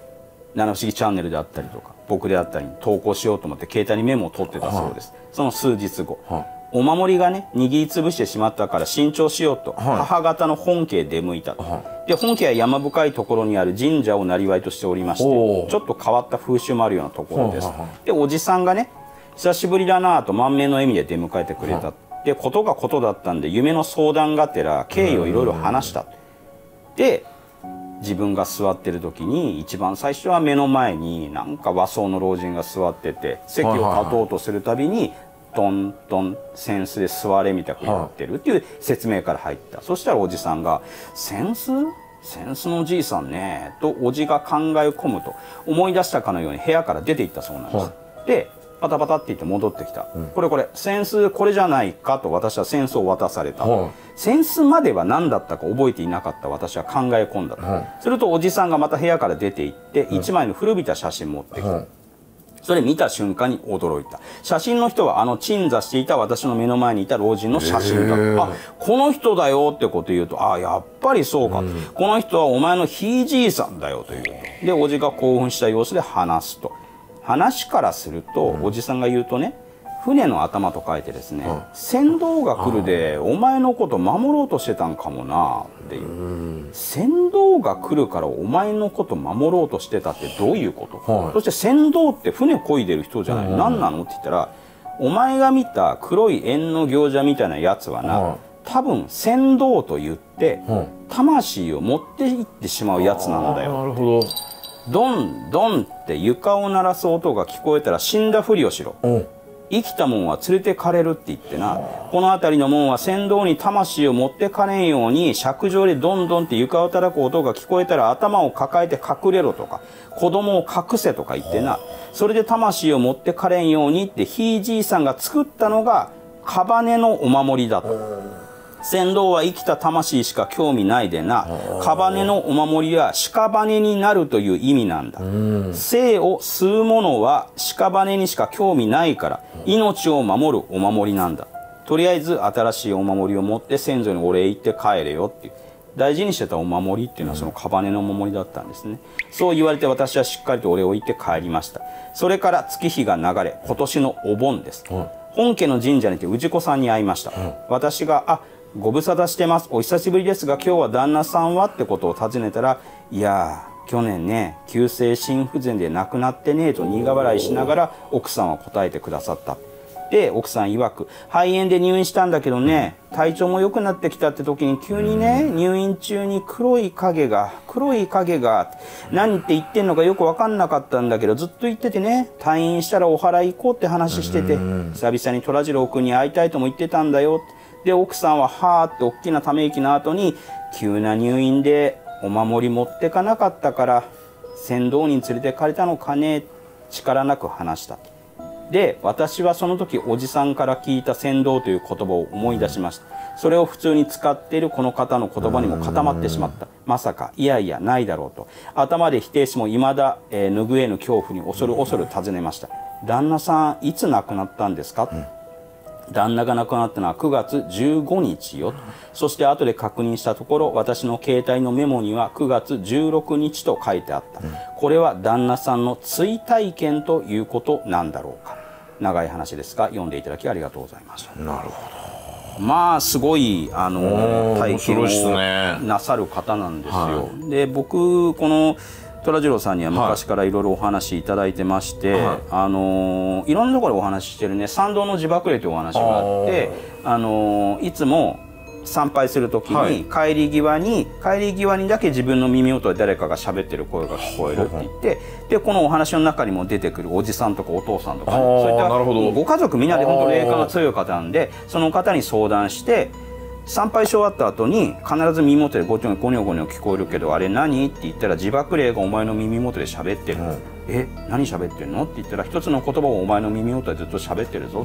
七不思議チャンネルであったりとか僕であったりに投稿しようと思って携帯にメモを取ってたそうです。その数日後、お守りがね握りつぶしてしまったから新調しようと母方の本家へ出向いた。で本家は山深いところにある神社を生りとしておりまして、ちょっと変わった風習もあるようなところです。でおじさんがね久しぶりだなぁと満面の笑みで出迎えてくれた。でことがことだったんで夢の相談がてら経緯をいろいろ話した。で自分が座ってる時に一番最初は目の前になんか和装の老人が座ってて席を立とうとするたびにトントン扇子で座れみたくやってるっていう説明から入った。そしたらおじさんが「扇子扇子のじいさんね」とおじが考え込むと思い出したかのように部屋から出て行ったそうなんです。でパタパタって言って戻ってきた、うん、これこれ扇子これじゃないかと私は扇子を渡された、はい、扇子までは何だったか覚えていなかった私は考え込んだと、はい、するとおじさんがまた部屋から出て行って一枚の古びた写真持ってきた、はい、それ見た瞬間に驚いた。写真の人はあの鎮座していた私の目の前にいた老人の写真だと。あこの人だよってこと言うとあやっぱりそうかと、うん、この人はお前のひいじいさんだよというとでおじが興奮した様子で話すと。話からすると、うん、おじさんが言うとね船の頭と書いてですね、うん、船頭が来るでお前のこと守ろうとしてたんかもなっていう、うん、船頭が来るからお前のこと守ろうとしてたってどういうこと、はい、そして船頭って船漕いでる人じゃない、うん、何なのって言ったらお前が見た黒い縁の行者みたいなやつはな、はい、多分船頭と言って、はい、魂を持っていってしまうやつなんだよ。 なるほど。 ドンドンって床を鳴らす音が聞こえたら死んだふりをしろ。生きたもんは連れてかれるって言ってな、この辺りのもんは船頭に魂を持ってかれんように尺状でドンドンって床を叩く音が聞こえたら頭を抱えて隠れろとか子供を隠せとか言ってな、それで魂を持ってかれんようにってひいじいさんが作ったのがカバネのお守りだと。船頭は生きた魂しか興味ないでな、カバネのお守りは屍になるという意味なんだ。生を吸うものは屍にしか興味ないから命を守るお守りなんだ。とりあえず新しいお守りを持って先祖にお礼言って帰れよっていう大事にしてたお守りっていうのはその屍のお守りだったんですね。そう言われて私はしっかりとお礼を言って帰りました。それから月日が流れ今年のお盆です。本家の神社にて氏子さんに会いました。私があご無沙汰してます。お久しぶりですが今日は旦那さんはってことを尋ねたら、いやー去年ね急性心不全で亡くなってねと苦笑いしながら奥さんは答えてくださった。で奥さん曰く肺炎で入院したんだけどね体調も良くなってきたって時に急にね入院中に黒い影が黒い影が何って言ってんのかよく分かんなかったんだけどずっと言っててね退院したらお祓い行こうって話してて久々に虎次郎君に会いたいとも言ってたんだよって。で奥さんははーって大きなため息の後に急な入院でお守り持ってかなかったから船頭に連れてかれたのかね力なく話した。で私はその時おじさんから聞いた船頭という言葉を思い出しました。それを普通に使っているこの方の言葉にも固まってしまった。まさかいやいやないだろうと頭で否定しも未だ、えー、拭えぬ恐怖に恐る恐る尋ねました。旦那さんいつ亡くなったんですか、うん旦那が亡くなったのはくがつじゅうごにちよ。そして後で確認したところ私の携帯のメモにはくがつじゅうろくにちと書いてあった、うん、これは旦那さんの追体験ということなんだろうか。長い話ですが読んでいただきありがとうございました。 なるほど。 まあすごいあの体験をなさる方なんですよ、はい、で僕この虎次郎さんには昔からいろいろお話いただいてまして、はい、あのいろんなところでお話ししてるね参道の自爆霊というお話があってあのいつも参拝する時に帰り際に、はい、帰り際にだけ自分の耳元で誰かが喋ってる声が聞こえるって言ってでこのお話の中にも出てくるおじさんとかお父さんとか、ね、そういったご家族みんなで本当霊感が強い方なんでその方に相談して参拝し終わった後に必ず耳元でゴニョゴニョゴニョ聞こえるけどあれ何って言ったら自爆霊がお前の耳元で喋ってる、うん、え何喋ってるのって言ったら一つの言葉をお前の耳元でずっと喋ってるぞ、うん、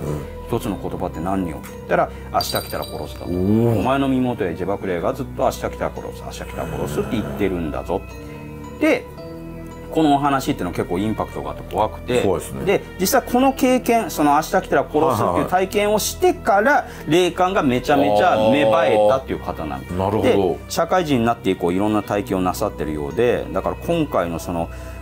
一つの言葉って何よって言ったら明日来たら殺すと、うん、お前の耳元で自爆霊がずっと明日来たら殺す明日来たら殺すって言ってるんだぞでこのお話っていうのは結構インパクトがあって怖くてで、ね、で実際この経験その明日来たら殺すっていう体験をしてから霊感がめちゃめちゃ芽生えたっていう方なんです。で社会人になって以降いろんな体験をなさってるようでだから今回のその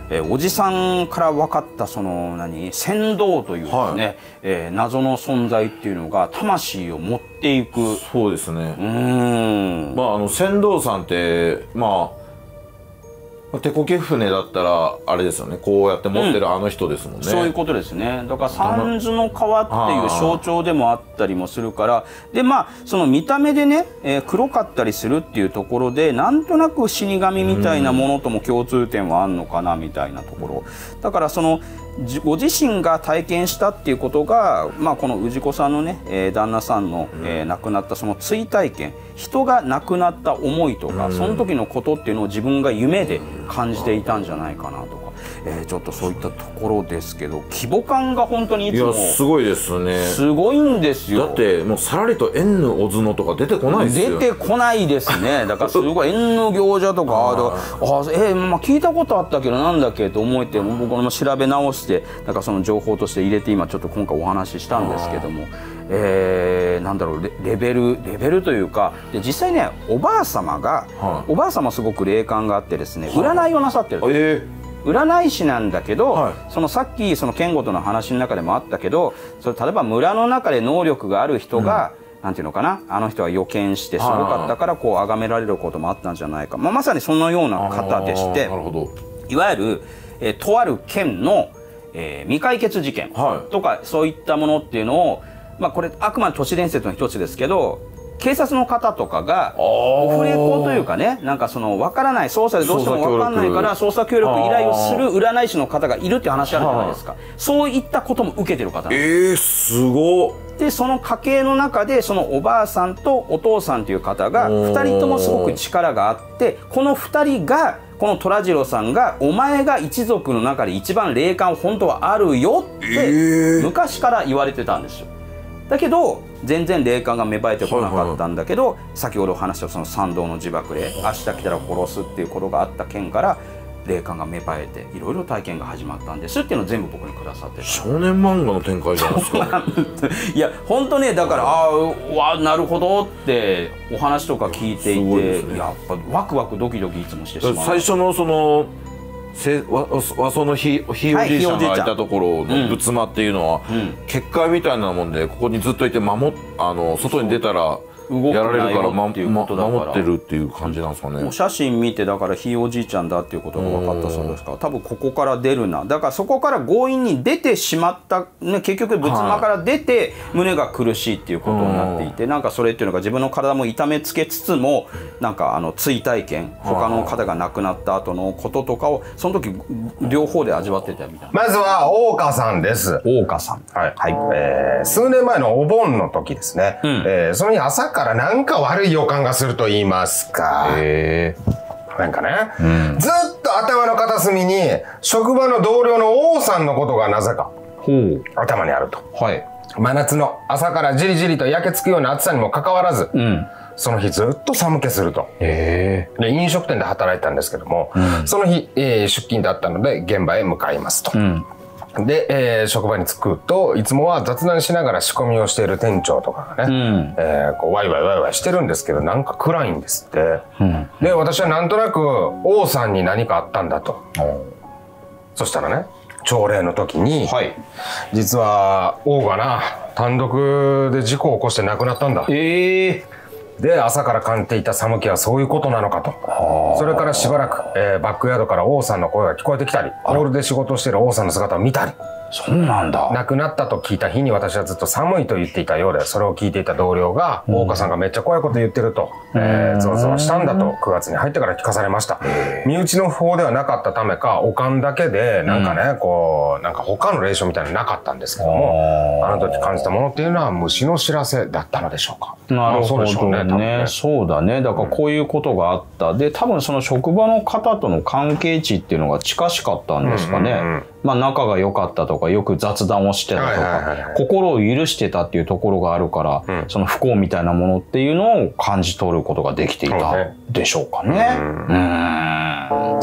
えー、おじさんから分かったその何船頭というですね、はい、えー、謎の存在っていうのが魂を持っていく。 そうですね。うん。まああの船頭さんってまあ。手こけ船だったらあれですよね、こうやって持ってるあの人ですもんね、うん、 そういうことですね。だから三途の川っていう象徴でもあったりもするから、でまあその見た目でね、えー、黒かったりするっていうところでなんとなく死神みたいなものとも共通点はあるのかなみたいなところだから、そのご自身が体験したっていうことが、まあ、この氏子さんのね、えー、旦那さんの、えー、亡くなったその追体験、人が亡くなった思いとか、その時のことっていうのを自分が夢で感じていたんじゃないかなとか、えー、ちょっとそういったところですけど、規模感が本当にいつもいやすごいですね。 すごいんですよ。 だってもうさらりと縁のおずのとか出てこないですよ。 出てこないですね。だからすごい縁の行者とかああ、えー、まあ聞いたことあったけどなんだっけと思えて、僕も調べ直してなんかその情報として入れて今ちょっと今回お話ししたんですけども、えー、なんだろう レ, レベルレベルというか、で実際ねおばあ様が、はい、おばあ様すごく霊感があってですね、占いをなさってる、はい、えー占い師なんだけど、はい、そのさっきその健吾との話の中でもあったけど、それ例えば村の中で能力がある人が、うん、なんていうのかな、あの人は予見してすごかったからこう崇められることもあったんじゃないか、まあ、まさにそのような方でして、いわゆる、えー、とある県の、えー、未解決事件とか、はい、そういったものっていうのを、まあ、これあくまで都市伝説の一つですけど、警察の方とかがオフレコというかね、なんかその分からない、捜査でどうしても分かんないから捜査協力依頼をする占い師の方がいるっていう話あるじゃないですか。そういったことも受けてる方なんです。 えー、すごっ。 でその家系の中でそのおばあさんとお父さんという方がふたりともすごく力があって、このふたりがこの虎次郎さんがお前が一族の中で一番霊感本当はあるよって昔から言われてたんですよ。だけど全然霊感が芽生えてこなかったんだけど、はいはいはい、先ほど話したその参道の自爆霊、明日来たら殺すっていうことがあった件から霊感が芽生えていろいろ体験が始まったんですっていうのを全部僕にくださってた。 少年漫画の展開じゃないですか。 いや本当ね、だからああわなるほどってお話とか聞いていて、ね、やっぱワクワクドキドキいつもしてしまう。 最初のその和装のひいおじいちゃんがいたところの仏間っていうのは、うん、結界みたいなもんでここにずっといて守っあの外に出たらやられるから、ま、守ってるっていう感じなんですかね。 お写真見てだからひいおじいちゃんだっていうことが分かったそうですから、多分ここから出るな、だからそこから強引に出てしまった、ね、結局仏間から出て胸が苦しいっていうことになっていて、なんかそれっていうのが自分の体も痛めつけつつもなんかあの追体験、他の方が亡くなった後のこととかをその時両方で味わってたみたいな。 まずは大岡さんです。 大岡さん、 はい、はい、えー、数年前のお盆の時ですね、うん、えー、その日朝からなんか悪い予感がすると言いますか。へー。なんかね、うん、ずっと頭の片隅に職場の同僚の王さんのことがなぜか頭にあると。はい。真夏の朝からじりじりと焼けつくような暑さにもかかわらず、うん、その日ずっと寒気すると。へー。で飲食店で働いてたんですけども、うん、その日、えー、出勤だったので現場へ向かいますと。うん、で、えー、職場に着くといつもは雑談しながら仕込みをしている店長とかがね、うん、えー、こうワイワイワイワイしてるんですけど、なんか暗いんですって、うん、で私はなんとなく王さんに何かあったんだと、うん、そしたらね朝礼の時に、はい、実は王がな単独で事故を起こして亡くなったんだ。えーで朝から感じていた寒気はそういうことなのかと。それからしばらく、えー、バックヤードから王さんの声が聞こえてきたり、ホールで仕事をしている王さんの姿を見たり。 そうなんだ。 亡くなったと聞いた日に私はずっと寒いと言っていたようで、それを聞いていた同僚が、うん、大岡さんがめっちゃ怖いこと言ってると、えー、ゾワゾワしたんだとくがつに入ってから聞かされました。身内の方ではなかったためか、おかんだけでなんかね、うん、こうなんか他の霊障みたいなのなかったんですけども、あの時感じたものっていうのは虫の知らせだったのでしょうか。 なるほどね。そうでしょうね、多分ね。そうだね。だからこういうことがあった。で、多分その職場の方との関係値っていうのが近しかったんですかね。まあ仲が良かったとか、よく雑談をしてたとか、心を許してたっていうところがあるから、うん、その不幸みたいなものっていうのを感じ取ることができていたでしょうかね。うん。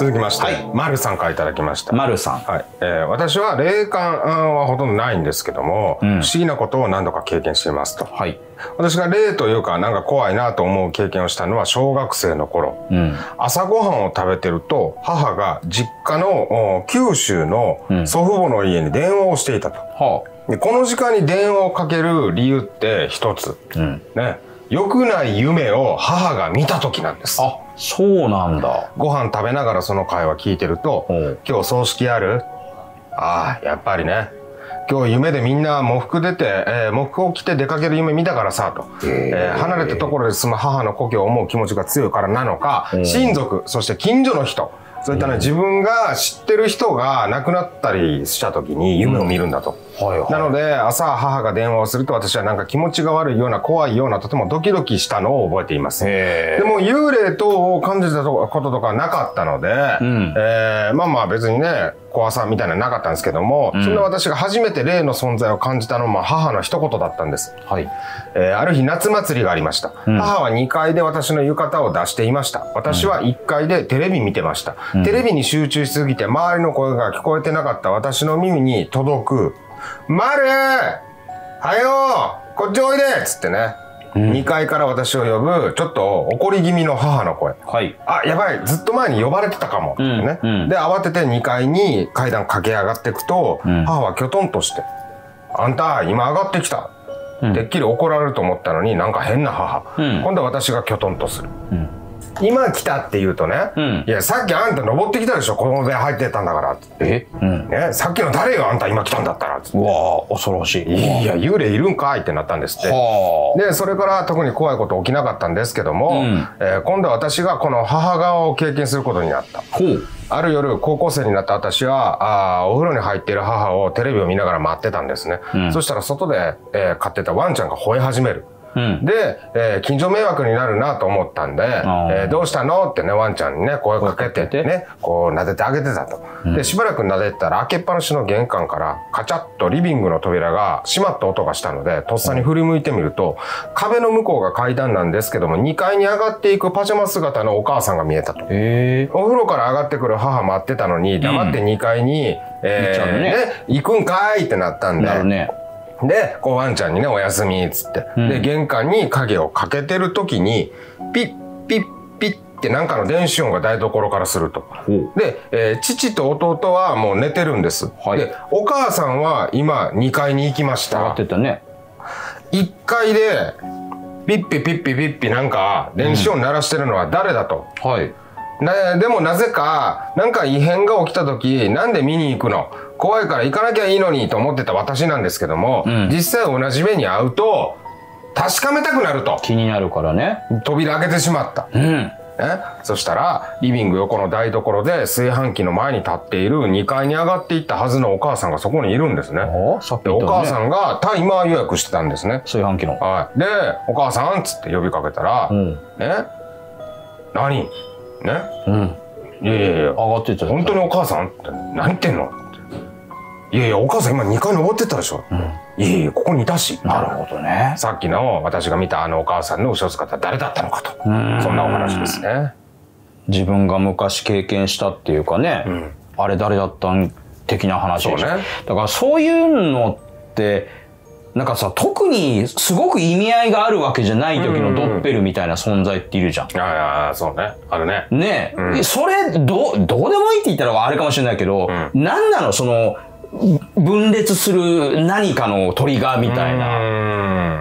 続きまして、はい、丸さんからいただきました。 丸さん。 はい。えー、私は霊感はほとんどないんですけども、うん、不思議なことを何度か経験していますと。はい。私が霊というか、なんか怖いなと思う経験をしたのは小学生の頃。うん、朝ごはんを食べてると、母が実家の九州の祖父母の家に電話をしていたと。うん、でこの時間に電話をかける理由って一つ。うん、ね。良くない夢を母が見た時なんです。 あ、そうなんだ。 ご飯食べながらその会話聞いてると、今日葬式ある？ああ、やっぱりね。今日夢でみんな喪服出て、えー、喪服を着て出かける夢見たからさ、と。えー、離れたところで住む母の故郷を思う気持ちが強いからなのか、親族、そして近所の人、そういったね、自分が知ってる人が亡くなったりした時に夢を見るんだと。うん、はいはい、なので、朝母が電話をすると私はなんか気持ちが悪いような怖いようなとてもドキドキしたのを覚えています。でも幽霊等を感じたこととかはなかったので、うん、えー、まあまあ別にね、怖さみたいなのなかったんですけども、うん、そんな私が初めて霊の存在を感じたのは母の一言だったんです。はい。えー、ある日夏祭りがありました。うん、母はにかいで私の浴衣を出していました。私はいっかいでテレビ見てました。うん、テレビに集中しすぎて周りの声が聞こえてなかった私の耳に届く、まるはよーこっちおいでっつってね。うん、にかいから私を呼ぶ、ちょっと怒り気味の母の声。はい。あ、やばい、ずっと前に呼ばれてたかも。うんねうん、で、慌ててにかいに階段駆け上がっていくと、うん、母はきょとんとして、あんた、今上がってきた。うん、てっきり怒られると思ったのになんか変な母。うん、今度は私がきょとんとする。うん今来たって言うとね、うん、いや、さっきあんた登ってきたでしょ、この部屋入ってたんだから、つって。え、うん、ね、さっきの誰よ、あんた今来たんだったら、つって。 うわぁ、恐ろしい。 いや、幽霊いるんかいってなったんですって。で、それから特に怖いこと起きなかったんですけども、うん、えー、今度は私がこの母側を経験することになった。ほう。ある夜、高校生になった私は、あお風呂に入っている母をテレビを見ながら待ってたんですね。うん、そしたら外で、えー、飼ってたワンちゃんが吠え始める。うん、で、えー、近所迷惑になるなと思ったんで、えー、どうしたのってね、ワンちゃんにね、声かけて、ね、こう撫でてあげてたと。うん、で、しばらく撫でてたら、開けっぱなしの玄関から、カチャッとリビングの扉が閉まった音がしたので、とっさに振り向いてみると、壁の向こうが階段なんですけども、にかいに上がっていくパジャマ姿のお母さんが見えたと。へー。お風呂から上がってくる母待ってたのに、黙ってにかいに、うん、えー、ね、ね、行くんかいってなったんで、なるね。で、こうワンちゃんにね、おやすみ、つって。うん、で、玄関に鍵をかけてる時に、ピッ、ピッ、ピッってなんかの電子音が台所からすると。で、えー、父と弟はもう寝てるんです。はい、で、お母さんは今にかいに行きました。上がってたね。いっかいで、ピッピピッピピッピなんか電子音鳴らしてるのは誰だと。うん、はい。なでもなぜか、なんか異変が起きた時、なんで見に行くの怖いから行かなきゃいいのにと思ってた私なんですけども、うん、実際同じ目に遭うと、確かめたくなると。 気になるからね。 扉開けてしまった。うん。ね、そしたら、リビング横の台所で炊飯器の前に立っているにかいに上がっていったはずのお母さんがそこにいるんですね。さっき言ったね。で、お母さんがタイマー予約してたんですね。 炊飯器の。 はい。で、お母さんっつって呼びかけたら、うん、ね、何ね、うん。いやいやいや、上がってた。本当にお母さんって何言ってんのって。いやいや、お母さん今にかい登ってったでしょ。うん。いやいや、ここにいたし。 なるほどね。 さっきの私が見たあのお母さんの後ろ姿は誰だったのかと。そんなお話ですね。 自分が昔経験したっていうかね、うん、あれ誰だったん的な話でしょ。そうね。だからそういうのって、なんかさ、特にすごく意味合いがあるわけじゃない時のドッペルみたいな存在っているじゃん。 いやいや、そうね。あるね。 ねえ、うん、それ、どう、どうでもいいって言ったらあれかもしれないけど、うん、何なのその、分裂する何かのトリガーみたいな。うん。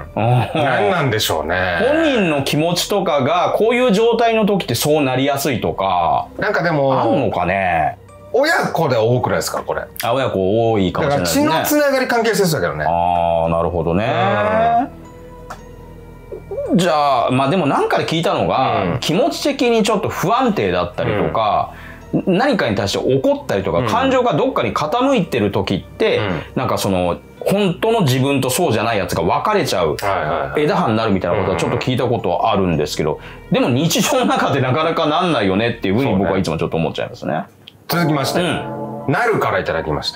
何なんでしょうね。 本人の気持ちとかが、こういう状態の時ってそうなりやすいとか。 なんかでも、 あんのかね。 親子で多くないですかこれ。 あ、親子多いかもしれないですね。 だから血のつながり関係性だけどね。 ああ、なるほどね。じゃあ、まあでもなんかで聞いたのが、うん、気持ち的にちょっと不安定だったりとか、うん、何かに対して怒ったりとか、うん、感情がどっかに傾いてる時って、うん、なんかその、本当の自分とそうじゃないやつが分かれちゃう枝葉になるみたいなことはちょっと聞いたことはあるんですけど、でも日常の中でなかなかなんないよねっていうふうに僕はいつもちょっと思っちゃいますね。 続きまして、うん、なるからいただきました。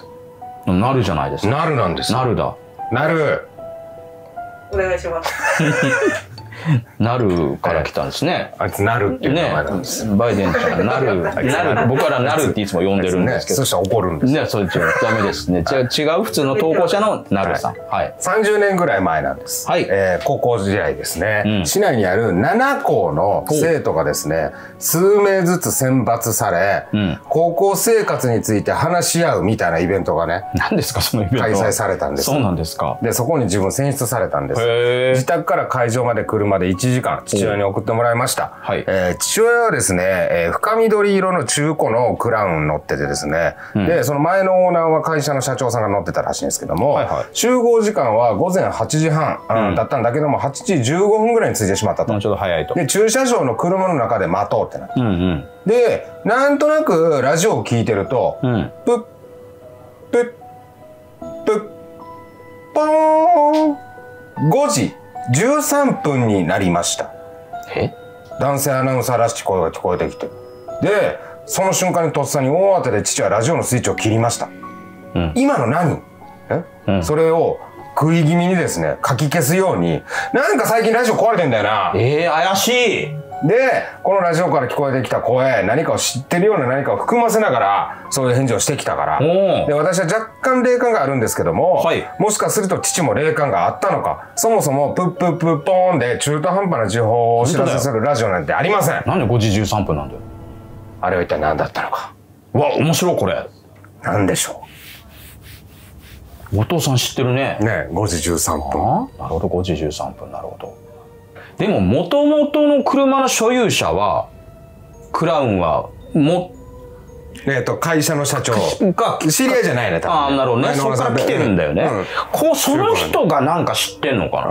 なるじゃないですか。 なるなんです。 なるだ。 なる。 お願いします。 なるから来たんですね。 あいつなるっていう名前なんです。 バイデンちゃんなる、なる、僕らなるっていつも呼んでるんですけど。 そしたら怒るんです。 ね、それ違う、ダメですね。違う、違う普通の投稿者のなるさん。はい。 さんじゅうねんぐらい前なんです。 はい。 えー、高校時代ですね。市内にあるなな校の生徒がですね、数名ずつ選抜され、高校生活について話し合うみたいなイベントがね。 何ですか、そのイベント。 開催されたんです。 そうなんですか。 で、そこに自分選出されたんです。自宅から会場まで車でいちじかん、父親に送ってもらいました。はい。えー、父親はですね、えー、深緑色の中古のクラウン乗っててですね、うん、で、その前のオーナーは会社の社長さんが乗ってたらしいんですけども、はいはい、集合時間はごぜんはちじはん、うん、だったんだけども、はちじじゅうごふんぐらいに着いてしまったと。 もうちょっと早いと。 で、駐車場の車の中で待とうってなって。 うんうん、 で、なんとなくラジオを聞いてると、うん、プッ、プッ、プッ、ポーンごじじゅうさんぷんになりました。 え？ 男性アナウンサーらしき声が聞こえてきて。で、その瞬間にとっさに大慌てで父はラジオのスイッチを切りました。うん、今の何？え、うん、それを食い気味にですね、書き消すように、なんか最近ラジオ壊れてんだよな。 えー、怪しい。 で、このラジオから聞こえてきた声、何かを知ってるような何かを含ませながら、そういう返事をしてきたから。で、私は若干霊感があるんですけども、はい、もしかすると父も霊感があったのか、そもそもプップップッポーンで中途半端な時報をお知らせするラジオなんてありません。 なんでごじじゅうさんぷんなんだよ。 あれは一体何だったのか。 うわ、面白いこれ。 何でしょう。お父さん知ってるね。 ね、ごじじゅうさんぷん。 なるほど、ごじじゅうさんぷん、なるほど。でも、もともとの車の所有者は、クラウンは、も、 えっと、会社の社長。が、知り合いじゃないね、多分、ね。 ああ、なるほどね。そこから来てるんだよね。うん、こう、その人がなんか知ってんのかな。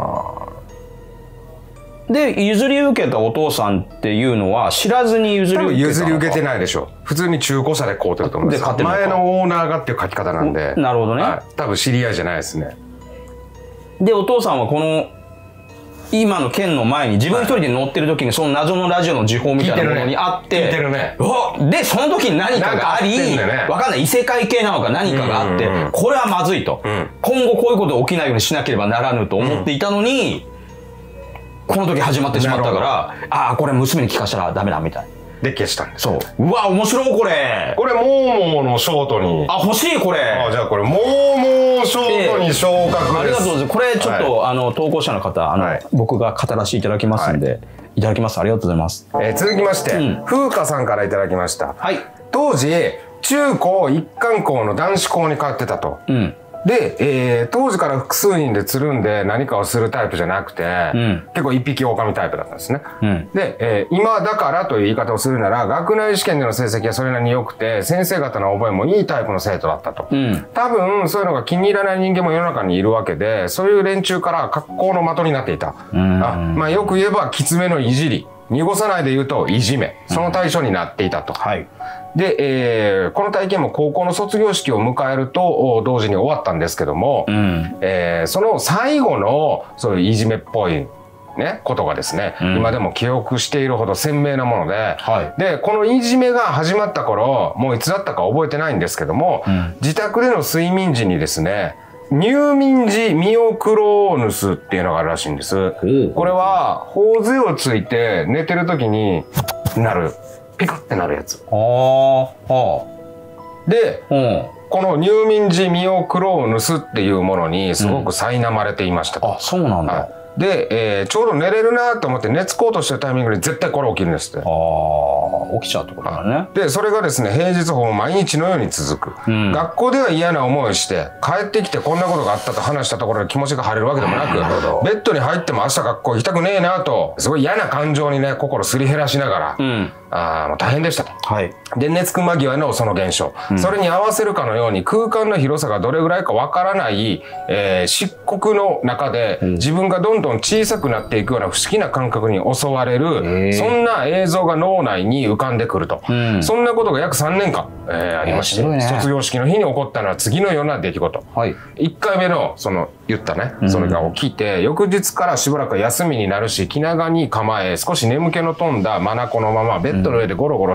あで、譲り受けたお父さんっていうのは、知らずに譲り受けたのか。 譲り受けてないでしょ。普通に中古車で買うてると思うんですよ。前のオーナーがっていう書き方なんで。 なるほどね。 はい、多分知り合いじゃないですね。 で、お父さんはこの、今の件の前に自分一人で乗ってる時にその謎のラジオの時報みたいなものにあって、 聞いてるね。 で、その時に何かがあり、わかんない異世界系なのか何かがあって、これはまずいと。今後こういうこと起きないようにしなければならぬと思っていたのに、この時始まってしまったから、ああ、これ娘に聞かしたらダメだみたいな。 で、消したんです。 そう。うわ、面白いこれ。 これ、モーモーのショートに。 あ、欲しいこれ。 あ、じゃあこれ、モーモーショートに昇格です。 ありがとうございます。これ、ちょっと、あの、投稿者の方、あの、僕が語らせていただきますんで、いただきます。ありがとうございます。 え、続きまして、風花さんからいただきました。はい。当時、中高一貫校の男子校に通ってたと。うん。で、えー、当時から複数人でつるんで何かをするタイプじゃなくて、うん、結構一匹狼タイプだったんですね。うん、で、えー、今だからという言い方をするなら、学内試験での成績はそれなりに良くて、先生方の覚えもいいタイプの生徒だったと。うん、多分、そういうのが気に入らない人間も世の中にいるわけで、そういう連中から格好の的になっていた。うん、あまあ、よく言えば、きつめのいじり。濁さないで言うと、いじめ。その対象になっていたと。うん、はい。で、えー、この体験も高校の卒業式を迎えると同時に終わったんですけども、うん、えー、その最後のそういういじめっぽいね、ことがですね、うん、今でも記憶しているほど鮮明なもので、はい、で、このいじめが始まった頃、もういつだったか覚えてないんですけども、うん、自宅での睡眠時にですね、入眠時ミオクローヌスっていうのがあるらしいんです。これは、頬杖をついて寝てる時になる。ピクってなるやつ。ああ。で、うん、この入眠時ミオクローヌスっていうものにすごく苛まれていました。 うん、あ、そうなんだ。はい、 で、えー、ちょうど寝れるなと思って寝つこうとしてるタイミングで絶対これ起きるんですって。ああ、起きちゃうってことだね。 で、それがですね、平日ほぼ毎日のように続く。うん、学校では嫌な思いをして、帰ってきてこんなことがあったと話したところで気持ちが晴れるわけでもなく、ベッドに入っても明日学校行きたくねえなと、すごい嫌な感情にね、心すり減らしながら、うん、あもう大変でしたと。はい。で、寝つく間際のその現象。うん、それに合わせるかのように空間の広さがどれぐらいかわからない、えー、漆黒の中で、うん、自分がどんどん小さくなっていくような不思議な感覚に襲われる、そんな映像が脳内に浮かんでくると。うん、そんなことが約さんねんかん、えー、ありまして、ね、卒業式の日に起こったのは次のような出来事。はい、いっかいめの、その、言ったね、それが起きて、うん、翌日からしばらく休みになるし、気長に構え、少し眠気の飛んだ眼のまま、ベッドの上でゴロゴロしてると、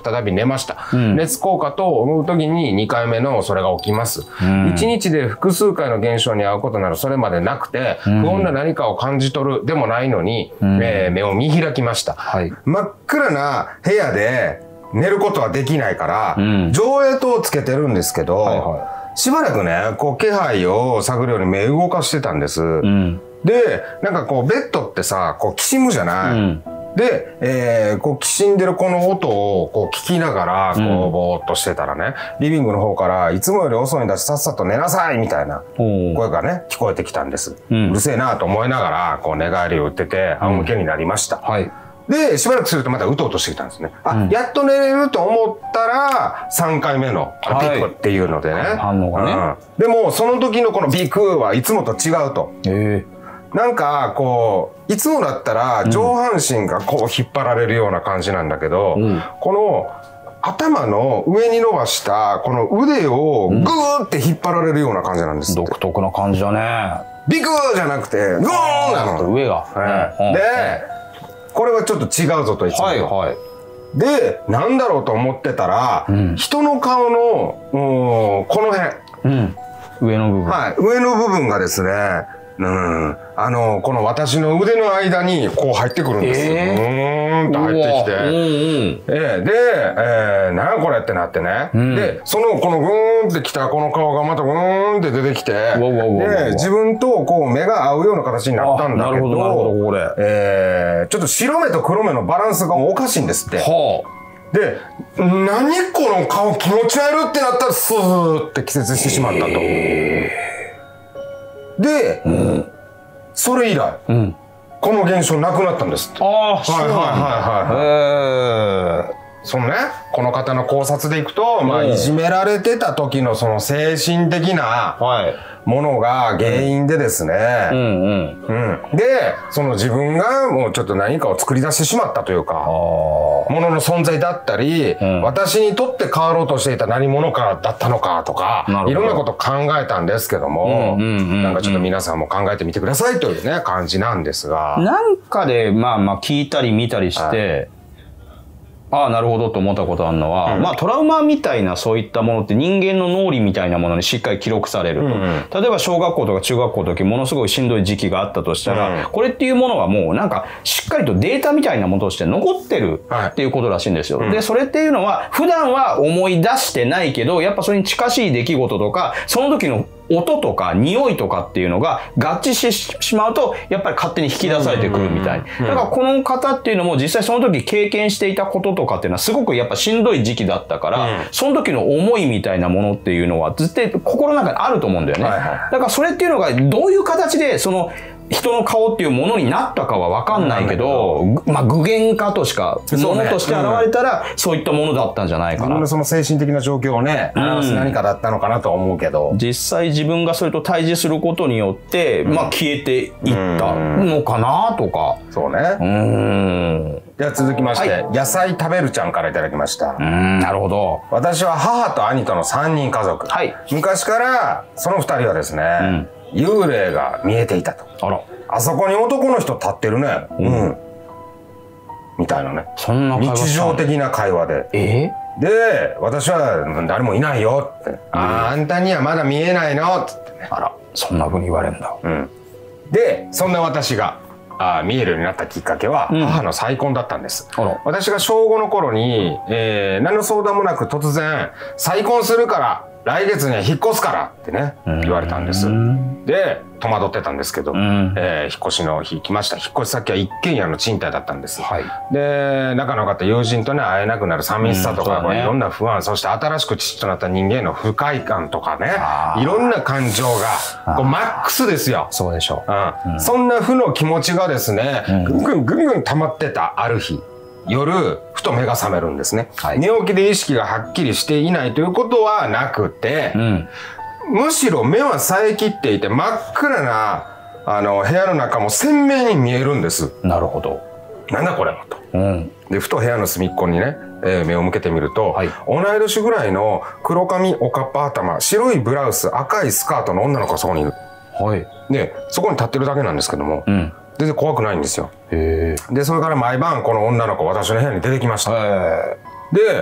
再び寝ました。うん、熱効果と思う時ににかいめのそれが起きます。うん、いちにちで複数回の現象に遭うことなどそれまでなくて、うん、不穏な何かを感じ取るでもないのに、うん、えー、目を見開きました。はい、真っ暗な部屋で寝ることはできないから、うん、上映灯をつけてるんですけど、はいはい、しばらくね、こう気配を探るように目動かしてたんです。うん、で、なんかこうベッドってさ、こうきしむじゃない、うん、で、えー、こうきしんでるこの音をこう聞きながら、こうぼーっとしてたらね、リビングの方からいつもより遅いんだしさっさと寝なさいみたいな声がね、聞こえてきたんです。うん、うるせえなと思いながら、こう寝返りを打ってて、仰向けになりました。うん、はい。で、しばらくするとまたうとうとしてきたんですね。あ、うん、やっと寝れると思ったら、さんかいめのビクっていうのでね。反応がね、うん。でも、その時のこのビクはいつもと違うと。へー。なんか、こう、いつもだったら上半身がこう引っ張られるような感じなんだけど、うん、この頭の上に伸ばしたこの腕をグーって引っ張られるような感じなんですって。 独特な感じだね。 ビクーじゃなくて、グーンなの。 上が。 うん、で、これはちょっと違うぞといつも。はいはい。で、なんだろうと思ってたら、うん、人の顔の、うん、この辺。うん。 上の部分。 はい。上の部分がですね、うん。あの、この私の腕の間にこう入ってくるんですよ。えー、うーんと入ってきて。うんうん、えー、で、えー、なんやこれってなってね。うん、で、その、このグーンってきたこの顔がまたグーンって出てきて、で、自分とこう目が合うような形になったんだけど、なるほど、なるほど、これ。えー、ちょっと白目と黒目のバランスがおかしいんですって。はあ、で、何この顔気持ち悪ってなったらスーって気絶してしまったと。えーで、うん、それ以来、うん、この現象なくなったんですって。ああ、はいはいはいはい。へー。そのね、この方の考察でいくと、まあ、いじめられてた時のその精神的なものが原因でですね、うんうんうん、で、その自分がもうちょっと何かを作り出してしまったというか、ものの存在だったり、うん、私にとって変わろうとしていた何者かだったのかとか、いろんなことを考えたんですけども、なんかちょっと皆さんも考えてみてくださいというね、感じなんですが。 なんかで、まあまあ聞いたり見たりして、はい、ああ、なるほどと思ったことあるのは、うん、まあトラウマみたいなそういったものって人間の脳裏みたいなものにしっかり記録されると。うんうん、例えば小学校とか中学校の時ものすごいしんどい時期があったとしたら、うん、これっていうものはもうなんかしっかりとデータみたいなものとして残ってるっていうことらしいんですよ。はい、で、それっていうのは普段は思い出してないけど、やっぱそれに近しい出来事とか、その時の音とか匂いとかっていうのが合致してしまうと、やっぱり勝手に引き出されてくるみたい。だからこの方っていうのも実際その時経験していたこととかっていうのはすごくやっぱしんどい時期だったから、うん、その時の思いみたいなものっていうのは絶対心の中にあると思うんだよね。はいはい、だからそれっていうのがどういう形でその人の顔っていうものになったかは分かんないけど、まあ具現化としか、ものとして現れたら、そういったものだったんじゃないかな。自分のその精神的な状況をね、表す何かだったのかなと思うけど。 実際自分がそれと対峙することによって、まあ消えていったのかなとか。 そうね。うん。では続きまして、はい、野菜食べるちゃんからいただきました。 うん、なるほど。 私は母と兄とのさんにん家族。はい。昔からそのふたりはですね、うん幽霊が見えていたと。あら。あそこに男の人立ってるね。うん。うん、みたいなね。そんな会話日常的な会話で。えー、で、私は誰もいないよって。うん、あ, あんたにはまだ見えないのってってね。 あら、そんな風に言われるんだ。 うん。で、そんな私が、あ見えるようになったきっかけは、うん、母の再婚だったんです。あら私が小ごの頃に、えー、何の相談もなく突然、再婚するから、来月には引っ越すからってね、言われたんです。で、戸惑ってたんですけど、えー、引っ越しの日来ました。引っ越し先は一軒家の賃貸だったんです。はい、で、仲の良かった友人とね、会えなくなる寂しさとか、うんね、いろんな不安、そして新しく父となった人間への不快感とかね、いろんな感情が、こうマックスですよ。 そうでしょう。 うんうん、そんな負の気持ちがですね、うん、ぐんぐんぐんぐん溜まってたある日。夜、ふと目が覚めるんですね。はい、寝起きで意識がはっきりしていないということはなくて、うん、むしろ目は冴えきっていて真っ暗なあの部屋の中も鮮明に見えるんです。 なるほど。 なんだこれと。うん、で、ふと部屋の隅っこにね、えー、目を向けてみると、はい、同い年ぐらいの黒髪おかっぱ頭、白いブラウス、赤いスカートの女の子がそこにいる。はい、で、そこに立ってるだけなんですけども、うん全然怖くないんですよ。へで、それから毎晩この女の子私の部屋に出てきました。で、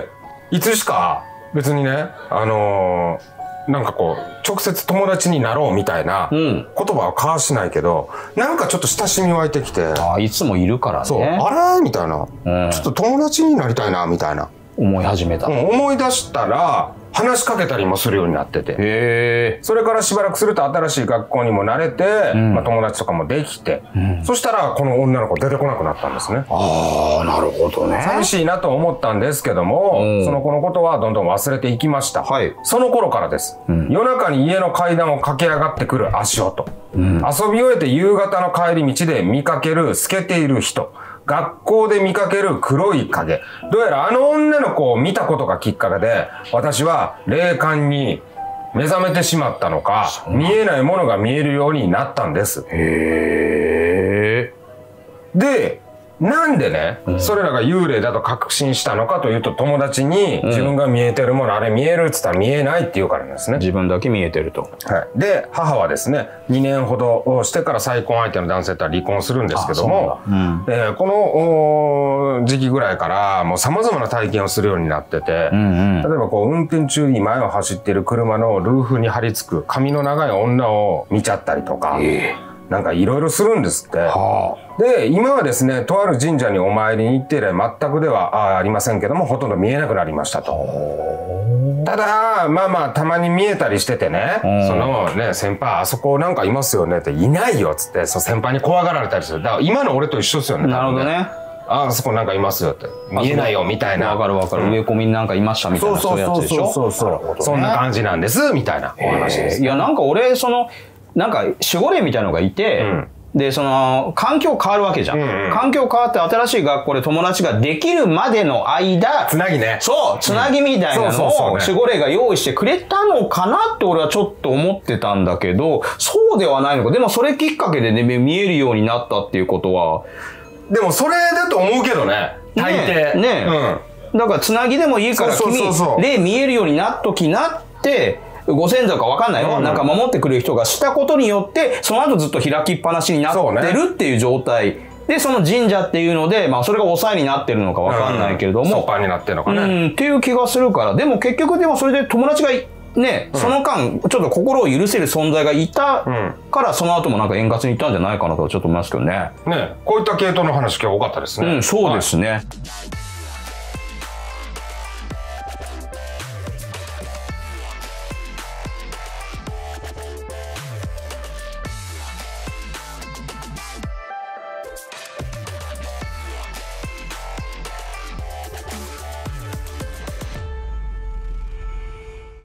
いつしか別にね、あのー、なんかこう、直接友達になろうみたいな言葉は交わしないけど、なんかちょっと親しみ湧いてきて。 ああ、いつもいるからね。 そう、あれみたいな、うん。ちょっと友達になりたいな、みたいな。 思い始めた。 うん、思い出したら、話しかけたりもするようになってて。へー。それからしばらくすると新しい学校にも慣れて、うん、まあ友達とかもできて、うん、そしたらこの女の子出てこなくなったんですね。 ああ、なるほどね。 寂しいなと思ったんですけども、うん、その子のことはどんどん忘れていきました。はい。その頃からです。うん、夜中に家の階段を駆け上がってくる足音。うん、遊び終えて夕方の帰り道で見かける透けている人。学校で見かける黒い影。どうやらあの女の子を見たことがきっかけで、私は霊感に目覚めてしまったのか、見えないものが見えるようになったんです。へー。で、なんでね、うん、それらが幽霊だと確信したのかというと、友達に自分が見えてるもの、うん、あれ見えるって言ったら見えないって言うからなんですね。 自分だけ見えてると。 はい。で、母はですね、にねんほどしてから再婚相手の男性とは離婚するんですけども、うん、えー、この時期ぐらいからもう様々な体験をするようになってて、うんうん、例えばこう運転中に前を走っている車のルーフに張り付く髪の長い女を見ちゃったりとか、えーなんかいろいろするんですって。はあ、で、今はですね、とある神社にお参りに行って以来全くでは あ, ありませんけども、ほとんど見えなくなりましたと。ただ、まあまあ、たまに見えたりしててね、そのね、先輩、あそこなんかいますよねって、いないよっつって、そ先輩に怖がられたりする。だから今の俺と一緒ですよね、多分ね。なるほどね。あ, あそこなんかいますよって。見えないよ、みたいな。 わかるわかる。植え込みになんかいましたみたいな、そういうやつでしょ。 そうそうそう。そんな感じなんです、みたいなお話です。 いや、なんか俺、その、なんか守護霊みたいなのがいて、うん、で、その、環境変わるわけじゃん。うんうん、環境変わって新しい学校で友達ができるまでの間、 つなぎね。 そう、つなぎみたいなのを守護霊が用意してくれたのかなって俺はちょっと思ってたんだけど、そうではないのか。でもそれきっかけでね、見えるようになったっていうことは。 でもそれだと思うけどね。大抵。 ね。ね、うん。だからつなぎでもいいから君、霊見えるようになっときなって、ご先祖か分かんないよ、うん、なんか守ってくれる人がしたことによってその後ずっと開きっぱなしになってるっていう状態で、その神社っていうので、まあそれが抑えになってるのか分かんないけれども、 うん、になってるのかね、 うん、っていう気がするから。でも結局でもそれで友達がね、うん、その間ちょっと心を許せる存在がいたから、その後もなんか円滑にいったんじゃないかなとちょっと思いますけどね。 ね、こういった系統の話今日多かったですね。 うん、そうですね。はい。